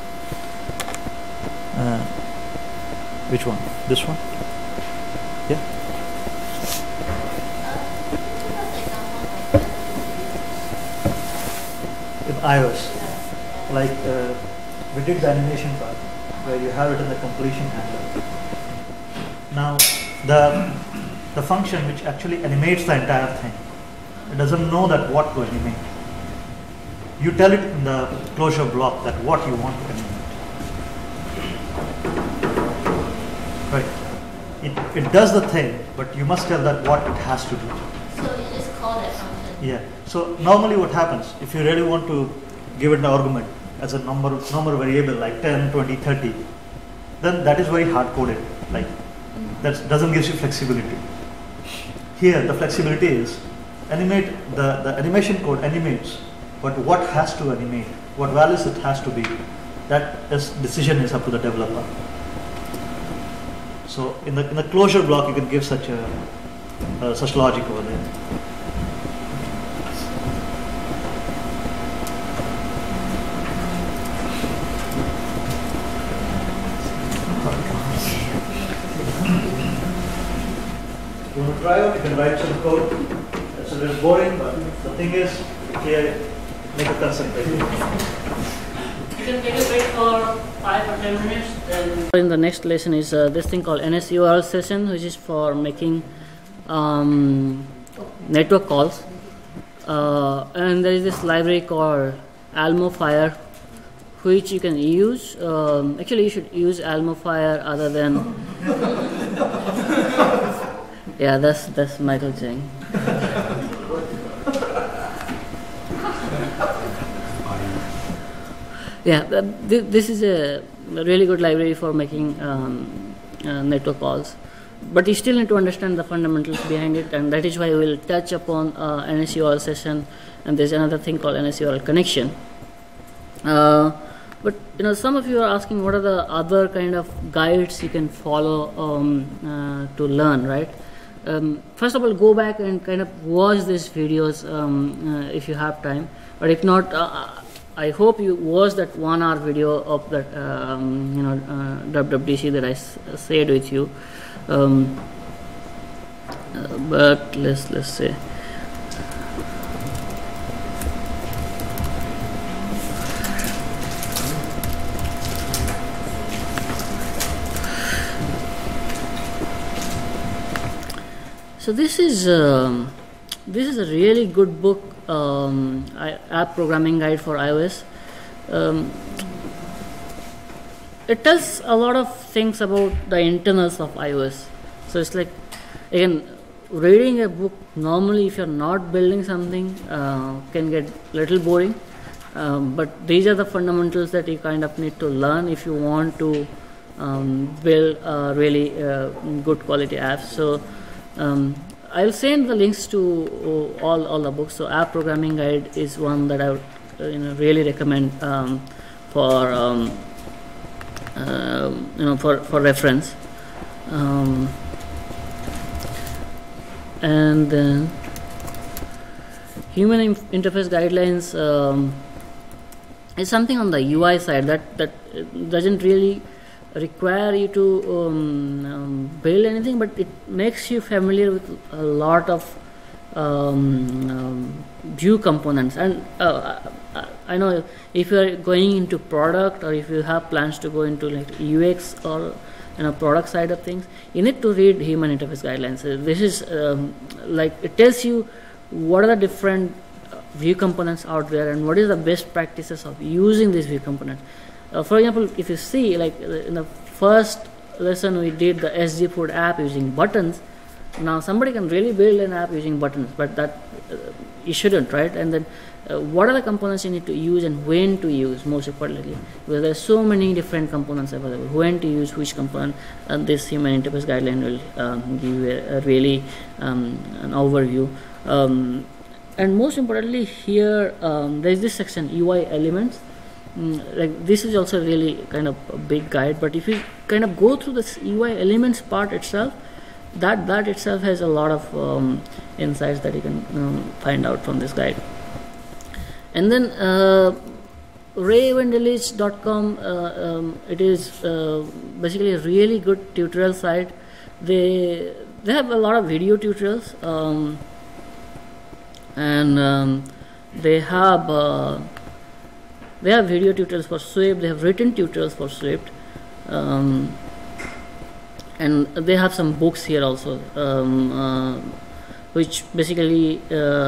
Which one? This one? Yeah. In iOS, like we did the animation part where you have it in the completion handler. Now the function which actually animates the entire thing, it doesn't know that what to animate. You tell it in the closure block that what you want to animate. Right. It does the thing, but you must tell that what it has to do. So you just call that function? Yeah. So normally what happens, if you really want to give it an argument as a number variable like 10, 20, 30, then that is very hard coded. Like that doesn't give you flexibility. Here the flexibility is animate, the animation code animates, but what has to animate, what values it has to be, that decision is up to the developer. So in the closure block, you can give such logic over there. You want to try out, you can write some code. It's a little boring, but the thing is, here, make a concentrate. You can take a break for 5 or 10 minutes. Then in the next lesson is this thing called NSURL session, which is for making network calls. And there is this library called Almofire, which you can use. Actually, you should use Almofire other than. Yeah, that's Michael Cheng. Yeah, this is a really good library for making network calls, but you still need to understand the fundamentals behind it, and that is why we will touch upon NSURL session, and there's another thing called NSURL connection. But some of you are asking what are the other kind of guides you can follow to learn, right? First of all, go back and kind of watch these videos if you have time. But if not, I hope you watch that 1 hour video of that WWDC that I shared with you. But let's say. So this is a really good book, app programming guide for iOS. It tells a lot of things about the internals of iOS. So it's like, again, reading a book normally, if you're not building something, can get a little boring. But these are the fundamentals that you kind of need to learn if you want to build really good quality apps. So I'll send the links to all the books. So App Programming Guide is one that I would really recommend for reference. And then Human Interface Guidelines is something on the UI side that doesn't really require you to build anything, but it makes you familiar with a lot of view components. And I know if you are going into product, or if you have plans to go into like UX or product side of things, you need to read Human Interface Guidelines. This is like, it tells you what are the different view components out there and what is the best practices of using these view components. For example, if you see, like in the first lesson we did the SG Food app using buttons. Now somebody can really build an app using buttons, but that you shouldn't, right? And then what are the components you need to use and when to use, most importantly, because there are so many different components available. When to use which component, and this Human Interface Guideline will give you a really an overview. And most importantly, here there is this section, UI elements. Like this is also really kind of a big guide, but if you kind of go through this UI elements part itself, that itself has a lot of insights that you can find out from this guide. And then rayvandelich.com, it is basically a really good tutorial site. They have a lot of video tutorials, and they have video tutorials for Swift. They have written tutorials for Swift, and they have some books here also, which basically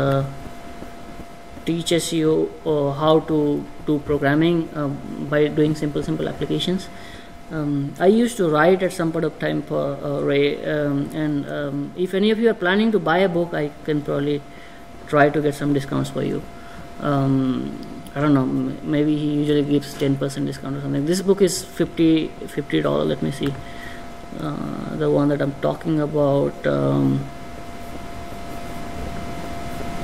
teaches you how to do programming by doing simple applications. I used to write at some point of time for Ray, and if any of you are planning to buy a book, I can probably try to get some discounts for you. I don't know, maybe he usually gives 10% discount or something. This book is $50. Let me see. The one that I'm talking about,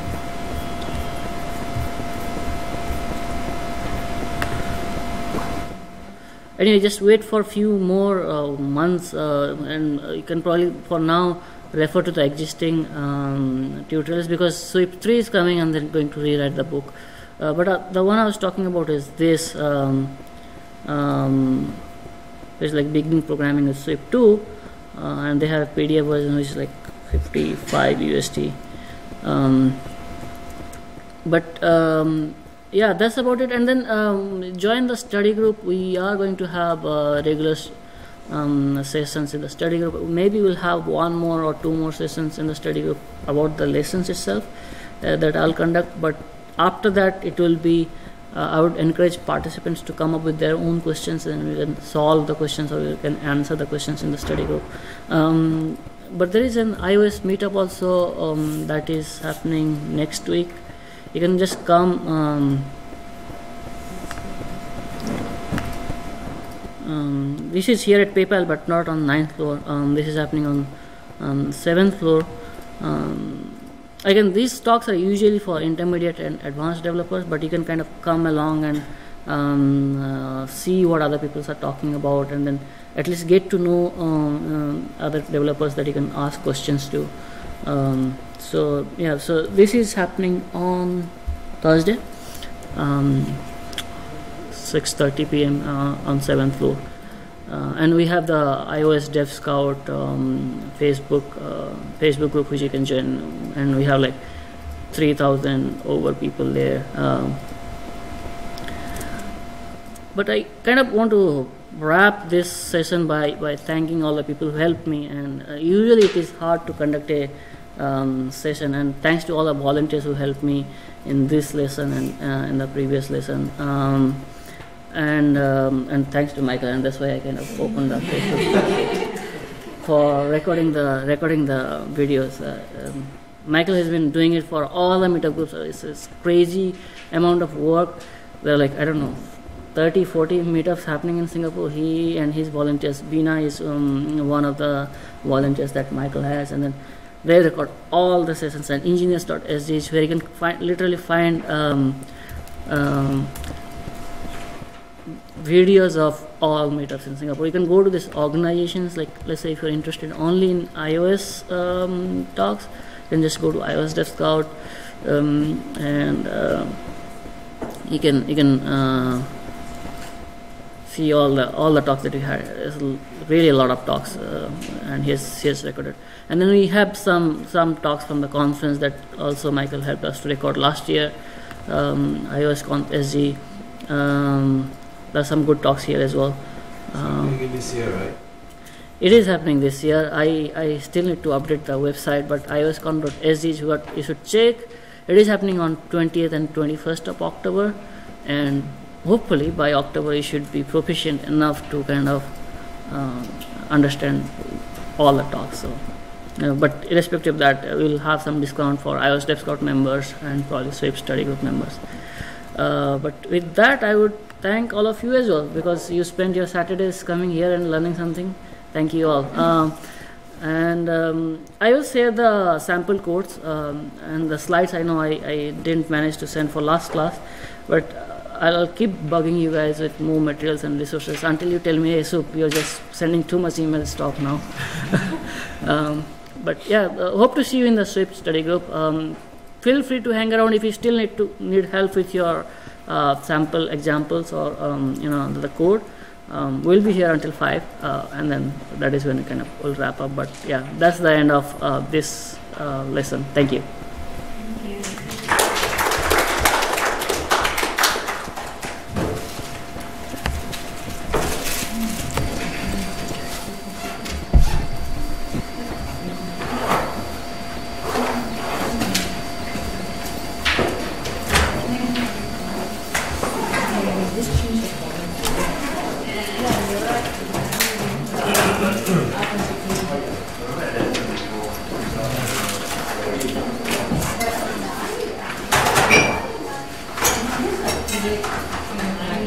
anyway, just wait for a few more months, and you can probably for now refer to the existing tutorials, because SWIFT 3 is coming and then going to rewrite the book. But the one I was talking about is this. It's like beginning programming with SWIFT 2, and they have a PDF version which is like 55 USD. Yeah, that's about it. And then join the study group. We are going to have regular sessions in the study group. Maybe we'll have one more or two more sessions in the study group about the lessons itself that I'll conduct. But after that, it will be I would encourage participants to come up with their own questions, and we can solve the questions or we can answer the questions in the study group. But there is an iOS meetup also that is happening next week. You can just come. This is here at PayPal, but not on 9th floor. This is happening on 7th floor. Again, these talks are usually for intermediate and advanced developers, but you can kind of come along and see what other people are talking about, and then at least get to know other developers that you can ask questions to. So yeah, so this is happening on Thursday, 6:30 p.m. On 7th floor. And we have the iOS Dev Scout Facebook group which you can join, and we have like 3,000 over people there. But I kind of want to wrap this session by thanking all the people who helped me, and usually it is hard to conduct a session, and thanks to all the volunteers who helped me in this lesson and in the previous lesson. And thanks to Michael, and that's why I kind of opened up Facebook for recording the videos. Michael has been doing it for all the meetup groups. It's this crazy amount of work. There are like, I don't know, 30, 40 meetups happening in Singapore. He and his volunteers, Bina is one of the volunteers that Michael has, and then they record all the sessions. And engineers.sg is where you can literally find videos of all meetups in Singapore. You can go to these organizations, like let's say if you're interested only in iOS talks, you can just go to iOS Dev Scout, and you can see all the talks that we had. There's really a lot of talks, and here's recorded. And then we have some talks from the conference that also Michael helped us to record last year, iOS Conf SG. There's some good talks here as well. This year, right? It is happening this year. I still need to update the website, but ioscon.sg is what you should check. It is happening on 20th and 21st of October, and hopefully by October you should be proficient enough to kind of understand all the talks. So, but irrespective of that, we'll have some discount for iOS Dev Scout members and probably SWIFT study group members. But with that, I would thank all of you as well, because you spend your Saturdays coming here and learning something. Thank you all. And I will share the sample codes and the slides. I know I didn't manage to send for last class, but I'll keep bugging you guys with more materials and resources until you tell me, hey, Sup, you're just sending too much email, stop now. But yeah, hope to see you in the SWIFT study group. Feel free to hang around if you still need help with your sample examples or the code. We'll be here until 5, and then that is when we kind of will wrap up. But yeah, that's the end of this lesson. Thank you.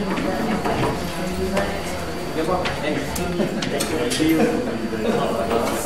Thank you.